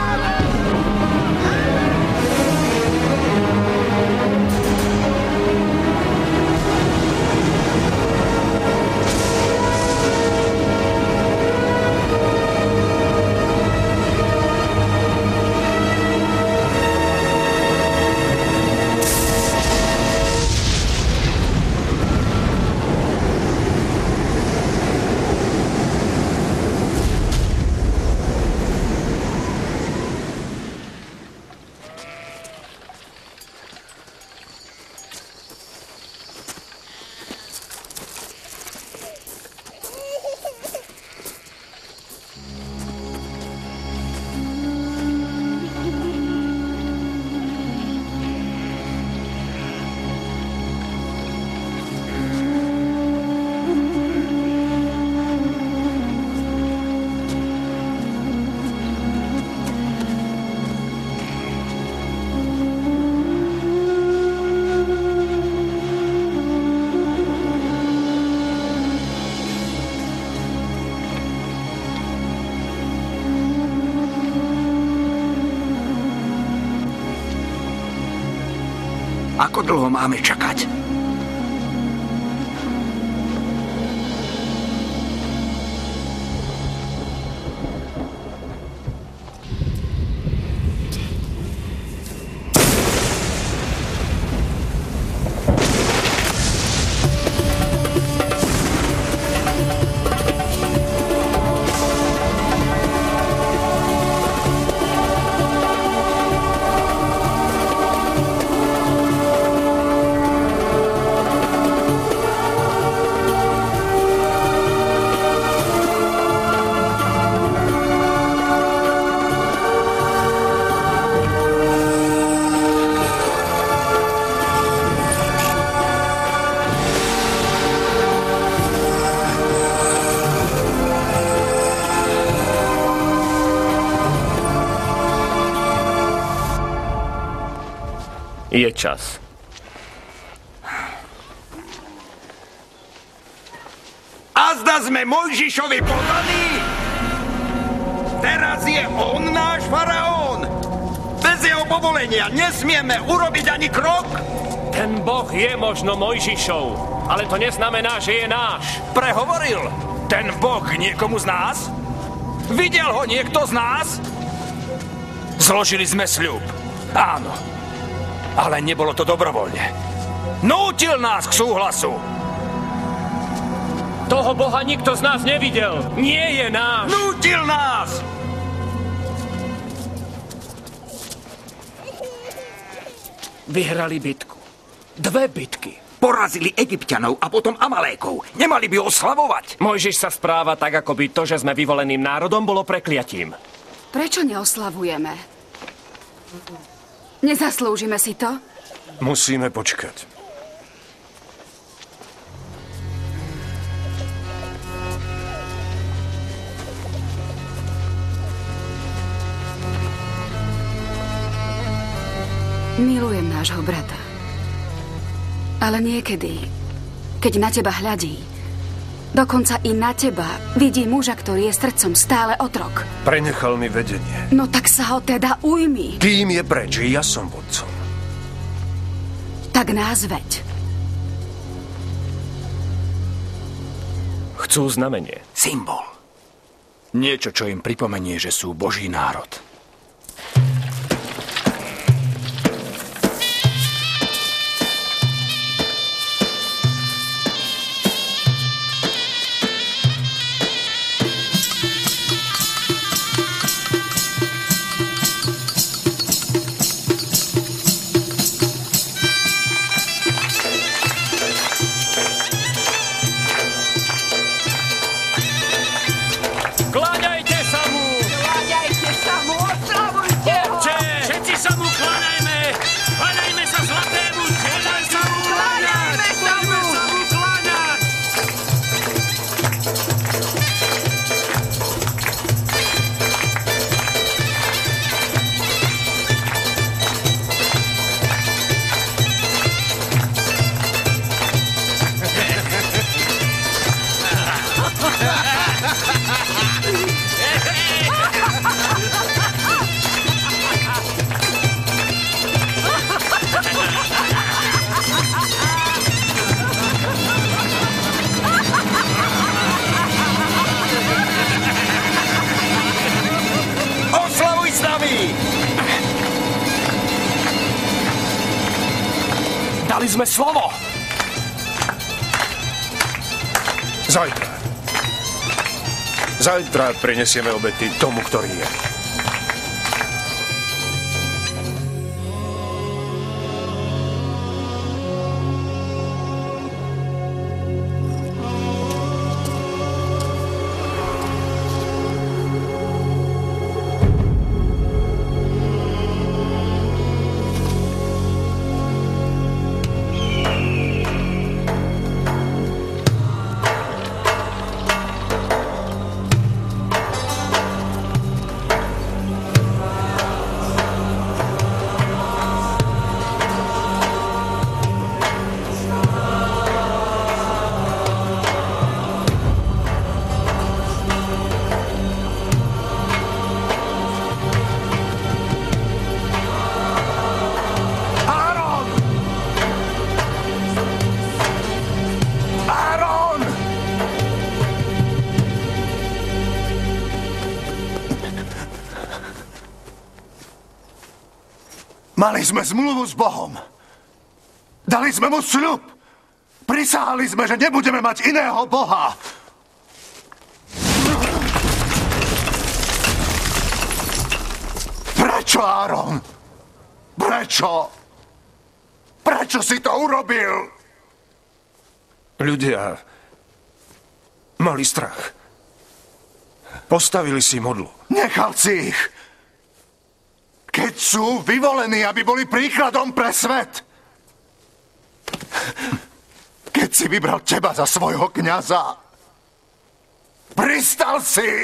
Ako dlho máme čakať? Je čas. A zda sme Mojžišovi podaní? Teraz je on náš faraón. Bez jeho povolenia nesmieme urobiť ani krok. Ten boh je možno Mojžišov, ale to neznamená, že je náš. Prehovoril ten boh niekomu z nás? Videl ho niekto z nás? Zložili sme sľub. Áno. Ale nebolo to dobrovoľne. Nútil nás k súhlasu. Toho Boha nikto z nás nevidel. Nie je náš. Nútil nás! Vyhrali bitku. 2 bitky. Porazili Egypťanov a potom Amalékov. Nemali by oslavovať. Mojžiš sa správa tak, ako by to, že sme vyvoleným národom, bolo prekliatím. Prečo neoslavujeme? Nezaslúžime si to? Musíme počkať. Milujem nášho brata. Ale niekedy, keď na teba hľadí, dokonca i na teba vidí muža, ktorý je srdcom stále otrok. Prenechal mi vedenie. No tak sa ho teda ujmi. Kým je preč, ja som vodcom. Tak nás veď. Chcú znamenie. Symbol. Niečo, čo im pripomenie, že sú Boží národ. Kláňajte sa mu! Kláňajte sa mu, oslavujte ho! Všetci sa mu kláňajme! Kláňajme sa zlatému! Kláňajme sa mu! Kláňajme sa mu! Kláňať! Oslavuj s nami! Dali sme slovo! Zajtra. Zajtra prinesieme obety tomu, ktorý je. Mali sme zmluvu s Bohom. Dali sme mu sľub. Prisahali sme, že nebudeme mať iného Boha. Prečo, Áron? Prečo? Prečo si to urobil? Ľudia mali strach. Postavili si modlu. Nechal si ich. Keď sú vyvolení, aby boli príkladom pre svet. Keď si vybral teba za svojho kňaza. Pristal si.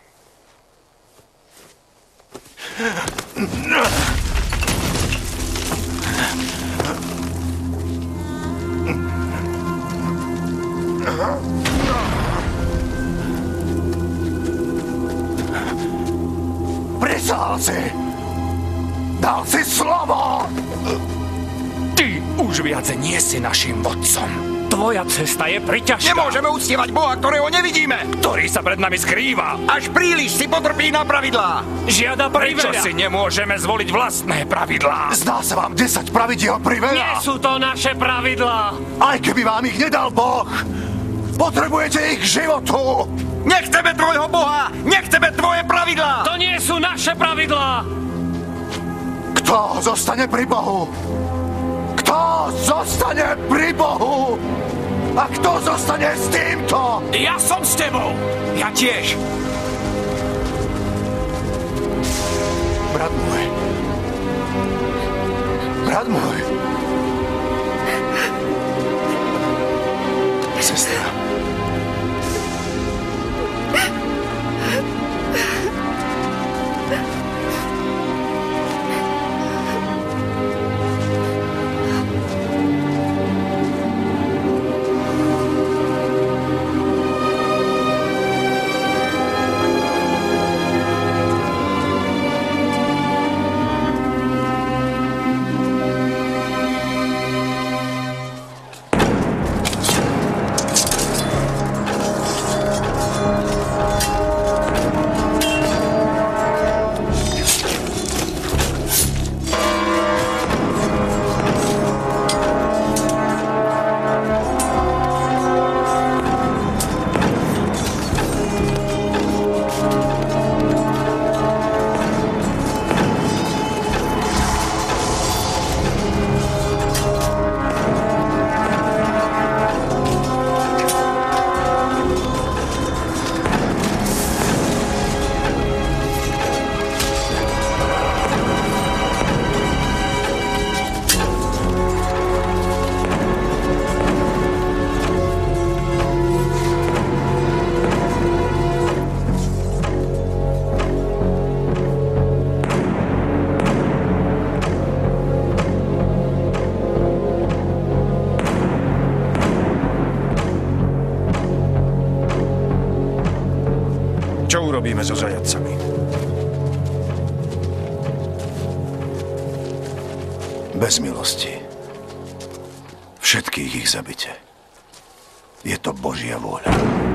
Prisahal si. Dal si slovo! Ty už viac nie si našim vodcom. Tvoja cesta je priťažká. Nemôžeme uctievať Boha, ktorého nevidíme. Ktorý sa pred nami skrýva. Až príliš si potrpí na pravidlá. Žiada Prečo priveľa. si nemôžeme zvoliť vlastné pravidlá? Zdá sa vám 10 pravidiel priveľa? Nie sú to naše pravidlá. Aj keby vám ich nedal Boh, potrebujete ich k životu. Nechceme tvojho Boha, nechceme tvoje pravidlá. To nie sú naše pravidlá. Kto zostane pri Bohu? Kto zostane pri Bohu? A kto zostane s týmto? Ja som s tebou. Ja tiež. Brat môj. Brat môj. Sestra. Čo urobíme so zajatcami? Bez milosti. Všetkých ich zabite. Je to Božia vôľa.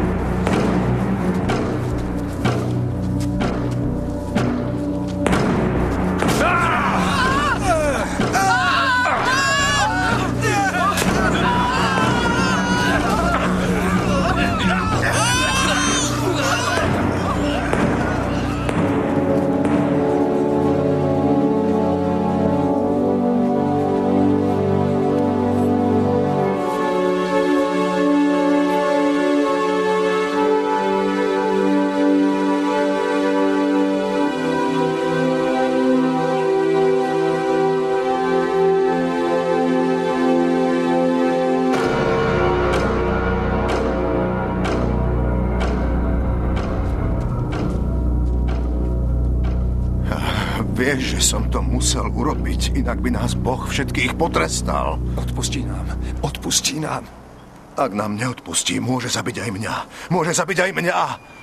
Vieš, že som to musel urobiť, inak by nás Boh všetkých potrestal. Odpustí nám, odpustí nám. Ak nám neodpustí, môže zabiť aj mňa. Môže zabiť aj mňa.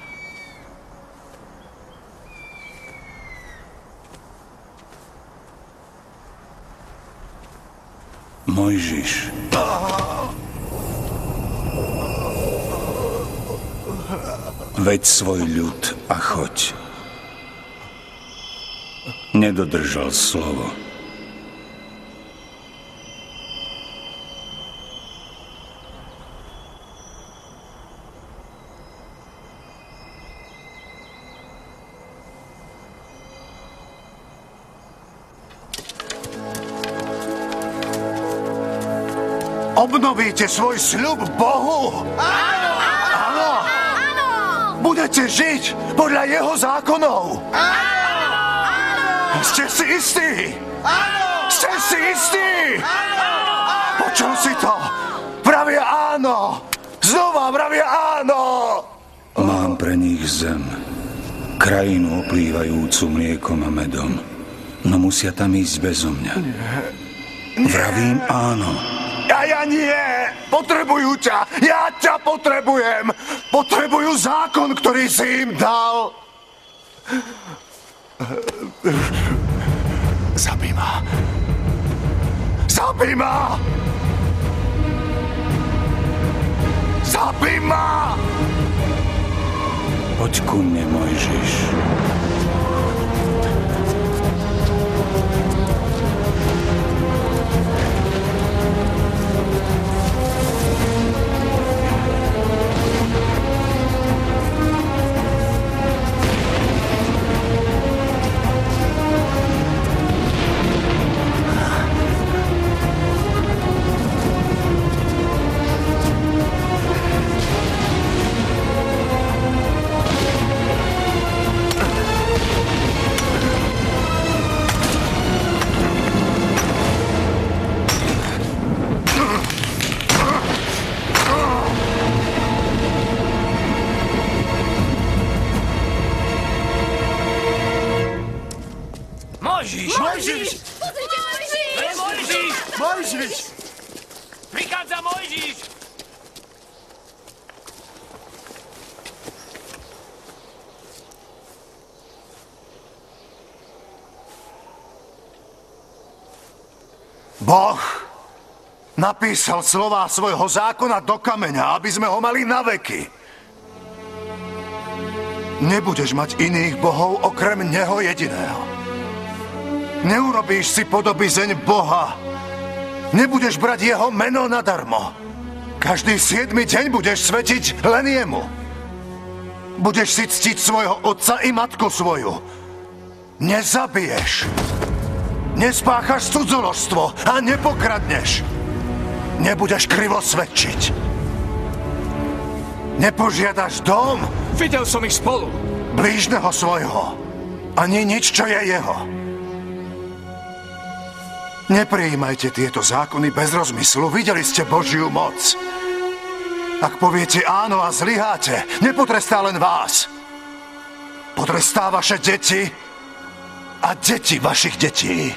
Mojžiš. Veď svoj ľud a choď. Nedodržal slovo. Obnovíte svoj sľub Bohu? Áno! Áno! Áno! Budete žiť podľa jeho zákonov? Áno! Ste si istí? Áno! Ste si istí? Áno! Počul si to? Vravia áno! Znova vravia áno! Mám pre nich zem, krajinu oplývajúcu mliekom a medom, no musia tam ísť bezo mňa. Vravím áno. Ja nie! Potrebujú ťa! Ja ťa potrebujem! Potrebujú zákon, ktorý si im dal! Zabij ma! Zabij ma! Zabij ma! Poď ku mne, Mojžiš. Prichádza Mojžiš! Boh napísal slová svojho zákona do kameňa, aby sme ho mali na veky. Nebudeš mať iných bohov okrem neho jediného. Neurobíš si podobizeň Boha. Nebudeš brať jeho meno nadarmo. Každý 7. deň budeš svetiť len jemu. Budeš si ctiť svojho otca i matku svoju. Nezabiješ. Nespáchaš cudzoložstvo a nepokradneš. Nebudeš krivo svedčiť. Nepožiadaš dom. Videl som ich spolu. Blížneho svojho. Ani nič, čo je jeho. Neprijímajte tieto zákony bez rozmyslu. Videli ste Božiu moc. Ak poviete áno a zlyháte, nepotrestá len vás. Potrestá vaše deti a deti vašich detí.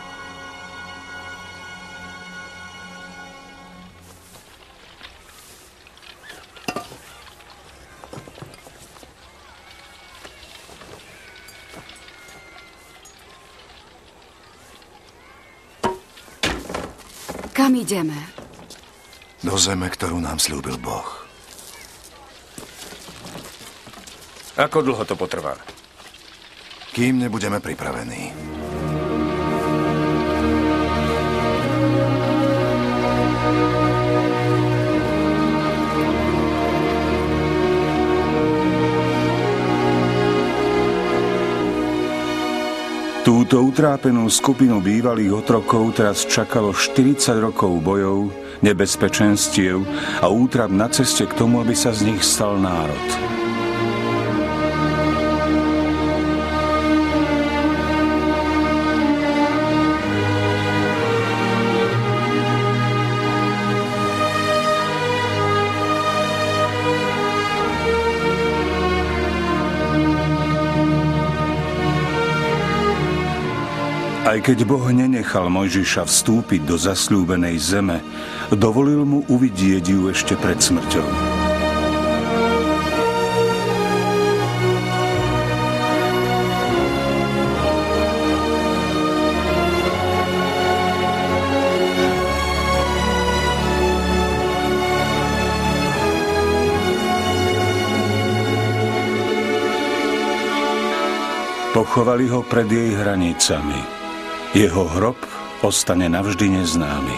Kam ideme? Do zeme, ktorú nám slúbil Boh. Ako dlho to potrvá? Kým nebudeme pripravení. Túto utrápenú skupinu bývalých otrokov teraz čakalo 40 rokov bojov, nebezpečenstiev a útrap na ceste k tomu, aby sa z nich stal národ. Aj keď Boh nenechal Mojžiša vstúpiť do zasľúbenej zeme, dovolil mu uvidieť ju ešte pred smrťou. Pochovali ho pred jej hranicami. Jeho hrob ostane navždy neznámy.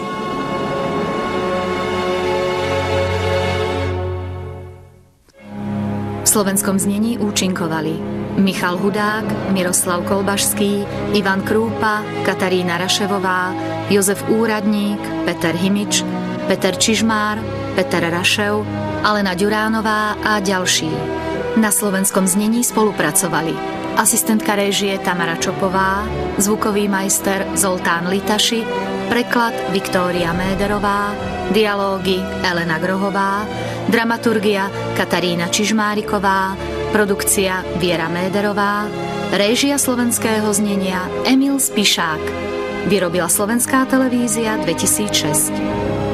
V slovenskom znení účinkovali Michal Hudák, Miroslav Kolbašský, Ivan Krúpa, Katarína Raševová, Jozef Úradník, Peter Himič, Peter Čižmár, Peter Rašev, Alena Ďuránová a ďalší. Na slovenskom znení spolupracovali asistentka réžie Tamara Čopová, zvukový majster Zoltán Litaši, preklad Viktória Méderová, dialógy Elena Grohová, dramaturgia Katarína Čižmáriková, produkcia Viera Méderová, réžia slovenského znenia Emil Spišák. Vyrobila Slovenská televízia 2006.